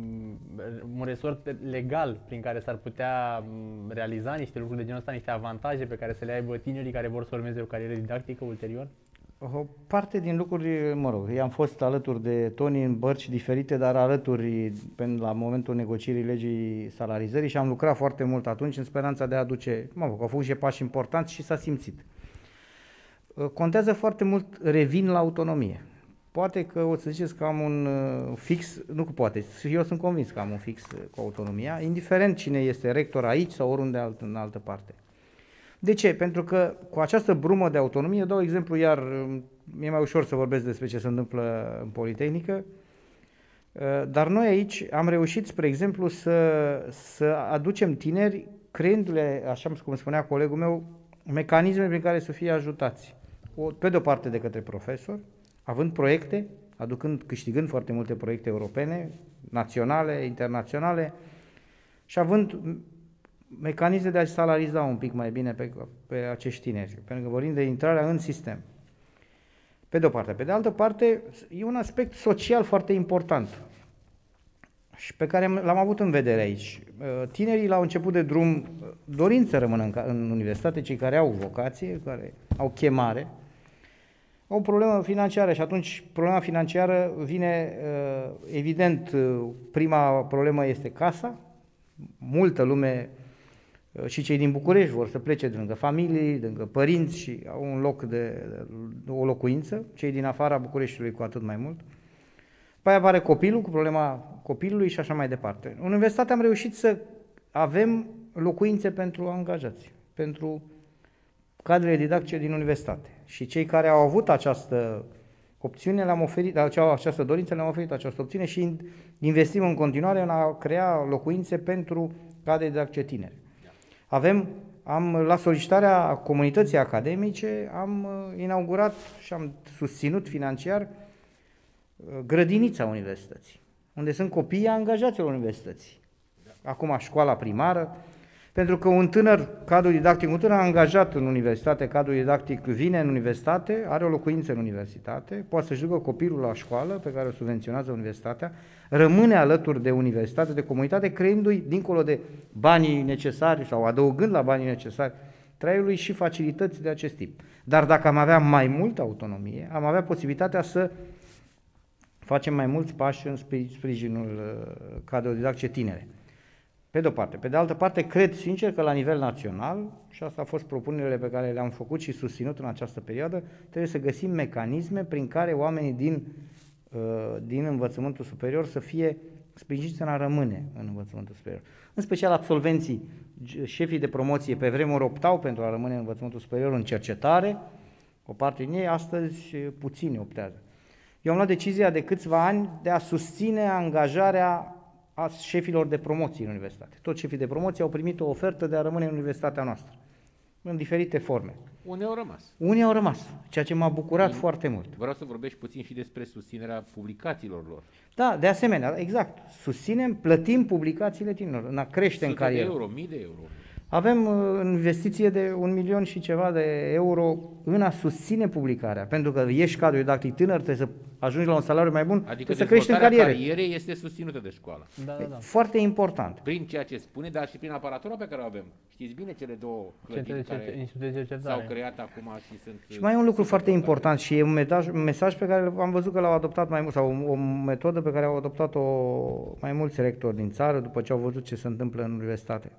un resort legal prin care s-ar putea realiza niște lucruri de genul ăsta, niște avantaje pe care să le aibă tinerii care vor să urmeze o carieră didactică ulterior? O parte din lucruri, mă rog, i-am fost alături de Toni în bărci diferite, dar alături la momentul negocierii legii salarizării și am lucrat foarte mult atunci în speranța de a aduce, mă rog, au fost și pași importanți și s-a simțit. Contează foarte mult, revin la autonomie. Poate că o să ziceți că am un fix, nu că poate, eu sunt convins că am un fix cu autonomia, indiferent cine este rector aici sau oriunde în altă parte. De ce? Pentru că cu această brumă de autonomie, dau exemplu, iar mi-e mai ușor să vorbesc despre ce se întâmplă în Politehnică, dar noi aici am reușit, spre exemplu, să aducem tineri, creându-le, așa cum spunea colegul meu, mecanisme prin care să fie ajutați. Pe de o parte de către profesori, având proiecte, câștigând foarte multe proiecte europene, naționale, internaționale și având mecanisme de a salariza un pic mai bine pe acești tineri, pentru că vorbim de intrarea în sistem. Pe de o parte. Pe de altă parte, e un aspect social foarte important și pe care l-am avut în vedere aici. Tinerii la început de drum dorind să rămână în universitate, cei care au vocație, care au chemare, au o problemă financiară și atunci problema financiară vine, evident, prima problemă este casa, multă lume și cei din București vor să plece de lângă familii, de lângă părinți și au un loc o locuință, cei din afara Bucureștiului cu atât mai mult. După aia apare copilul cu problema copilului și așa mai departe. În universitate am reușit să avem locuințe pentru angajați, pentru cadrele didactice din universitate. Și cei care au avut această opțiune, le-am oferit, această dorință, le-am oferit această opțiune și investim în continuare în a crea locuințe pentru cadre didactice tinere. La solicitarea comunității academice, am inaugurat și am susținut financiar grădinița universității, unde sunt copiii angajaților universității. Acum școala primară, pentru că un tânăr angajat în universitate, cadru didactic vine în universitate, are o locuință în universitate, poate să-și ducă copilul la școală pe care o subvenționează universitatea, rămâne alături de universitate, de comunitate, creându-i, dincolo de banii necesari sau adăugând la banii necesari traiului și facilități de acest tip. Dar dacă am avea mai multă autonomie, am avea posibilitatea să facem mai mulți pași în sprijinul cadrelor didactice tinere. Pe de o parte. Pe de altă parte, cred sincer că la nivel național, și asta a fost propunerile pe care le-am făcut și susținut în această perioadă, trebuie să găsim mecanisme prin care oamenii din învățământul superior să fie sprijiniți în a rămâne în învățământul superior. În special absolvenții, șefii de promoție, pe vremuri optau pentru a rămâne în învățământul superior în cercetare, o parte din ei, astăzi puțini optează. Eu am luat decizia de câțiva ani de a susține angajarea a șefilor de promoție în universitate. Toți șefii de promoție au primit o ofertă de a rămâne în universitatea noastră, în diferite forme. Unii au rămas, ceea ce m-a bucurat foarte mult. Vreau să vorbești puțin și despre susținerea publicațiilor lor. Da, de asemenea, exact. Susținem, plătim publicațiile tinerilor, în a crește în carieră. Sute de euro, mii de euro. Avem investiție de 1 milion și ceva de euro în a susține publicarea, pentru că ești cadru didactic tânăr, trebuie să ajungi la un salariu mai bun, trebuie să crești în carieră. Adică carierei este susținută de școală. Da. Foarte important. Prin ceea ce spune, dar și prin aparatura pe care o avem. Știți bine cele două clădiri care s-au creat acum și sunt... Și mai e un lucru foarte important și e un mesaj pe care am văzut că l-au adoptat mai mult, sau o metodă pe care au adoptat-o mai mulți rectori din țară după ce au văzut ce se întâmplă în universitate.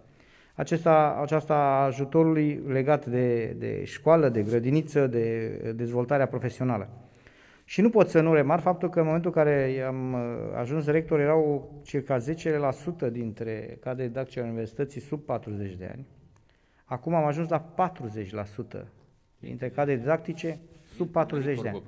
Aceasta ajutorului legat de școală, de grădiniță, de dezvoltarea profesională. Și nu pot să nu remarc faptul că în momentul în care am ajuns rector erau circa 10% dintre cadre didactice ale universității sub 40 de ani. Acum am ajuns la 40% dintre cadre didactice sub 40 de ani.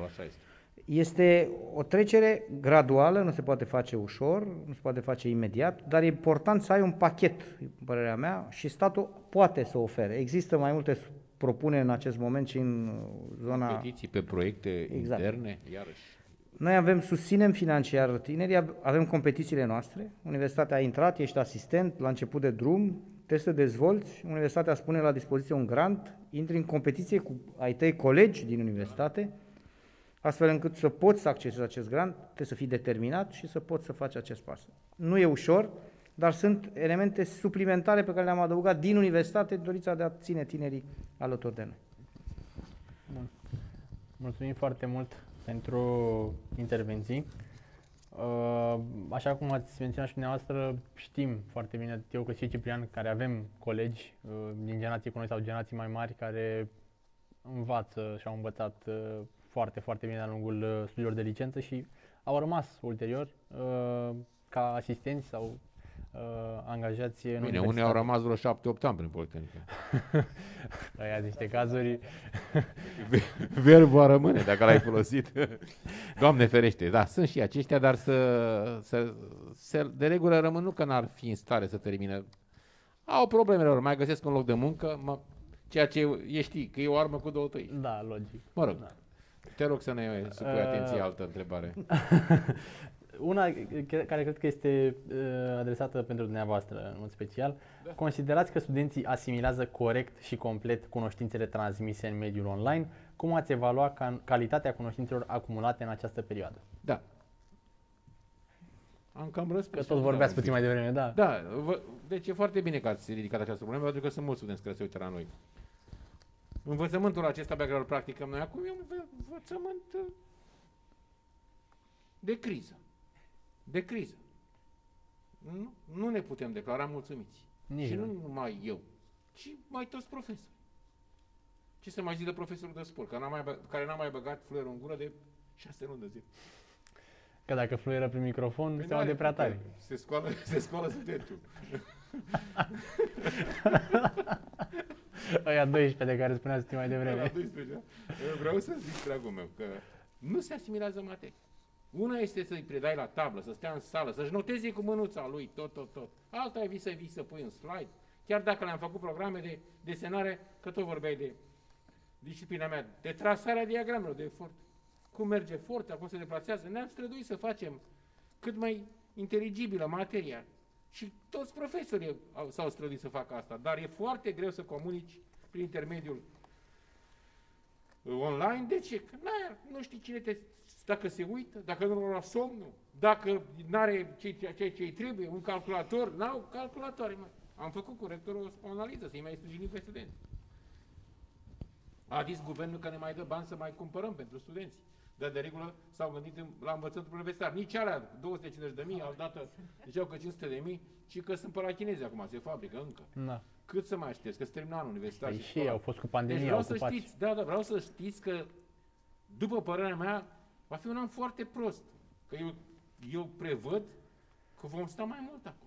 Este o trecere graduală, nu se poate face ușor, nu se poate face imediat, dar e important să ai un pachet, părerea mea, și statul poate să ofere. Există mai multe propuneri în acest moment și în zona... Competiții pe proiecte interne, iarăși. Noi susținem financiar tinerii, avem competițiile noastre, universitatea a intrat, ești asistent la început de drum, trebuie să dezvolți, universitatea spune la dispoziție un grant, intri în competiție cu ai tăi colegi din universitate, astfel încât să poți să accesezi acest grant, trebuie să fii determinat și să poți să faci acest pas. Nu e ușor, dar sunt elemente suplimentare pe care le-am adăugat din universitate, dorința de a ține tinerii alături de noi. Mulțumim foarte mult pentru intervenții. Așa cum ați menționat și dumneavoastră, știm foarte bine, atât eu cât și Ciprian, care avem colegi din generații cu noi sau generații mai mari care învață și au învățat foarte, foarte bine de-a lungul studiilor de licență și au rămas ulterior ca asistenți sau angajați în Bine, unii au rămas vreo 7-8 ani prin Politehnică. Aia niște cazuri. Verbul rămâne dacă l-ai folosit. Doamne ferește, da, sunt și aceștia, dar de regulă rămân, nu că n-ar fi în stare să termine. Au problemele lor, mai găsesc un loc de muncă, ceea ce știi, că e o armă cu două tăi. Da, logic. Mă rog, da. Te rog să ne supui atenție altă întrebare. Una care cred că este adresată pentru dumneavoastră în mod special. Da. Considerați că studenții asimilează corect și complet cunoștințele transmise în mediul online? Cum ați evalua calitatea cunoștințelor acumulate în această perioadă? Da. Am cam răspuns. Că tot vorbeați puțin mai devreme, da. Da, deci e foarte bine că ați ridicat această problemă, pentru că sunt mulți studenți care se uită la noi. Învățământul acesta pe care îl practicăm noi acum e un învățământ de criză. De criză. Nu ne putem declara mulțumiți. Nici și nu numai eu, ci mai toți profesori. Ce să mai zic de profesorul de sport, care n-a mai băgat fluierul în gură de 6 luni de zi. Că dacă fluieră prin microfon, se aude prea tare. Se scoală studentul. Aia 12 de care spuneați mai devreme. Aia 12, vreau să zic, dragul meu, că nu se asimilează materia. Una este să-i predai la tablă, să stea în sală, să-și noteze cu mânuța lui tot. Alta e vii să pui în slide. Chiar dacă le-am făcut programe de desenare, că tot vorbeai de disciplina mea, de trasarea diagramelor, de efort. Cum merge forța, cum se deplasează. Ne-am străduit să facem cât mai inteligibilă materia. Și toți profesorii s-au străduit să facă asta. Dar e foarte greu să comunici prin intermediul online. De ce? Că nu știi cine dacă se uită, dacă nu lua somnul, dacă nu are ce-i trebuie, un calculator, n-au calculatoare. Am făcut cu rectorul o analiză, să-i mai sprijinim pe studenți. A zis guvernul că ne mai dă bani să mai cumpărăm pentru studenți. Dar de regulă s-au gândit la învățământul universitar. Nici alea 250.000, altădată ziceau că 500.000 și că sunt pe la chinezi acum, se fabrică încă. Da. Cât să mai aștepți? Că se termină anul universitar. Păi și au fost cu pandemia, deci vreau ocupați. să știți, vreau să știți că, după părerea mea, va fi un an foarte prost. Că eu prevăd că vom sta mai mult acolo.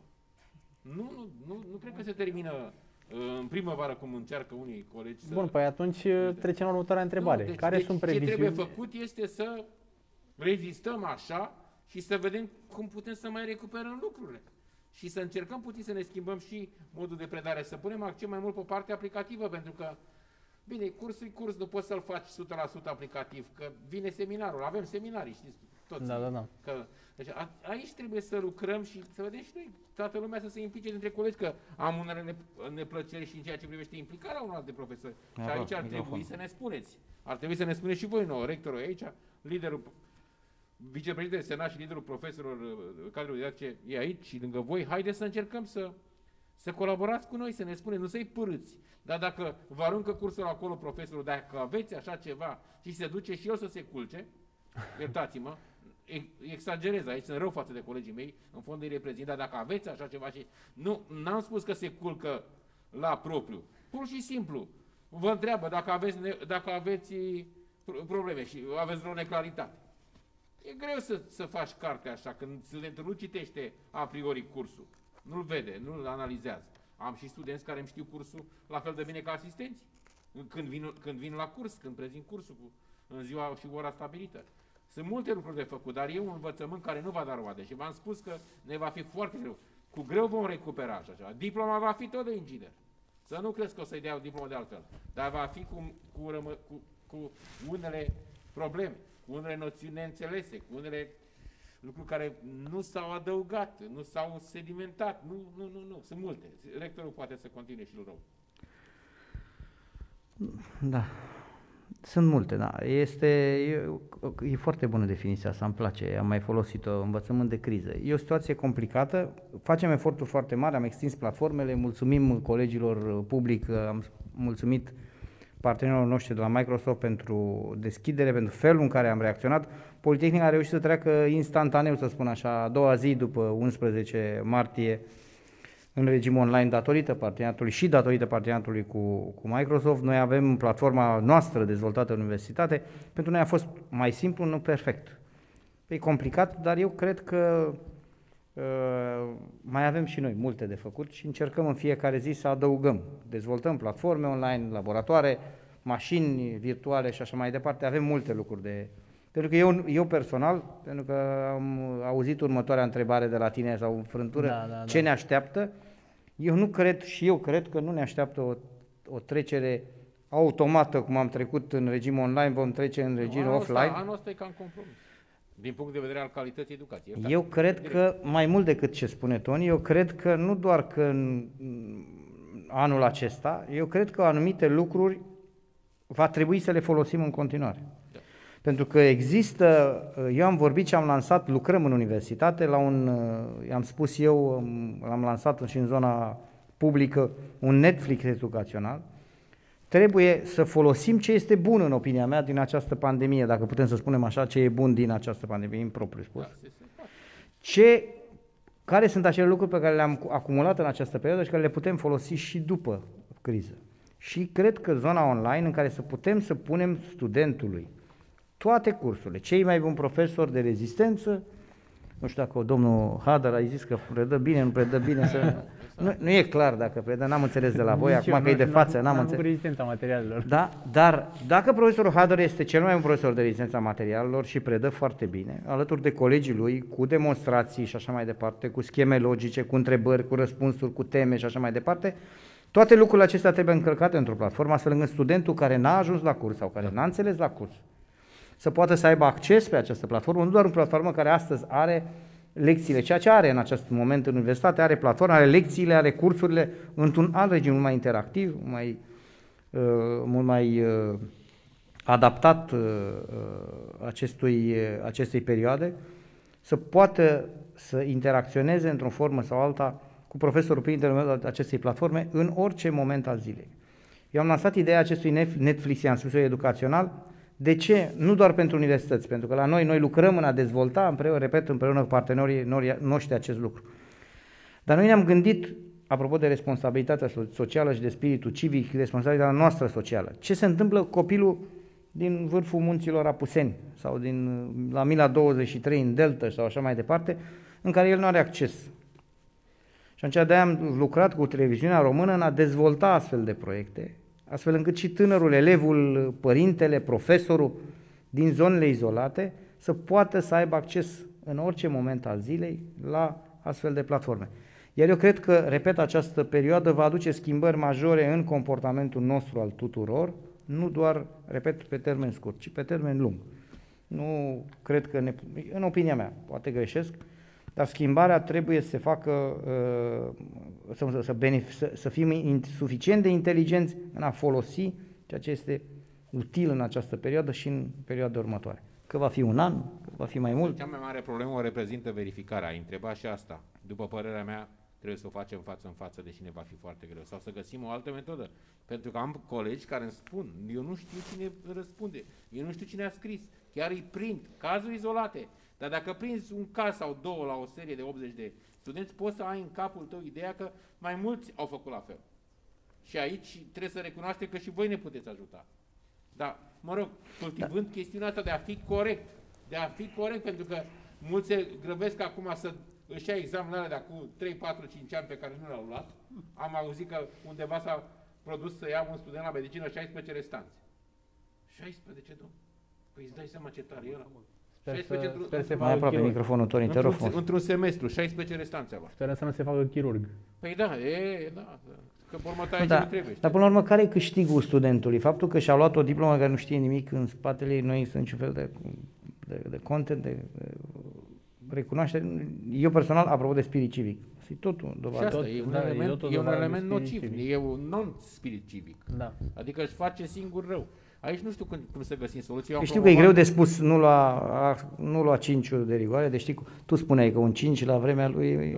Nu cred că se termină în primăvară, cum încearcă unii colegi. Bun, păi atunci trecem la următoarea întrebare. Care sunt previziuni? Ce trebuie făcut este să rezistăm așa și să vedem cum putem să mai recuperăm lucrurile. Și să încercăm puțin să ne schimbăm și modul de predare, să punem accent mai mult pe partea aplicativă, pentru că, bine, curs, nu poți să-l faci 100% aplicativ, că vine seminarul, avem seminarii, știți, toți. Da. Deci aici trebuie să lucrăm și să vedem și noi, toată lumea să se implice dintre colegi, că am unele neplăceri și în ceea ce privește implicarea unor alte profesori. Și aici ar trebui să ne spuneți. Ar trebui să ne spuneți și voi nouă, rectorul aici, liderul, vicepreședintele Senat și liderul profesorilor cadrului didactice e aici și lângă voi. Haideți să încercăm să colaborați cu noi, să ne spuneți, nu să-i părâți. Dar dacă vă aruncă cursul acolo profesorul, dacă aveți așa ceva și se duce și el să se culce, iertați-mă, exagerez aici, sunt rău față de colegii mei, în fond îi reprezint, dar dacă aveți așa ceva și... N-am spus că se culcă la propriu. Pur și simplu, vă întreabă dacă aveți probleme și aveți vreo neclaritate. E greu să faci carte așa, când studentul nu citește a priori cursul. Nu-l vede, nu-l analizează. Am și studenți care îmi știu cursul la fel de bine ca asistenți. Când vin la curs, când prezint cursul în ziua și ora stabilită. Sunt multe lucruri de făcut, dar e un învățământ care nu va da roade și v-am spus că ne va fi foarte greu. Cu greu vom recupera așa ceva. Diploma va fi tot de inginer. Să nu crezi că o să-i dea o diplomă de altfel. Dar va fi cu unele probleme, cu unele noțiuni neînțelese, cu unele lucruri care nu s-au adăugat, nu s-au sedimentat. Nu. Sunt multe. Rectorul poate să continue și-l rău. Da. Sunt multe, da. E foarte bună definiția asta, îmi place, am mai folosit-o, învățământ de criză. E o situație complicată, facem eforturi foarte mari, am extins platformele, mulțumim colegilor public, am mulțumit partenerilor noștri de la Microsoft pentru deschidere, pentru felul în care am reacționat. Politehnica a reușit să treacă instantaneu, să spun așa, a doua zi după 11 martie în regim online datorită parteneriatului și datorită parteneriatului cu Microsoft. Noi avem platforma noastră dezvoltată în universitate. Pentru noi a fost mai simplu, nu perfect. E complicat, dar eu cred că mai avem și noi multe de făcut și încercăm în fiecare zi să adăugăm. Dezvoltăm platforme online, laboratoare, mașini virtuale și așa mai departe. Avem multe lucruri de... Pentru că eu personal, pentru că am auzit următoarea întrebare de la tine sau în frântură, ce ne așteaptă, eu cred că nu ne așteaptă o trecere automată, cum am trecut în regim online, vom trece în regim offline. Anul ăsta e cam compromis, din punct de vedere al calității educației. Eu cred că, mai mult decât ce spune Toni, eu cred că nu doar că în anul acesta, eu cred că anumite lucruri va trebui să le folosim în continuare. Da. Pentru că există, eu am vorbit și am lansat, lucrăm în universitate, am spus eu, l-am lansat și în zona publică, un Netflix educațional. Trebuie să folosim ce este bun, în opinia mea, din această pandemie, dacă putem să spunem așa, ce e bun din această pandemie, în propriu spus. Care sunt acele lucruri pe care le-am acumulat în această perioadă și care le putem folosi și după criză. Și cred că zona online în care să putem să punem studentului toate cursurile, cei mai buni profesori de rezistență, nu știu dacă domnul Hadar a zis că predă bine, nu predă bine, nu e clar dacă predă, n-am înțeles de la voi, acum că e de față, n-am înțeles. Rezistența materialelor. Da, dar dacă profesorul Hadar este cel mai bun profesor de rezistența materialelor și predă foarte bine, alături de colegii lui, cu demonstrații și așa mai departe, cu scheme logice, cu întrebări, cu răspunsuri, cu teme și așa mai departe, toate lucrurile acestea trebuie încărcate într-o platformă, astfel încât studentul care n-a ajuns la curs sau care n-a înțeles la curs să poată să aibă acces pe această platformă, nu doar o platformă care astăzi are lecțiile, ceea ce are în acest moment în universitate, are platformă, are lecțiile, are cursurile într-un alt regim mult mai interactiv, mult mai adaptat acestei perioade, să poată să interacționeze într-o formă sau alta cu profesorul prin intermediul acestei platforme în orice moment al zilei. Eu am lansat ideea acestui Netflix, i-am spus eu, educațional. De ce? Nu doar pentru universități, pentru că la noi lucrăm în a dezvolta, împreună cu partenerii noștri acest lucru. Dar noi ne-am gândit, apropo de responsabilitatea socială și de spiritul civic, responsabilitatea noastră socială. Ce se întâmplă cu copilul din vârful munților Apuseni sau la Mila 23 în Delta sau așa mai departe, în care el nu are acces. Și atunci de-aia am lucrat cu televiziunea română în a dezvolta astfel de proiecte, astfel încât și tânărul, elevul, părintele, profesorul din zonele izolate să poată să aibă acces în orice moment al zilei la astfel de platforme. Iar eu cred că, repet, această perioadă va aduce schimbări majore în comportamentul nostru al tuturor, nu doar, repet, pe termen scurt, ci pe termen lung. Nu cred că, în opinia mea, poate greșesc, dar schimbarea trebuie să se facă, să fim suficient de inteligenți în a folosi ceea ce este util în această perioadă și în perioada următoare. Că va fi un an, că va fi mai mult. Cea mai mare problemă o reprezintă verificarea. Ai întrebat și asta. După părerea mea, trebuie să o facem față în față, deși ne va fi foarte greu. Sau să găsim o altă metodă. Pentru că am colegi care îmi spun, eu nu știu cine răspunde, eu nu știu cine a scris, chiar îi prind, cazuri izolate. Dar dacă prinzi un caz sau două la o serie de 80 de studenți, poți să ai în capul tău ideea că mai mulți au făcut la fel. Și aici trebuie să recunoaștem că și voi ne puteți ajuta. Dar, mă rog, cultivând chestiunea asta de a fi corect, pentru că mulți se grăbesc acum să își ia examenele de acum 3, 4, 5 ani pe care nu le-au luat. Am auzit că undeva s-a produs să ia un student la medicină 16 restanțe. 16, domnule? Păi îți dai seama ce tare era, mă. Sper să mai aproape microfonul, Toni, te rog frumos. Într-un semestru, 16 restanțe avea. Sperăm să nu se facă chirurg. Păi da, că pe urmă taie ce trebuie. Dar până la urmă, care e câștigul studentului? Faptul că și-a luat o diplomă care nu știe nimic în spatele ei, nu există niciun fel de content, de recunoaștere. Eu personal, apropo de spirit civic, e totul dovadă. E un element nociv, e un non-spirit civic. Da. Adică își face singur rău. Aici nu știu cum să găsim soluții. Știu că e greu de spus, nu lua 5 de rigoare, deci știi, tu spuneai că un 5 la vremea lui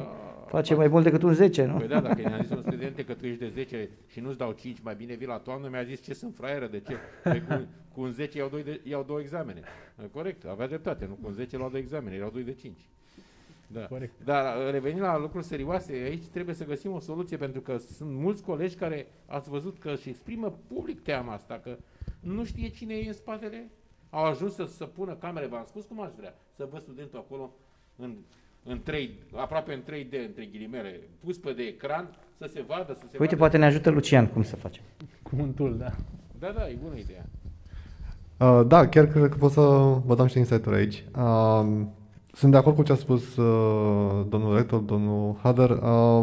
face mai mult decât un 10, nu? Păi da, dacă ne-a zis un student că tu ești de 10 și nu-ți dau 5, mai bine vii la toamnă, mi-a zis ce sunt fraieră, de ce? Păi cu un 10 iau 2 examene. Corect, avea dreptate, nu cu un 10 luau 2 examene, erau 2 de 5. Da. Corect. Dar revenind la lucruri serioase, aici trebuie să găsim o soluție, pentru că sunt mulți colegi care ați văzut că își exprimă public teama asta, că nu știe cine e în spatele. Au ajuns să pună camere, v-am spus cum aș vrea, să văd studentul acolo aproape în 3D, între ghilimele, pus pe de ecran, să se vadă, să se Uite, poate ne ajută Lucian cum să facem. Cu un tool, da. Da, e bună ideea. Da, chiar cred că pot să vă dau niște insight-uri aici. Sunt de acord cu ce a spus domnul rector, domnul Hader.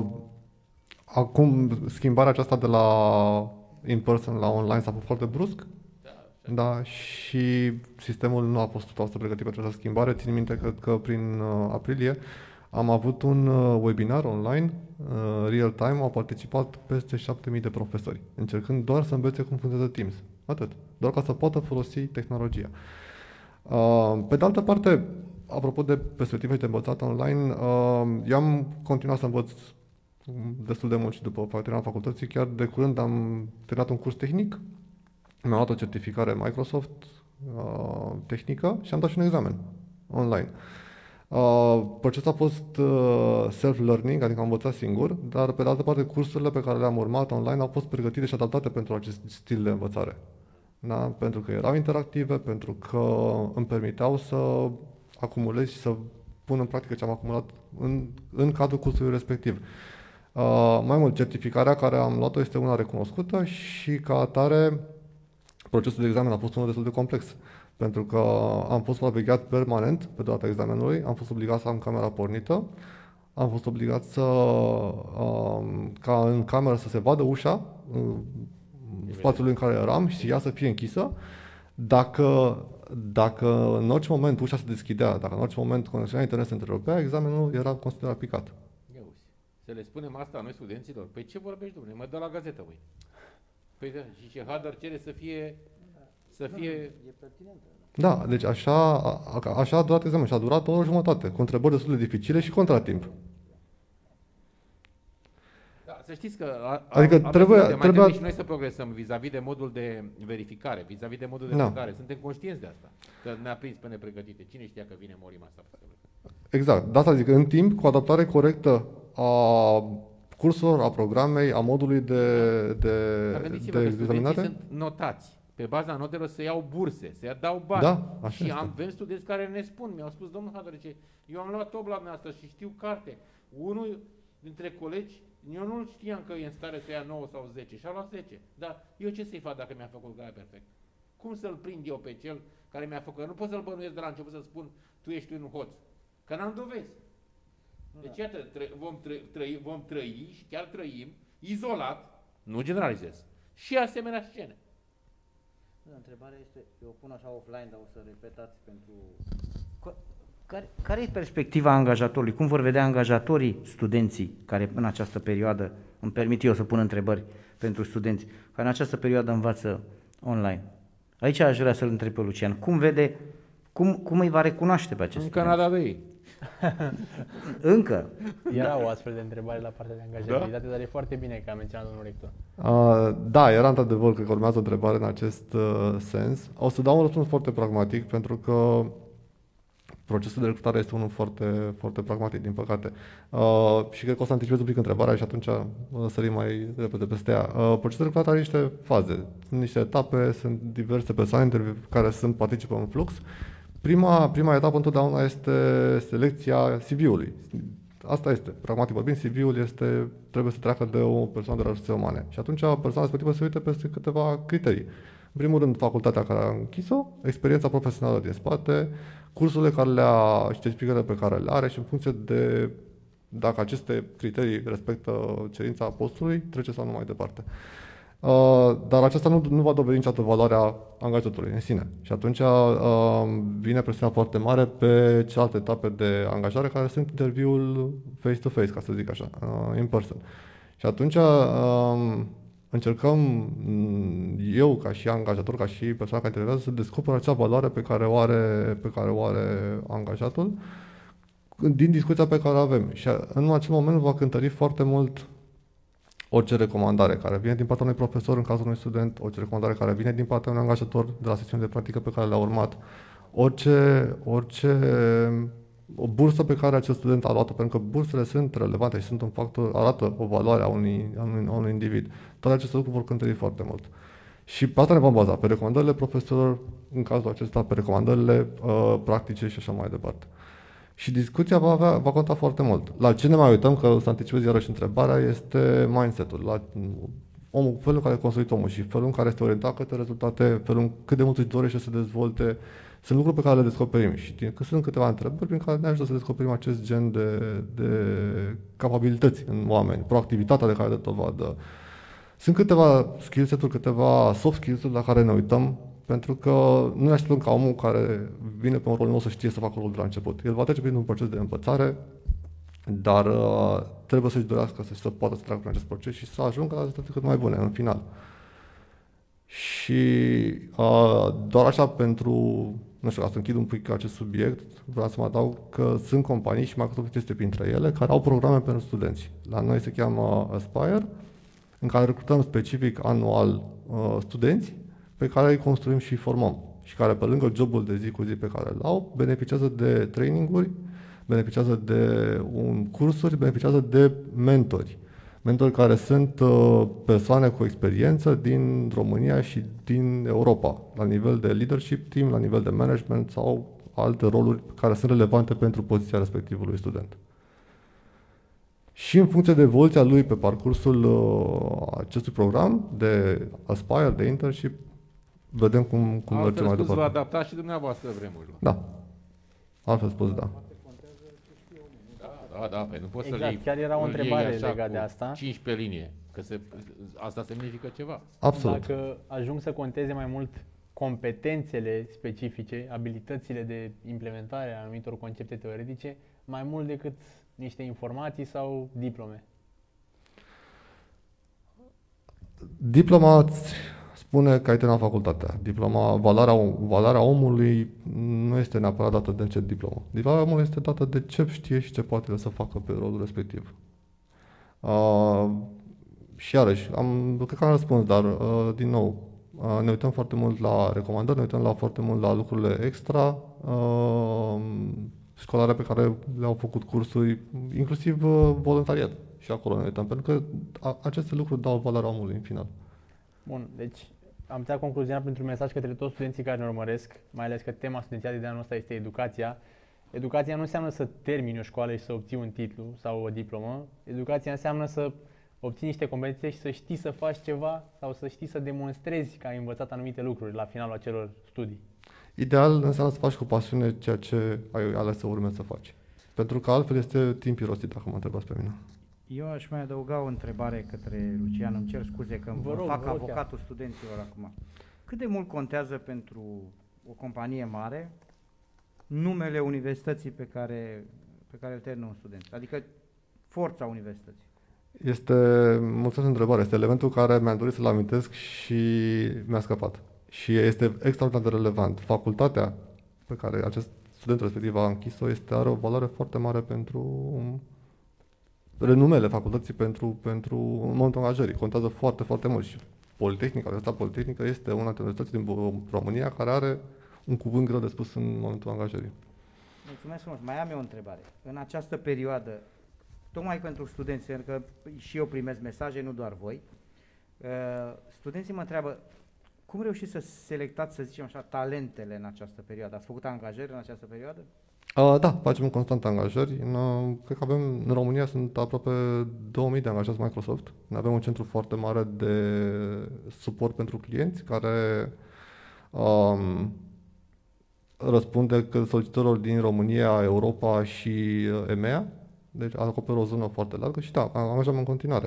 Acum, schimbarea aceasta de la in-person la online s-a făcut foarte brusc. Da, și sistemul nu a fost 100% pregătit pentru această schimbare. Țin minte, cred că prin aprilie am avut un webinar online, real-time, au participat peste 7.000 de profesori, încercând doar să învețe cum funcționează Teams. Atât. Doar ca să poată folosi tehnologia. Pe de altă parte, apropo de perspective și de învățat online, eu am continuat să învăț destul de mult și după terminarea facultății. Chiar de curând am terminat un curs tehnic, mi-am luat o certificare Microsoft tehnică și am dat și un examen online. Procesul a fost self-learning, adică am învățat singur, dar pe de altă parte cursurile pe care le-am urmat online au fost pregătite și adaptate pentru acest stil de învățare. Da? Pentru că erau interactive, pentru că îmi permiteau să acumulez și să pun în practică ce am acumulat în cadrul cursului respectiv. Mai mult, certificarea care am luat-o este una recunoscută și ca atare procesul de examen a fost unul destul de complex, pentru că am fost supravegheat permanent pe durata examenului, am fost obligat să am camera pornită, am fost obligat ca în cameră să se vadă ușa, spațiul în care eram și ea să fie închisă. Dacă în orice moment ușa se deschidea, dacă în orice moment conexiunea internet se întrerupea, examenul era considerat picat. Să le spunem asta noi studenților? Păi ce vorbești, domnule? Mă dă la gazetă, băi. Păi da, și ce Hader cere să fie... E pertinentă. Da, deci așa a durat examenul și a durat o oră jumătate, cu întrebări destul de dificile și contratimp. Da, să știți că adică trebuie și noi să progresăm vis-a-vis de modul de verificare, vis-a-vis de modul de predare. Suntem conștienți de asta, că ne-a prins pe nepregătite. Cine știa că vine Morim asta? Exact, de asta zic, în timp, cu adaptare corectă a cursurilor, a programei, a modului de examinare. Sunt notați. Pe baza notelor se iau burse, se dau bani. Da, și avem studenți care ne spun, mi-au spus, domnul Hader, eu am luat 8 la dumneavoastră și știu carte. Unul dintre colegi, eu nu știam că e în stare să ia 9 sau 10 și a luat 10. Dar eu ce să-i fac dacă mi-a făcut lucrarea perfect? Cum să-l prind eu pe cel care mi-a făcut? Nu pot să-l bănuiesc de la început să spun, tu ești un hoț. Că n-am dovezi. Deci iată, vom trăi și chiar trăim izolat, nu generalizez, și asemenea scene. Întrebarea este, eu o pun așa offline, dar o să repetați pentru... Care e perspectiva angajatorului? Cum vor vedea angajatorii studenții care în această perioadă, îmi permit eu să pun întrebări pentru studenți, care în această perioadă învață online? Aici aș vrea să-l întreb pe Lucian. Cum vede, cum îi va recunoaște pe acest studenți? În Canada de ei. Încă. Era o astfel de întrebare la partea de angajabilitate, dar e foarte bine că a menționat domnul rector. Da, era într-adevăr, cred că urmează o întrebare în acest sens. O să dau un răspuns foarte pragmatic, pentru că procesul de recrutare este unul foarte, foarte pragmatic, din păcate. Și cred că o să anticipez un pic întrebarea și atunci sărim mai repede peste ea. Procesul de recrutare are niște faze, sunt niște etape, sunt diverse persoane care participă în flux. Prima etapă întotdeauna este selecția CV-ului. Asta este, pragmatic vorbind, CV-ul trebuie să treacă de o persoană de resurse umane. Și atunci persoana respectivă se uită peste câteva criterii. În primul rând, facultatea care a închis-o, experiența profesională din spate, cursurile și certificările pe care le are și în funcție de dacă aceste criterii respectă cerința postului, trece sau nu mai departe. Dar aceasta nu va dovedi niciodată valoarea angajatului în sine. Și atunci vine presiunea foarte mare pe celelalte etape de angajare, care sunt interviul face-to-face, ca să zic așa, in person. Și atunci încercăm, eu ca și angajator, ca și persoana care intervievează, să descoper acea valoare pe care o are angajatul, din discuția pe care o avem. Și în acel moment va cântări foarte mult orice recomandare care vine din partea unui profesor în cazul unui student, orice recomandare care vine din partea unui angajator de la sesiuni de practică pe care le-a urmat, orice o bursă pe care acest student a luat-o, pentru că bursele sunt relevante și sunt un factor, arată o valoare a unui individ. Toate aceste lucruri vor cântări foarte mult. Și pe asta ne vom baza, pe recomandările profesorilor, în cazul acesta, pe recomandările practice și așa mai departe. Și discuția va conta foarte mult. La ce ne mai uităm, că să anticipez iarăși întrebarea, este mindset-ul, la felul în care a construit omul și felul în care este orientat către rezultate, felul cât de mult își dorește să se dezvolte. Sunt lucruri pe care le descoperim și că sunt câteva întrebări prin care ne ajută să descoperim acest gen de capabilități în oameni, proactivitatea de care dă dovadă. Sunt câteva skill-set-uri, câteva soft skills-uri la care ne uităm, pentru că nu ne așteptăm ca omul care vine pe un rol nou să știe să facă rolul de la început. El va trece prin un proces de învățare, dar trebuie să-și dorească să poată să treacă prin acest proces și să ajungă la rezultate cât mai bune în final. Și doar așa pentru, nu știu, ca să închid un pic acest subiect, vreau să mă adaug că sunt companii și Microsoft este printre ele care au programe pentru studenți. La noi se cheamă Aspire, în care recrutăm specific anual studenți pe care îi construim și formăm și care pe lângă jobul de zi cu zi pe care îl au, beneficiază de traininguri, beneficiază de cursuri, beneficiază de mentori. Mentori care sunt persoane cu experiență din România și din Europa, la nivel de leadership team, la nivel de management sau alte roluri care sunt relevante pentru poziția respectivului student. Și în funcție de evoluția lui pe parcursul acestui program de Aspire, de internship, vedem cum mergem mai departe. Vă adaptați și dumneavoastră vremurilor. Da. Altfel spus, da. Da, păi nu poți exact, să-l iei. chiar era o întrebare legată de asta. 15 linie, că asta semnifică ceva. Absolut. Dacă ajung să conteze mai mult competențele specifice, abilitățile de implementare a anumitor concepte teoretice, mai mult decât niște informații sau diplome. Diploma îți spune că ai terminat facultatea. Diploma, valoarea omului nu este neapărat dată de ce diplomă. Valoarea omului este dată de ce știe și ce poate să facă pe rolul respectiv. Și iarăși, cred că am răspuns, dar din nou, ne uităm foarte mult la recomandări, ne uităm foarte mult la lucrurile extra, școlare pe care le-au făcut cursuri, inclusiv voluntariat. Și acolo ne uităm, pentru că aceste lucruri dau valoarea omului în final. Bun, deci am putea concluziona printr-un mesaj către toți studenții care ne urmăresc, mai ales că tema studențială de anul ăsta este educația. Educația nu înseamnă să termini o școală și să obții un titlu sau o diplomă. Educația înseamnă să obții niște competențe și să știi să faci ceva sau să știi să demonstrezi că ai învățat anumite lucruri la finalul acelor studii. Ideal înseamnă să faci cu pasiune ceea ce ai ales să urmezi să faci. Pentru că altfel este timp irosit, dacă mă întrebați pe mine. Eu aș mai adăuga o întrebare către Lucian, îmi cer scuze că fac avocatul studenților acum. Cât de mult contează pentru o companie mare numele universității pe care îl termină un student? Adică forța universității. Mulțumesc întrebare, este elementul care mi-am dorit să-l amintesc și mi-a scăpat. Și este extraordinar de relevant. Facultatea pe care acest student respectiv a închis-o are o valoare foarte mare pentru renumele facultății pentru momentul angajării. Contează foarte, foarte mult și Universitatea Politehnică este una dintre universități din România care are un cuvânt greu de spus în momentul angajării. Mulțumesc frumos. Mai am eu o întrebare. În această perioadă, tocmai pentru studenți, pentru că și eu primesc mesaje, nu doar voi, studenții mă întreabă cum reușiți să selectați, să zicem așa, talentele în această perioadă? Ați făcut angajări în această perioadă? Da, facem constant angajări. Cred că în România sunt aproape 2000 de angajați Microsoft. Avem un centru foarte mare de suport pentru clienți care răspunde solicitărilor din România, Europa și EMEA. Deci acoperă o zonă foarte largă și da, angajăm în continuare.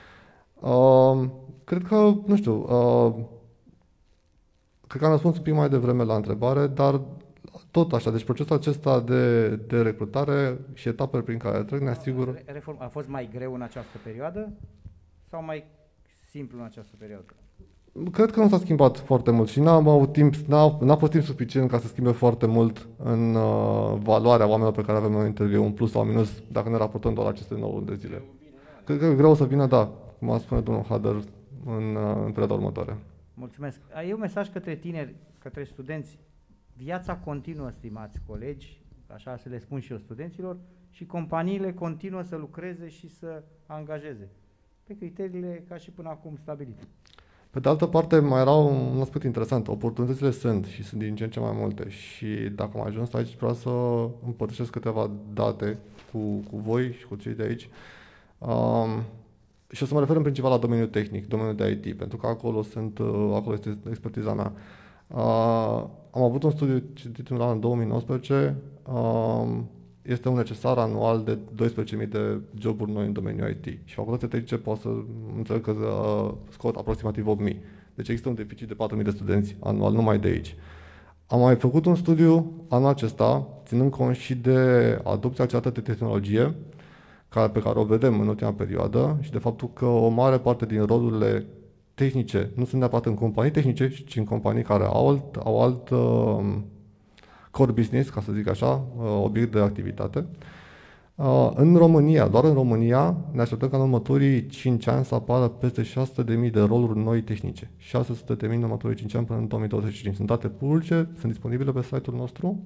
Cred că, nu știu, cred că am răspuns un pic mai devreme la întrebare, dar tot așa, deci procesul acesta de recrutare și etapele prin care trec ne asigură... A fost mai greu în această perioadă sau mai simplu în această perioadă? Cred că nu s-a schimbat foarte mult și n-a fost timp suficient ca să schimbe foarte mult în valoarea oamenilor pe care avem noi în interviu, un plus sau minus, dacă ne raportăm doar aceste 9 luni de zile. Cred că e greu să vină, da, cum a spune domnul Hader, în perioada următoare. Mulțumesc. E un mesaj către tineri, către studenți. Viața continuă, stimați colegi, așa să le spun și eu studenților, și companiile continuă să lucreze și să angajeze pe criteriile ca și până acum stabilite. Pe de altă parte, mai era un aspect interesant. Oportunitățile sunt și sunt din ce în ce mai multe și dacă am ajuns aici, vreau să împărtășesc câteva date cu voi și cu cei de aici. Și o să mă refer în principal la domeniul tehnic, domeniul de IT, pentru că acolo este expertiza mea. Am avut un studiu citit în anul 2019, este un necesar anual de 12.000 de joburi noi în domeniul IT și facultățile tehnice pot să înțeleg că scot aproximativ 8.000. Deci există un deficit de 4.000 de studenți anual numai de aici. Am mai făcut un studiu anul acesta, ținând cont și de adopția accelerată de tehnologie, pe care o vedem în ultima perioadă și de faptul că o mare parte din rolurile tehnice nu sunt neapărat în companii tehnice, ci în companii care au alt core business, ca să zic așa, obiect de activitate. În România, doar în România, ne așteptăm ca în următorii 5 ani să apară peste 600.000 de roluri noi tehnice. 600.000 în următorii 5 ani până în 2025. Sunt date publice, sunt disponibile pe site-ul nostru.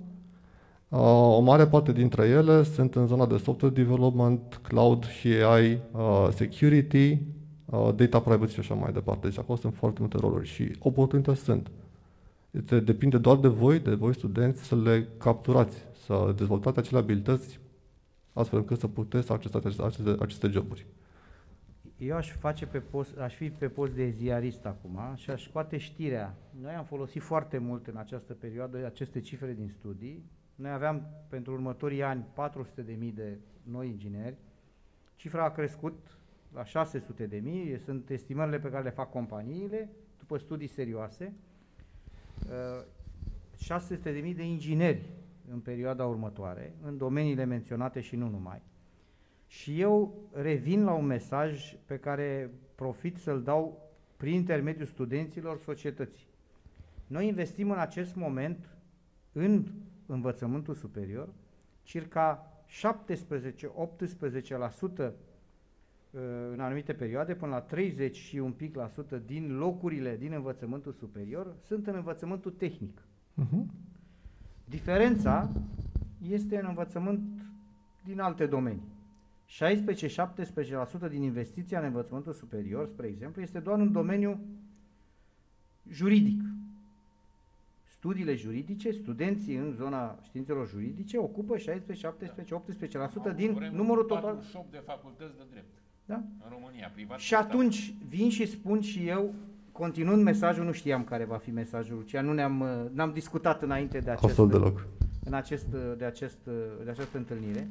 O mare parte dintre ele sunt în zona de software development, cloud și AI, security, data privacy și așa mai departe. Deci acolo sunt foarte multe roluri și oportunități sunt. Depinde doar de voi studenți, să le capturați, să dezvoltați acele abilități astfel încât să puteți accesa aceste joburi. Eu aș fi pe post de ziarist acum și aș scoate știrea. Noi am folosit foarte mult în această perioadă aceste cifre din studii. Noi aveam pentru următorii ani 400.000 de noi ingineri. Cifra a crescut la 600.000, sunt estimările pe care le fac companiile după studii serioase. 600.000 de ingineri în perioada următoare, în domeniile menționate și nu numai. Și eu revin la un mesaj pe care profit să-l dau prin intermediul studenților societății. Noi investim în acest moment în învățământul superior circa 17-18% în anumite perioade, până la 30 și un pic la sută din locurile din învățământul superior sunt în învățământul tehnic. Diferența este în învățământ din alte domenii. 16-17% din investiția în învățământul superior, spre exemplu, este doar în domeniul juridic. Studiile juridice, studenții în zona științelor juridice ocupă 16, 17, 18% din numărul total. 48 de facultăți de drept. Da? În România, privat. Și atunci vin și spun și eu, continuând mesajul, nu știam care va fi mesajul, Lucian, n-am discutat înainte de această întâlnire.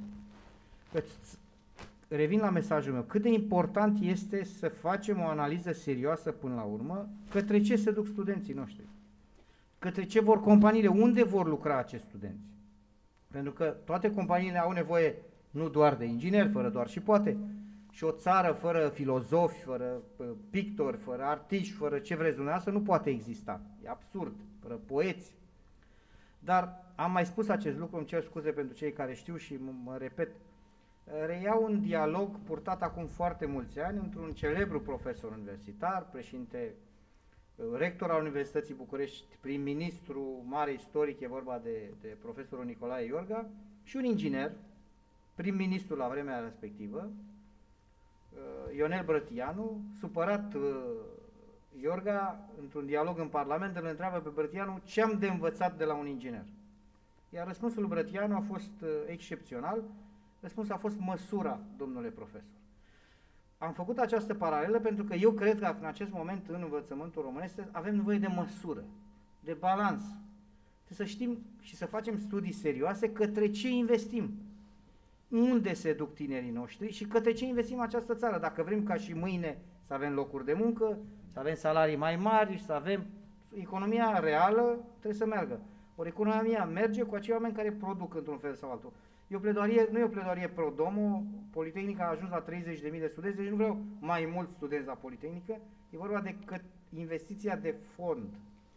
Revin la mesajul meu. Cât de important este să facem o analiză serioasă până la urmă către ce se duc studenții noștri. Către ce vor companiile, unde vor lucra acești studenți. Pentru că toate companiile au nevoie nu doar de ingineri, fără doar și poate, și o țară fără filozofi, fără pictori, fără artiști, fără ce vreți dumneavoastră, nu poate exista. E absurd, fără poeți. Dar am mai spus acest lucru, îmi cer scuze pentru cei care știu și mă repet. Reiau un dialog purtat acum foarte mulți ani într-un celebru profesor universitar, președinte, rector al Universității București, prim-ministru, mare istoric, e vorba de profesorul Nicolae Iorga, și un inginer, prim-ministru la vremea respectivă, Ionel Brătianu. Supărat Iorga, într-un dialog în Parlament, îl întreabă pe Brătianu ce am de învățat de la un inginer. Iar răspunsul lui Brătianu a fost excepțional. Răspunsul a fost măsura, domnule profesor. Am făcut această paralelă pentru că eu cred că în acest moment în învățământul românesc avem nevoie de măsură, de balans. Trebuie să știm și să facem studii serioase către ce investim, unde se duc tinerii noștri și către ce investim această țară. Dacă vrem ca și mâine să avem locuri de muncă, să avem salarii mai mari, să avem economia reală, trebuie să meargă. Ori economia merge cu acei oameni care produc într-un fel sau altul. Nu e o pledoarie pro domo, Politehnica a ajuns la 30.000 de studenți, deci nu vreau mai mulți studenți la Politehnică, e vorba de că investiția de fond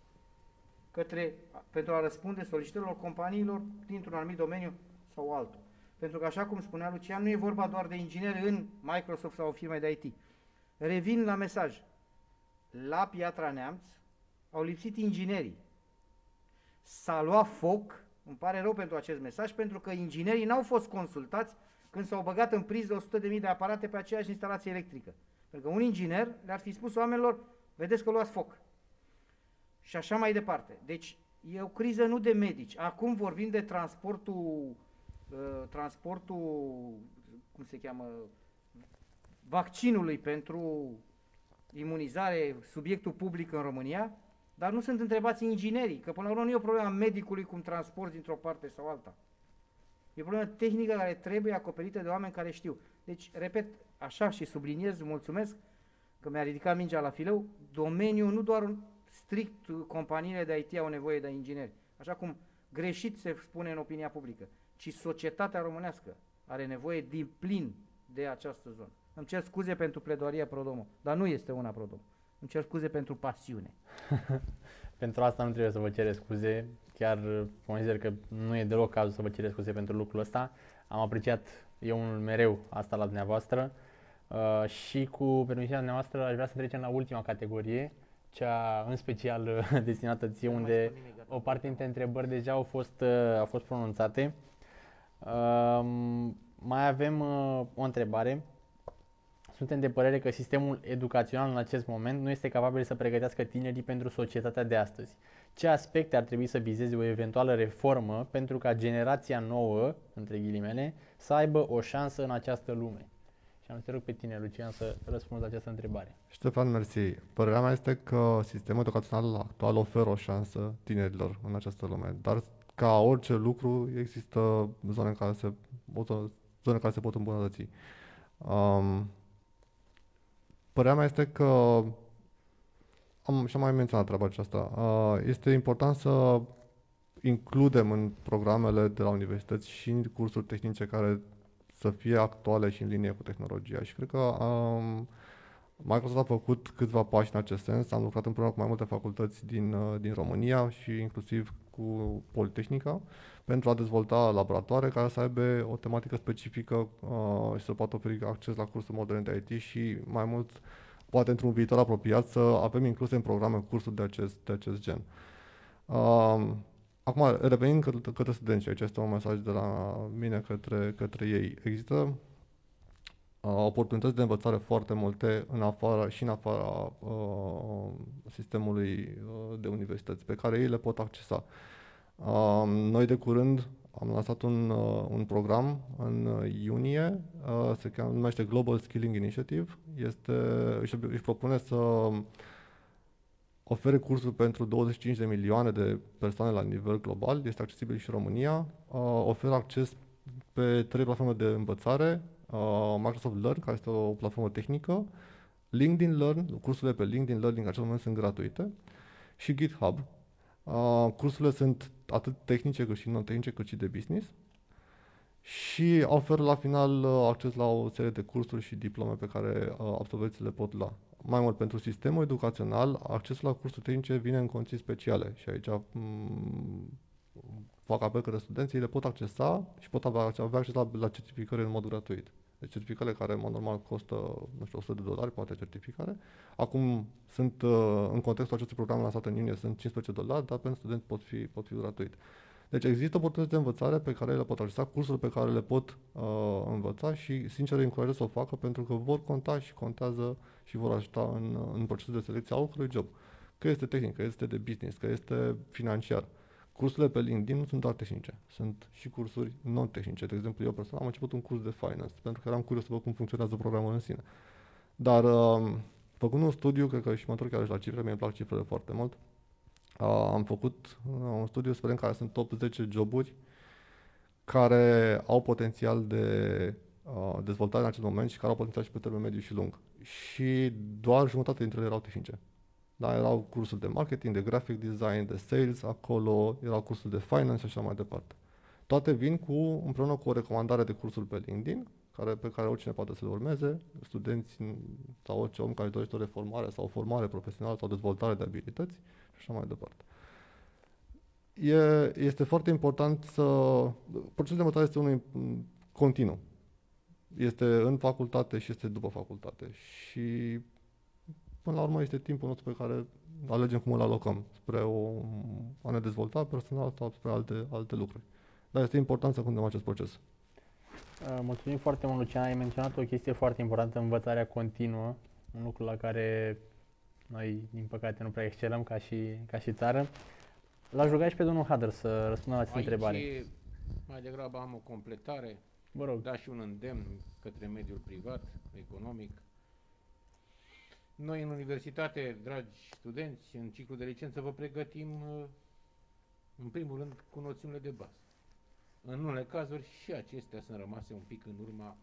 pentru a răspunde solicitărilor companiilor dintr-un anumit domeniu sau altul. Pentru că, așa cum spunea Lucian, nu e vorba doar de ingineri în Microsoft sau o firmă de IT. Revin la mesaj. La Piatra Neamț au lipsit inginerii. S-a luat foc, îmi pare rău pentru acest mesaj, pentru că inginerii n-au fost consultați când s-au băgat în priză 100.000 de aparate pe aceeași instalație electrică. Pentru că un inginer le-ar fi spus oamenilor, vedeți că luați foc. Și așa mai departe. Deci e o criză nu de medici. Acum vorbim de transportul, cum se cheamă, vaccinului pentru imunizare, subiectul public în România, dar nu sunt întrebați inginerii, că până la urmă nu e o problemă a medicului cum transporti dintr-o parte sau alta. E o problemă tehnică care trebuie acoperită de oameni care știu. Deci, repet, așa și subliniez, mulțumesc că mi-a ridicat mingea la fileu, domeniul nu doar strict companiile de IT au nevoie de ingineri, așa cum greșit se spune în opinia publică, ci societatea românească are nevoie din plin de această zonă. Îmi cer scuze pentru pledoaria pro domo, dar nu este una pro domo. Îmi cer scuze pentru pasiune. Pentru asta nu trebuie să vă cereți scuze, chiar consider că nu e deloc cazul să vă cereți scuze pentru lucrul ăsta. Am apreciat eu mereu asta la dumneavoastră și cu permisiunea dumneavoastră aș vrea să trecem la ultima categorie, cea în special destinată ție, unde o parte dintre întrebări deja au fost pronunțate. Mai avem o întrebare. Suntem de părere că sistemul educațional în acest moment nu este capabil să pregătească tinerii pentru societatea de astăzi. Ce aspecte ar trebui să vizeze o eventuală reformă pentru ca generația nouă, între ghilimele, să aibă o șansă în această lume? Și am să te rog pe tine, Lucian, să răspunzi la această întrebare. Ștefan, mersi. Părerea mea este că sistemul educațional actual oferă o șansă tinerilor în această lume, dar ca orice lucru există zone în care se pot îmbunătăți. Părerea mea este că, și-am mai menționat treaba aceasta, este important să includem în programele de la universități și cursuri tehnice care să fie actuale și în linie cu tehnologia. Și cred că Microsoft a făcut câțiva pași în acest sens. Am lucrat împreună cu mai multe facultăți din România și inclusiv cu Politehnica pentru a dezvolta laboratoare care să aibă o tematică specifică și să poată oferi acces la cursuri moderne de IT și mai mult, poate într-un viitor apropiat, să avem incluse în programe cursuri de acest gen. Acum, revenind către studenți, și aici este un mesaj de la mine către ei. Există oportunități de învățare foarte multe în afara sistemului de universități pe care ei le pot accesa. Noi de curând am lansat un program în iunie, se numește Global Skilling Initiative. Își propune să ofere cursuri pentru 25 de milioane de persoane la nivel global, este accesibil și în România, oferă acces pe 3 platforme de învățare, Microsoft Learn, care este o platformă tehnică, LinkedIn Learn, cursurile pe LinkedIn Learning în acest moment sunt gratuite, și GitHub. Cursurile sunt atât tehnice cât și non-tehnice, cât și de business și oferă la final acces la o serie de cursuri și diplome pe care absolvenții le pot lua. Mai mult, pentru sistemul educațional, accesul la cursuri tehnice vine în condiții speciale și aici fac apel către studenții, le pot accesa și pot avea acces la certificări în mod gratuit. Deci certificările care, în mod normal, costă, nu știu, $100, poate certificare. Acum sunt, în contextul acestui program lansat în iunie, sunt $15, dar pentru studenți pot fi gratuit. Deci există oportunități de învățare pe care le pot accesa, cursuri pe care le pot învăța și, sincer, îi încurajez să o facă pentru că vor conta și contează și vor ajuta în procesul de selecție a oricărui job. Că este tehnic, că este de business, că este financiar. Cursurile pe LinkedIn nu sunt doar tehnice, sunt și cursuri non-tehnice. De exemplu, eu personal am început un curs de finance, pentru că eram curios să văd cum funcționează programul în sine. Dar, făcând un studiu, cred că și mă întorc chiar și la cifre, mi-e plac cifrele foarte mult, am făcut un studiu să vedem care sunt top 10 joburi care au potențial de dezvoltare în acest moment și care au potențial și pe termen mediu și lung. Și doar jumătate dintre ele erau tehnice. Da, erau cursuri de marketing, de graphic design, de sales, acolo erau cursuri de finance și așa mai departe. Toate vin împreună cu o recomandare de cursuri pe LinkedIn, pe care oricine poate să le urmeze, studenți sau orice om care dorește o reformare sau o formare profesională sau dezvoltare de abilități și așa mai departe. Este foarte important procesul de învățare este unul continuu. Este în facultate și este după facultate. Și până la urmă este timpul nostru pe care alegem cum îl alocăm spre a ne dezvolta personal sau spre alte lucruri. Dar este important să continuăm acest proces. Mulțumim foarte mult, Lucian. Ai menționat o chestie foarte importantă, învățarea continuă, un lucru la care noi, din păcate, nu prea excelăm ca și țară. L-aș ruga și pe domnul Hadr să răspundă la această întrebare. Mai degrabă am o completare, vă rog. Da, și un îndemn către mediul privat, economic. Noi în universitate, dragi studenți, în ciclu de licență vă pregătim, în primul rând, cu noțiunile de bază. În unele cazuri și acestea sunt rămase un pic în urma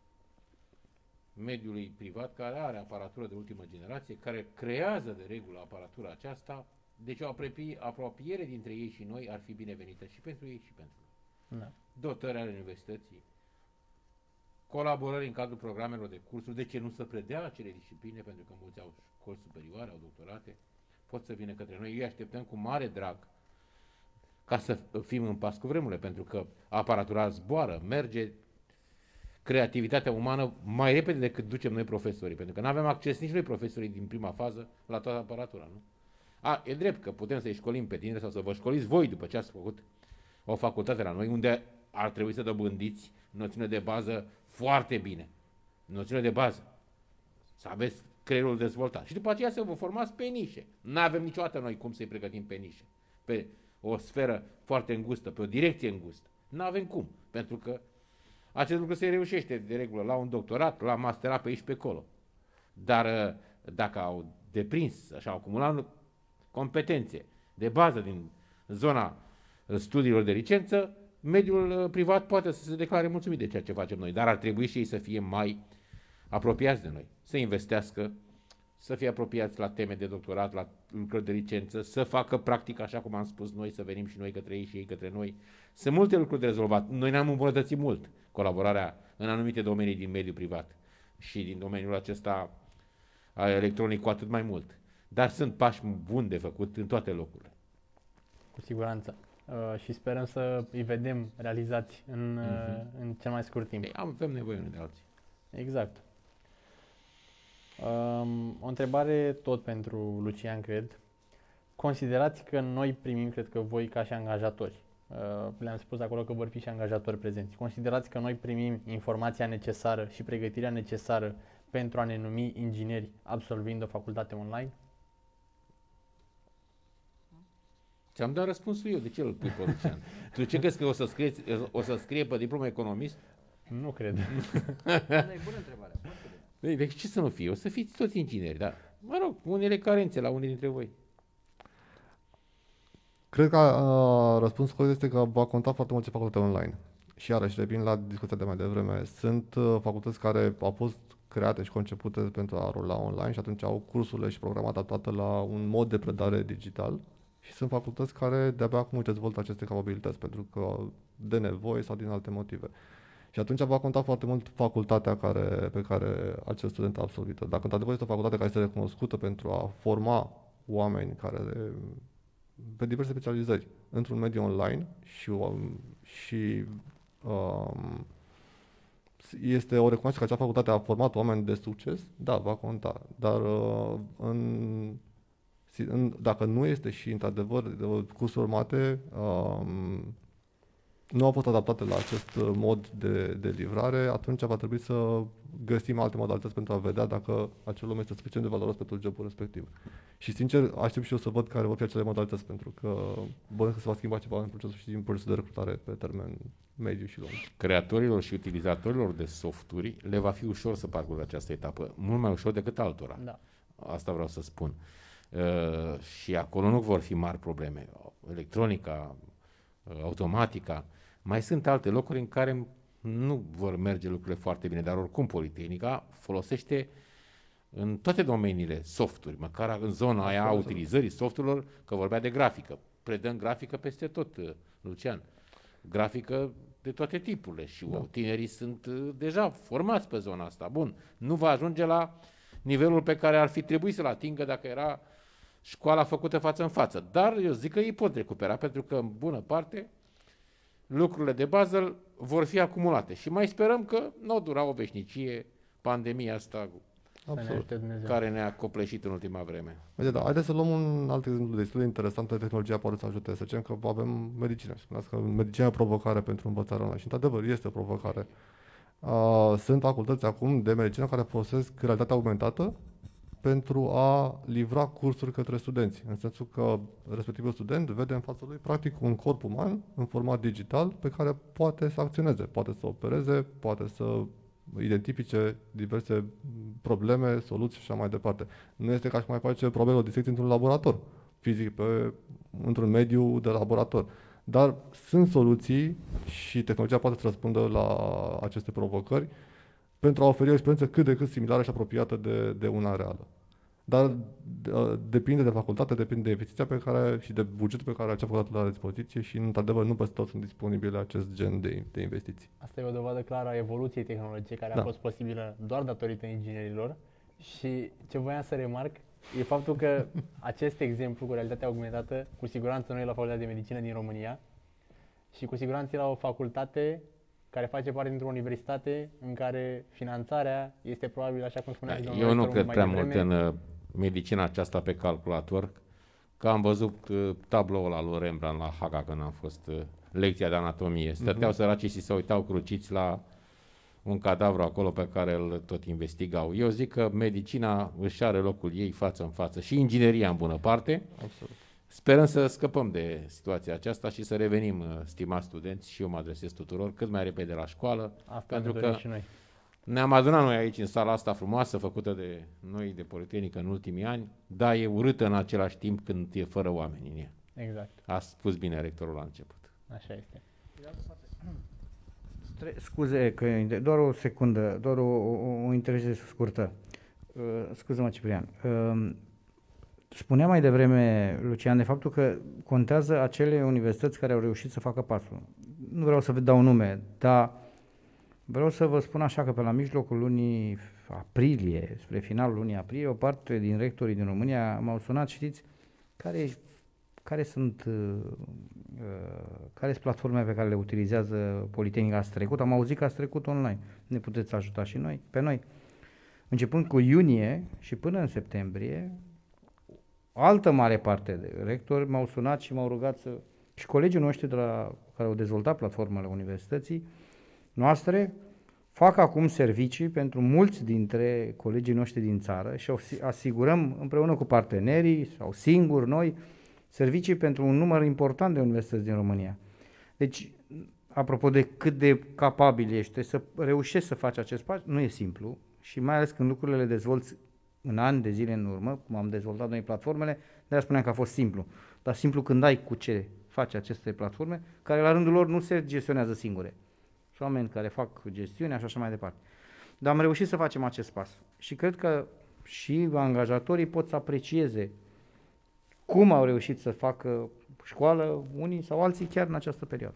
mediului privat, care are aparatură de ultimă generație, care creează de regulă aparatura aceasta. Deci o apropiere dintre ei și noi ar fi binevenită și pentru ei și pentru noi. Da. Dotări ale universității, colaborări în cadrul programelor de cursuri, de ce nu să predea acele discipline, pentru că mulți au școli superioare, au doctorate, pot să vină către noi. Ei așteptăm cu mare drag ca să fim în pas cu vremurile, pentru că aparatura zboară, merge, creativitatea umană mai repede decât ducem noi profesorii, pentru că nu avem acces nici noi profesorii din prima fază la toată aparatura, nu? E drept că putem să-i școlim pe tineri sau să vă școliți voi după ce ați făcut o facultate la noi, unde ar trebui să dobândiți noțiune de bază foarte bine. Noțiune de bază. Să aveți creierul dezvoltat. Și după aceea să vă formați pe nișe. Nu avem niciodată noi cum să-i pregătim pe nișe. Pe o sferă foarte îngustă, pe o direcție îngustă. Nu avem cum. Pentru că acest lucru se reușește de regulă la un doctorat, la masterat pe aici pe acolo. Dar dacă au deprins, așa, au acumulat competențe de bază din zona studiilor de licență, mediul privat poate să se declare mulțumit de ceea ce facem noi, dar ar trebui și ei să fie mai apropiați de noi, să investească, să fie apropiați la teme de doctorat, la lucrări de licență, să facă practic așa cum am spus noi, să venim și noi către ei și ei către noi. Sunt multe lucruri de rezolvat. Noi ne-am îmbunătățit mult colaborarea în anumite domenii din mediul privat și din domeniul acesta electronic cu atât mai mult. Dar sunt pași buni de făcut în toate locurile. Cu siguranță. Și sperăm să îi vedem realizați în cel mai scurt timp. Avem nevoie unii de alții. Exact. O întrebare tot pentru Lucian, cred. Considerați că noi primim, cred că voi ca și angajatori, le-am spus acolo că vor fi și angajatori prezenți, considerați că noi primim informația necesară și pregătirea necesară pentru a ne numi ingineri absolvind o facultate online? Ți-am dat răspunsul eu, de ce îl pui pe Lucian? Tu ce crezi că o să scrie pe diplomă economist? Nu cred. E bună întrebare. Deci ce să nu fie? O să fiți toți ingineri, dar mă rog, unele carențe la unii dintre voi. Cred că răspunsul corect este că va conta foarte mult ce facultate online. Și iarăși revin la discuția de mai devreme. Sunt facultăți care au fost create și concepute pentru a rula online și atunci au cursurile și programa adaptată la un mod de predare digital. Și sunt facultăți care de-abia acum își dezvoltă aceste capabilități pentru că de nevoie sau din alte motive. Și atunci va conta foarte mult facultatea pe care acel student a absolvit-o. Dacă într-adevăr este o facultate care este recunoscută pentru a forma oameni pe diverse specializări într-un mediu online și este o recunoaștere că acea facultate a format oameni de succes, da, va conta. Dar dacă nu este și, într-adevăr, cursuri urmate nu au fost adaptate la acest mod de livrare, atunci va trebui să găsim alte modalități pentru a vedea dacă acel om este suficient de valoros pentru jobul respectiv. Și, sincer, aștept și eu să văd care vor fi acele modalități, pentru că bănuiesc că se va schimba ceva în procesul și din procesul de recrutare pe termen mediu și lung. Creatorilor și utilizatorilor de softuri le va fi ușor să parcurgă această etapă, mult mai ușor decât altora. Da. Asta vreau să spun. Și acolo nu vor fi mari probleme. Electronica, automatica, mai sunt alte locuri în care nu vor merge lucrurile foarte bine, dar oricum Politehnica folosește în toate domeniile softuri, măcar în zona aia a utilizării softurilor, că vorbea de grafică. Predăm grafică peste tot, Lucian. Grafică de toate tipurile și tinerii sunt deja formați pe zona asta. Bun, nu va ajunge la nivelul pe care ar fi trebuit să-l atingă dacă era școala făcută față în față. Dar eu zic că ei pot recupera, pentru că în bună parte lucrurile de bază vor fi acumulate. Și mai sperăm că nu o dura o veșnicie pandemia asta care ne-a copleșit în ultima vreme. Haideți să luăm un alt exemplu destul de interesant de tehnologia poate să ajute. Să zicem că avem medicină. Spuneați că medicina e o provocare pentru învățarea online. Și într-adevăr este o provocare. Sunt facultăți acum de medicină care folosesc realitatea augmentată pentru a livra cursuri către studenți. În sensul că respectivul student vede în fața lui practic un corp uman în format digital pe care poate să acționeze, poate să opereze, poate să identifice diverse probleme, soluții și așa mai departe. Nu este ca și mai face probabil o disecție într-un laborator fizic, într-un mediu de laborator. Dar sunt soluții și tehnologia poate să răspundă la aceste provocări pentru a oferi o experiență cât de cât similară și apropiată de una reală. Dar depinde de facultate, depinde de investiția pe care și de bugetul pe care acea facultate la dispoziție și, într-adevăr, nu peste tot sunt disponibile acest gen de investiții. Asta e o dovadă clară a evoluției tehnologiei care a fost posibilă doar datorită inginerilor și ce voiam să remarc e faptul că acest exemplu cu realitatea augmentată, cu siguranță noi la Facultatea de Medicină din România și cu siguranță la o facultate care face parte dintr-o universitate în care finanțarea este probabil, așa cum spunea domnul Eu nu cred prea mult în medicina aceasta pe calculator, că am văzut tabloul ăla lui Rembrandt la Haga când am fost lecția de anatomie. Stăteau săracii și se uitau cruciți la un cadavru acolo pe care îl tot investigau. Eu zic că medicina își are locul ei față în față și ingineria în bună parte. Absolut. Sperăm să scăpăm de situația aceasta și să revenim, stimați studenți, și eu mă adresez tuturor, cât mai repede la școală, pentru că și noi. ne-am adunat noi aici în sala asta frumoasă, făcută de noi de Politehnică în ultimii ani, dar e urâtă în același timp când e fără oameni în ea. Exact. A spus bine rectorul la început. Așa este. Scuze, că doar o secundă, doar o intervenție scurtă. Scuze-mă, Ciprian. Spunea mai devreme, Lucian, de faptul că contează acele universități care au reușit să facă pasul. Nu vreau să vă dau nume, dar vreau să vă spun așa că pe la mijlocul lunii aprilie, spre finalul lunii aprilie, o parte din rectorii din România m-au sunat, știți, care sunt platformele pe care le utilizează Politehnica ați trecut? Am auzit că ați trecut online. Ne puteți ajuta și noi, pe noi. Începând cu iunie și până în septembrie, altă mare parte de rectori m-au sunat și m-au rugat și colegii noștri care au dezvoltat platformele universității noastre fac acum servicii pentru mulți dintre colegii noștri din țară și asigurăm împreună cu partenerii sau singuri noi servicii pentru un număr important de universități din România. Deci, apropo de cât de capabil ești să reușești să faci acest pas, nu e simplu și mai ales când lucrurile le dezvolți în ani de zile în urmă, cum am dezvoltat noi platformele, de-aia spuneam că a fost simplu. Dar simplu când ai cu ce faci aceste platforme, care la rândul lor nu se gestionează singure. Sunt oameni care fac gestiunea și așa mai departe. Dar am reușit să facem acest pas. Și cred că și angajatorii pot să aprecieze cum au reușit să facă școală unii sau alții chiar în această perioadă.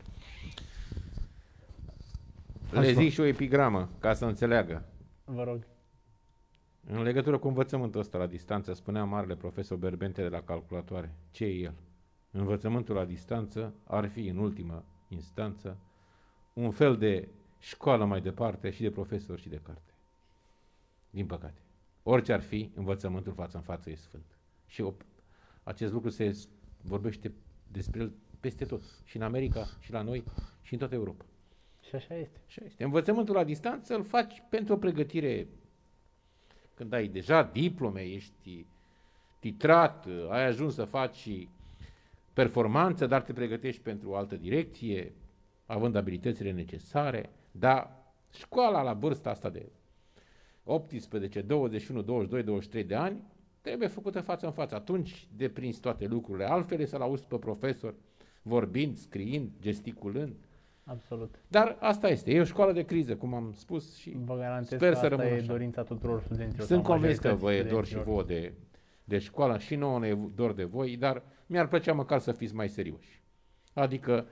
Le zic și o epigramă, ca să înțeleagă. Vă rog. În legătură cu învățământul ăsta la distanță, spunea marele profesor Berbente de la calculatoare. Ce e el? Învățământul la distanță ar fi, în ultimă instanță, un fel de școală mai departe și de profesor și de carte. Din păcate. Orice ar fi, învățământul față în față e sfânt. Și acest lucru se vorbește despre el peste tot. Și în America, și la noi, și în toată Europa. Și așa este. Așa este. Învățământul la distanță îl faci pentru o pregătire când ai deja diplome, ești titrat, ai ajuns să faci performanță, dar te pregătești pentru o altă direcție, având abilitățile necesare, dar școala la vârsta asta de 18, 21, 22, 23 de ani trebuie făcută față în față. Atunci deprinzi toate lucrurile. Altfel e să-l auzi pe profesor vorbind, scriind, gesticulând. Absolut. Dar asta este. E o școală de criză, cum am spus și vă garantez sper că să asta rămână e așa. dorința tuturor studenților. Sunt convins că vă e dor și vouă de școală și nouă ne e dor de voi, dar mi-ar plăcea măcar să fiți mai serioși. Adică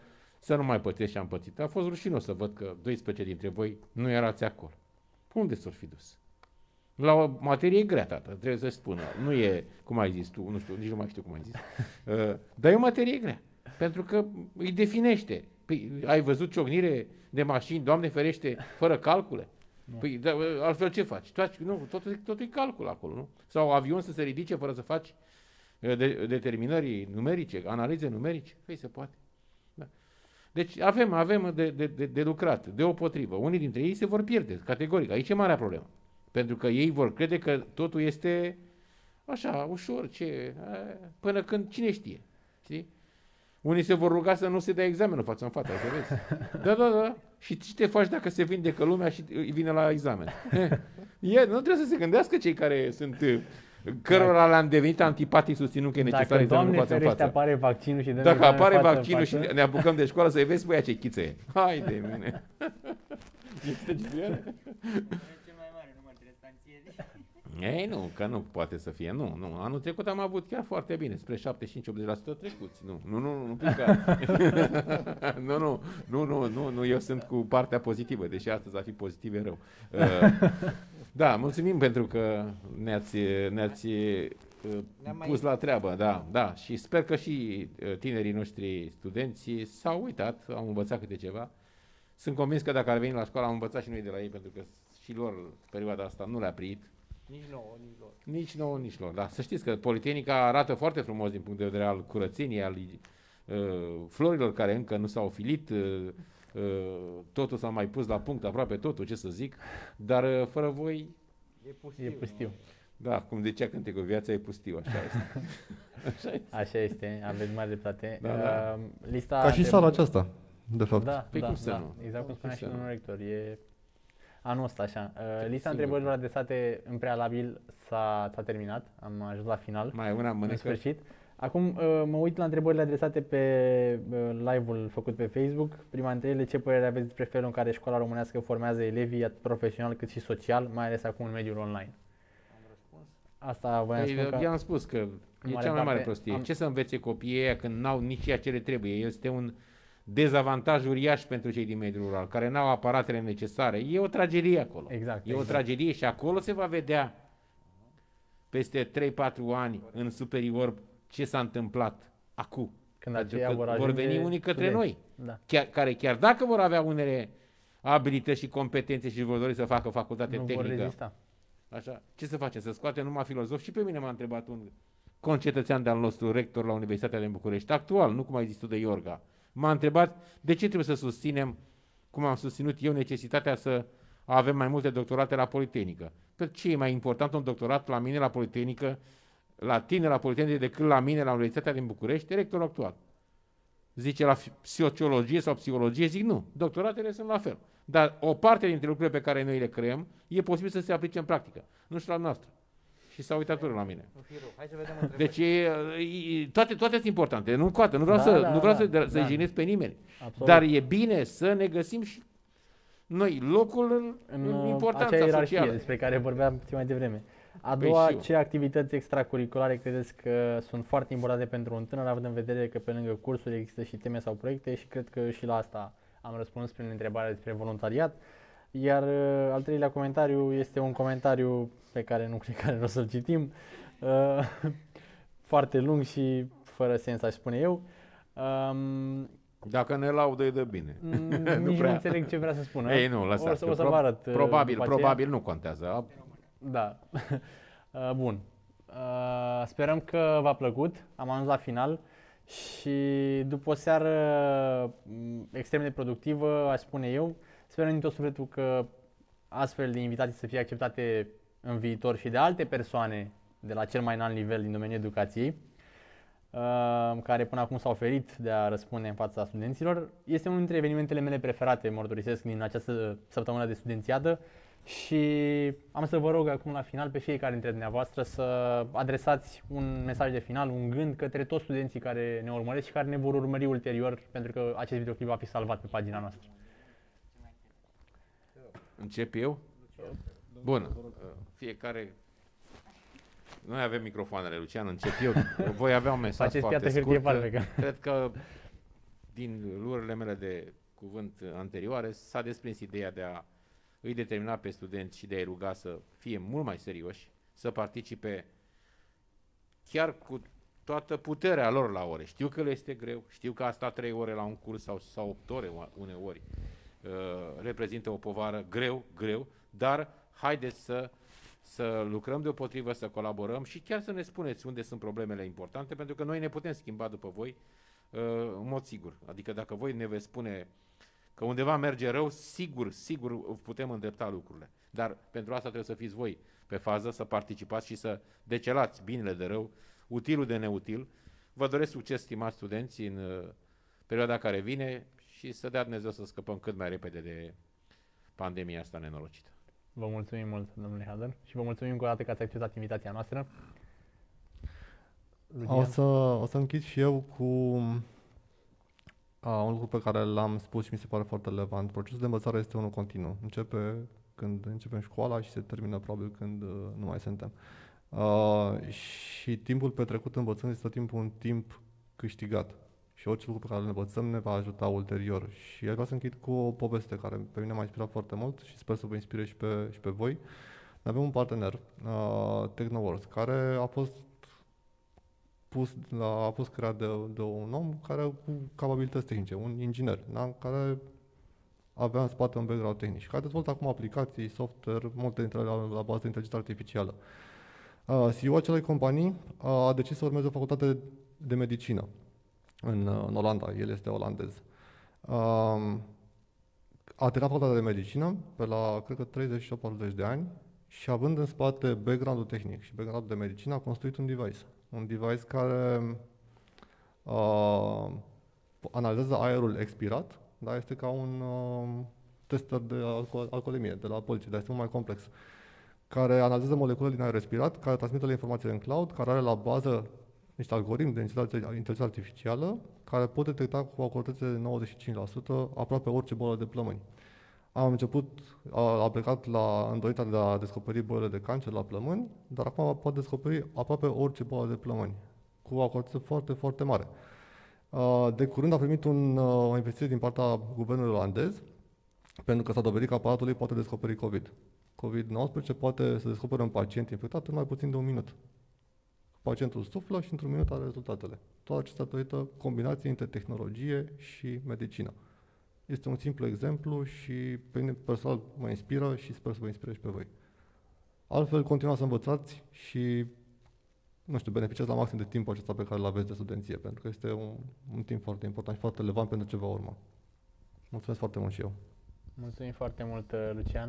să nu mai pățesc ce am pățit. A fost rușinos să văd că 12 dintre voi nu erați acolo. Unde s-or fi dus? La o materie grea, tată, trebuie să spună. Nu e, cum ai zis tu, nu știu, nici nu mai știu cum ai zis. Dar e o materie grea, pentru că îi definește. Păi, ai văzut ciocnire de mașini, Doamne ferește, fără calcule? Păi, altfel ce faci? Nu, totul e calcul acolo, nu? Sau avion să se ridice fără să faci determinări numerice, analize numerice? Păi se poate. Da. Deci avem de lucrat, deopotrivă. Unii dintre ei se vor pierde, categoric. Aici e marea problemă. Pentru că ei vor crede că totul este așa, ușor, până când, cine știe. Știi? Unii se vor ruga să nu se dea examenul față în față, să vezi. Da. Și ce te faci dacă se vindecă lumea și vine la examen? Nu trebuie să se gândească cei care sunt, cărora le-am devenit antipatii susținut că e necesar examenul față în față. Apare vaccinul și dacă apare vaccinul și ne apucăm de școală, să-i vezi, băia, ce chiță e. Hai de mine. Este cel mai mare număr de restanțieri. Ei, nu, că nu poate să fie. Nu. Anul trecut am avut chiar foarte bine, spre 75-80% trecuți. Nu plecați. Nu, eu sunt cu partea pozitivă, deși astăzi a fi pozitiv e rău. Da, mulțumim pentru că ne-ați pus la treabă, da. Și sper că și tinerii noștri studenți s-au uitat, au învățat câte ceva. Sunt convins că dacă ar veni la școală am învățat și noi de la ei, pentru că și lor perioada asta nu le-a prit. Nici nouă, nici lor. Da, să știți că Politehnica arată foarte frumos din punct de vedere al curățeniei, al florilor care încă nu s-au filit, totul s-a mai pus la punct, aproape totul, ce să zic, dar fără voi e pustiu. Da, cum zicea cântecul, viața e pustiu, așa este. Așa este, aveți mare dreptate. Da. Lista ca și sala aceasta, de fapt. Da, cum să nu? Exact cum spunea și domnul rector, e anul ăsta așa. Lista întrebărilor adresate în prealabil s-a terminat, am ajuns la final. Mai una în mânecă. Sfârșit. Acum mă uit la întrebările adresate pe live-ul făcut pe Facebook. Prima dintre ele, ce părere aveți despre felul în care școala românească formează elevii atât profesional cât și social, mai ales acum în mediul online? Am răspuns. Asta voiam să spun că... I-am spus că e cea mai mare prostie. Ce să învețe copiii ăia când n-au nici ceea ce le trebuie? Este un dezavantaj uriaș pentru cei din mediul rural, care n-au aparatele necesare. E o tragedie acolo. Exact. O tragedie și acolo se va vedea peste 3-4 ani în superior ce s-a întâmplat acum. Când aceia vor veni unii către noi, da. care chiar dacă vor avea unele abilități și competențe și vor dori să facă facultate tehnică, vor rezista. Așa, ce să facem? Să scoatem numai filozofi? Și pe mine m-a întrebat un concetățean de-al nostru, rector la Universitatea din București, actual, nu cum ai zis tu de Iorga. M-a întrebat de ce trebuie să susținem, cum am susținut eu, necesitatea să avem mai multe doctorate la Politehnică. Pe ce e mai important un doctorat la mine la Politehnică, la tine la Politehnică, decât la mine la Universitatea din București, rectorul actual? Zice la sociologie sau psihologie, zic nu, doctoratele sunt la fel. Dar o parte dintre lucrurile pe care noi le creăm e posibil să se aplice în practică. Nu știu la noastră. Și s-a uitat la mine. Hai să vedem deci toate sunt importante. Nu vreau să jignesc pe nimeni. Absolut. Dar e bine să ne găsim și noi locul în importanța acea socială despre care vorbeam mai devreme. A doua, ce activități extracurriculare credeți că sunt foarte importante pentru un tânăr, având în vedere că pe lângă cursuri există și teme sau proiecte și cred că și la asta am răspuns prin întrebarea despre voluntariat. Iar al treilea comentariu este un comentariu pe care nu cred că are rost să-l citim, foarte lung și fără sens, aș spune eu. Dacă ne laudă, e de bine. Nici nu înțeleg ce vrea să spună. Ei, nu, lăsați. O să vă arăt. Probabil nu contează. Da. Bun. Sperăm că v-a plăcut. Am ajuns la final și după o seară extrem de productivă, aș spune eu, sperăm din tot sufletul că astfel de invitații să fie acceptate în viitor și de alte persoane de la cel mai înalt nivel din domeniul educației, care până acum s-au oferit de a răspunde în fața studenților. Este unul dintre evenimentele mele preferate, mărturisesc, din această săptămână de studențiadă și am să vă rog acum la final pe fiecare dintre dumneavoastră să adresați un mesaj de final, un gând către toți studenții care ne urmăresc și care ne vor urmări ulterior, pentru că acest videoclip va fi salvat pe pagina noastră. Încep eu? Bun. Fiecare... Noi avem microfoanele, Lucian, încep eu. Voi avea un mesaj foarte scurt. Cred că din luările mele de cuvânt anterioare, s-a desprins ideea de a îi determina pe studenți și de a-i ruga să fie mult mai serioși, să participe chiar cu toată puterea lor la ore. Știu că le este greu, știu că a stat 3 ore la un curs sau 8 ore uneori reprezintă o povară greu, dar haideți să lucrăm deopotrivă, să colaborăm și chiar să ne spuneți unde sunt problemele importante, pentru că noi ne putem schimba după voi în mod sigur. Adică dacă voi ne veți spune că undeva merge rău, sigur putem îndrepta lucrurile. Dar pentru asta trebuie să fiți voi pe fază, să participați și să decelați binele de rău, utilul de neutil. Vă doresc succes, stimați studenți, în perioada care vine și să dea Dumnezeu să scăpăm cât mai repede de pandemia asta nenorocită. Vă mulțumim mult, domnule Hader, și vă mulțumim încă o dată că ați acceptat invitația noastră. O să închid și eu cu un lucru pe care l-am spus și mi se pare foarte relevant. Procesul de învățare este unul continuu. Începe când începem școala și se termină probabil când nu mai suntem. Și timpul petrecut învățând este tot timpul un timp câștigat. Și orice lucru pe care îl învățăm ne va ajuta ulterior. Și aș vrea să închid cu o poveste care pe mine m-a inspirat foarte mult și sper să vă inspire și pe voi. Avem un partener, TechnoWorks, care a fost creat de un om care cu capabilități tehnice, un inginer, da? Care avea în spate un background tehnic și care dezvoltă acum aplicații, software, multe dintre ele la bază de inteligență artificială. CEO-ul acelei companii a decis să urmeze o facultate de medicină în Olanda, el este olandez. A terminat facultatea de medicină pe la, cred că 38-40 de ani și având în spate background-ul tehnic și background-ul de medicină, a construit un device. Un device care analizează aerul expirat, da? Este ca un tester de alcoolemie de la poliție, dar este mult mai complex. Care analizează moleculele din aer respirat, care transmite informațiile în cloud, care are la bază niște algoritmi de inteligență artificială, care pot detecta cu o acuratețe de 95% aproape orice boală de plămâni. A plecat în dorința de a descoperi bolile de cancer la plămâni, dar acum poate descoperi aproape orice boală de plămâni, cu o acuratețe foarte, foarte mare. De curând a primit o investiție din partea guvernului olandez, pentru că s-a dovedit că aparatul ei poate descoperi COVID-19 poate să descopere un pacient infectat în mai puțin de un minut. Pacientul suflă și într-un minut are rezultatele. Toate acestea datorită combinației între tehnologie și medicină. Este un simplu exemplu și pe mine personal mă inspiră și sper să vă inspire și pe voi. Altfel, continuați să învățați și, nu știu, beneficiați la maxim de timpul acesta pe care îl aveți de studenție, pentru că este un timp foarte important și foarte relevant pentru ce va urma. Mulțumesc foarte mult și eu. Mulțumim foarte mult, Lucian.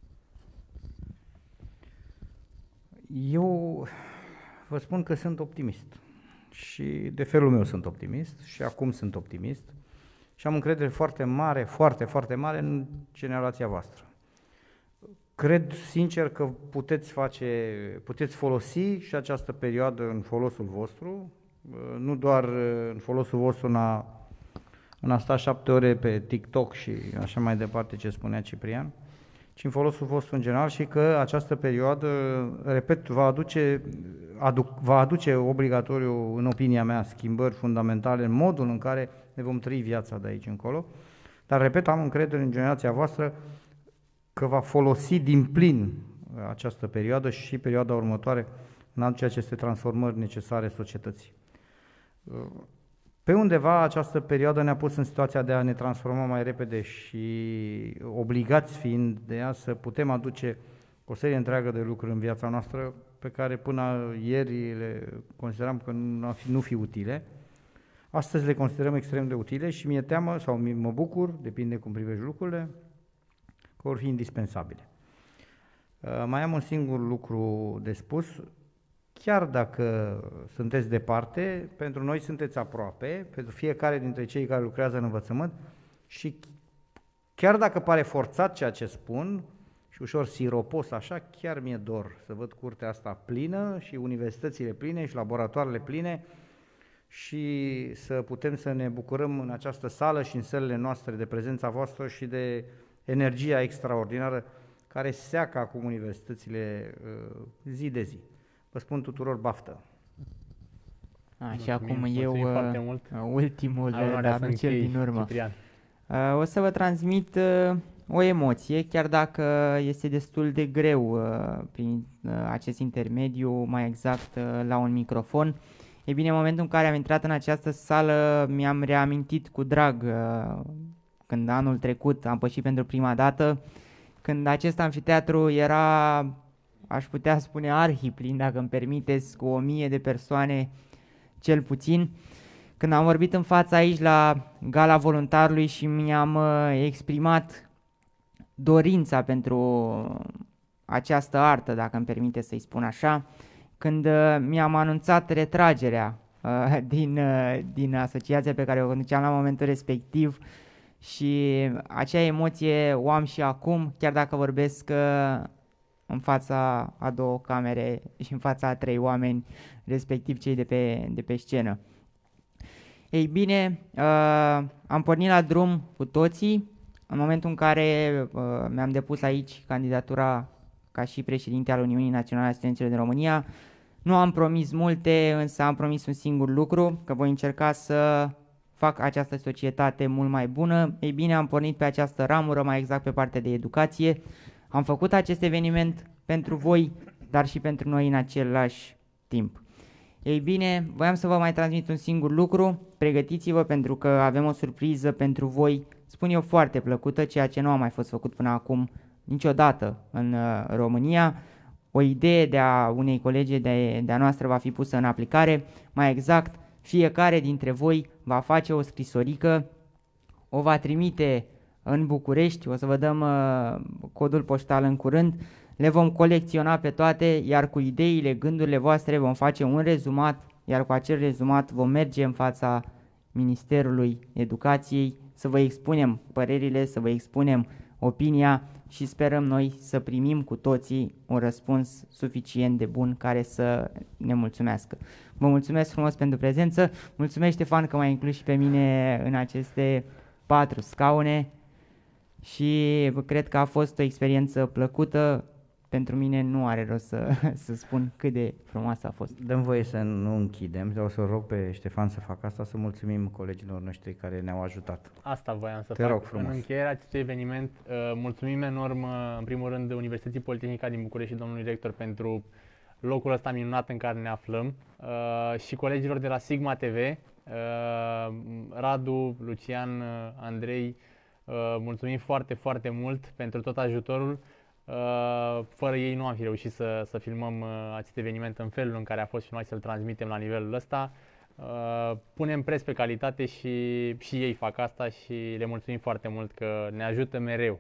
Eu vă spun că sunt optimist și de felul meu sunt optimist și acum sunt optimist și am încredere foarte mare, foarte mare în generația voastră. Cred sincer că puteți folosi și această perioadă în folosul vostru, nu doar în folosul vostru în a sta 7 ore pe TikTok și așa mai departe ce spunea Ciprian, ci în folosul vostru în general și că această perioadă, repet, va aduce obligatoriu, în opinia mea, schimbări fundamentale în modul în care ne vom trăi viața de aici încolo. Dar, repet, am încredere în generația voastră că va folosi din plin această perioadă și perioada următoare în a aduce aceste transformări necesare societății. Pe undeva această perioadă ne-a pus în situația de a ne transforma mai repede și obligați fiind de ea să putem aduce o serie întreagă de lucruri în viața noastră pe care până ieri le consideram că nu fi utile. Astăzi le considerăm extrem de utile și mi-e teamă sau mă bucur, depinde cum privești lucrurile, că vor fi indispensabile. Mai am un singur lucru de spus. Chiar dacă sunteți departe, pentru noi sunteți aproape, pentru fiecare dintre cei care lucrează în învățământ și chiar dacă pare forțat ceea ce spun și ușor siropos așa, chiar mi-e dor să văd curtea asta plină și universitățile pline și laboratoarele pline și să putem să ne bucurăm în această sală și în sălile noastre de prezența voastră și de energia extraordinară care seacă acum universitățile zi de zi. Vă spun tuturor baftă! Și acum eu, ultimul, dar nu cel din urmă. Ciprian. O să vă transmit o emoție, chiar dacă este destul de greu prin acest intermediu, mai exact la un microfon. E bine, în momentul în care am intrat în această sală, mi-am reamintit cu drag când anul trecut am pășit pentru prima dată, când acest amfiteatru era, aș putea spune, arhiplin, dacă îmi permiteți, cu 1000 de persoane cel puțin. Când am vorbit în fața aici la Gala Voluntarului și mi-am exprimat dorința pentru această artă, dacă îmi permite să-i spun așa, când mi-am anunțat retragerea din asociația pe care o conduceam la momentul respectiv, și acea emoție o am și acum, chiar dacă vorbesc în fața a 2 camere și în fața a 3 oameni, respectiv cei de pe scenă. Ei bine, am pornit la drum cu toții. În momentul în care mi-am depus aici candidatura ca și președinte al Uniunii Naționale a Studenților din România, nu am promis multe, însă am promis un singur lucru, că voi încerca să fac această societate mult mai bună. Ei bine, am pornit pe această ramură, mai exact pe partea de educație. Am făcut acest eveniment pentru voi, dar și pentru noi în același timp. Ei bine, voiam să vă mai transmit un singur lucru. Pregătiți-vă, pentru că avem o surpriză pentru voi, spun eu, foarte plăcută, ceea ce nu a mai fost făcut până acum niciodată în România. O idee de a unei colege de-a noastră va fi pusă în aplicare. Mai exact, fiecare dintre voi va face o scrisorică, o va trimite în București, o să vă dăm codul poștal în curând, le vom colecționa pe toate, iar cu ideile, gândurile voastre vom face un rezumat, iar cu acel rezumat vom merge în fața Ministerului Educației să vă expunem părerile, să vă expunem opinia și sperăm noi să primim cu toții un răspuns suficient de bun care să ne mulțumească. Vă mulțumesc frumos pentru prezență, mulțumesc Ștefan că m-ai inclus și pe mine în aceste 4 scaune și cred că a fost o experiență plăcută. Pentru mine nu are rost să spun cât de frumoasă a fost. Dăm voie să nu închidem, o să rog pe Ștefan să facă asta, să mulțumim colegilor noștri care ne-au ajutat. Asta voiam să Te fac. rog frumos. În încheierea acestui eveniment, mulțumim enorm, în primul rând, Universității Politehnica din București și domnului rector pentru locul ăsta minunat în care ne aflăm și colegilor de la Sigma TV, Radu, Lucian, Andrei, mulțumim foarte, foarte mult pentru tot ajutorul. Fără ei nu am fi reușit să filmăm acest eveniment în felul în care a fost și noi să-l transmitem la nivelul ăsta. Punem preț pe calitate și ei fac asta și le mulțumim foarte mult că ne ajută mereu.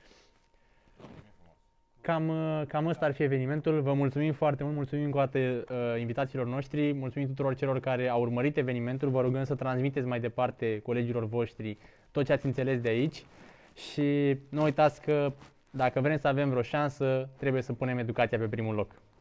Cam ăsta ar fi evenimentul. Vă mulțumim foarte mult, mulțumim cu toate invitațiilor noștri, mulțumim tuturor celor care au urmărit evenimentul. Vă rugăm să transmiteți mai departe colegilor voștri tot ce ați înțeles de aici și nu uitați că dacă vrem să avem vreo șansă, trebuie să punem educația pe primul loc.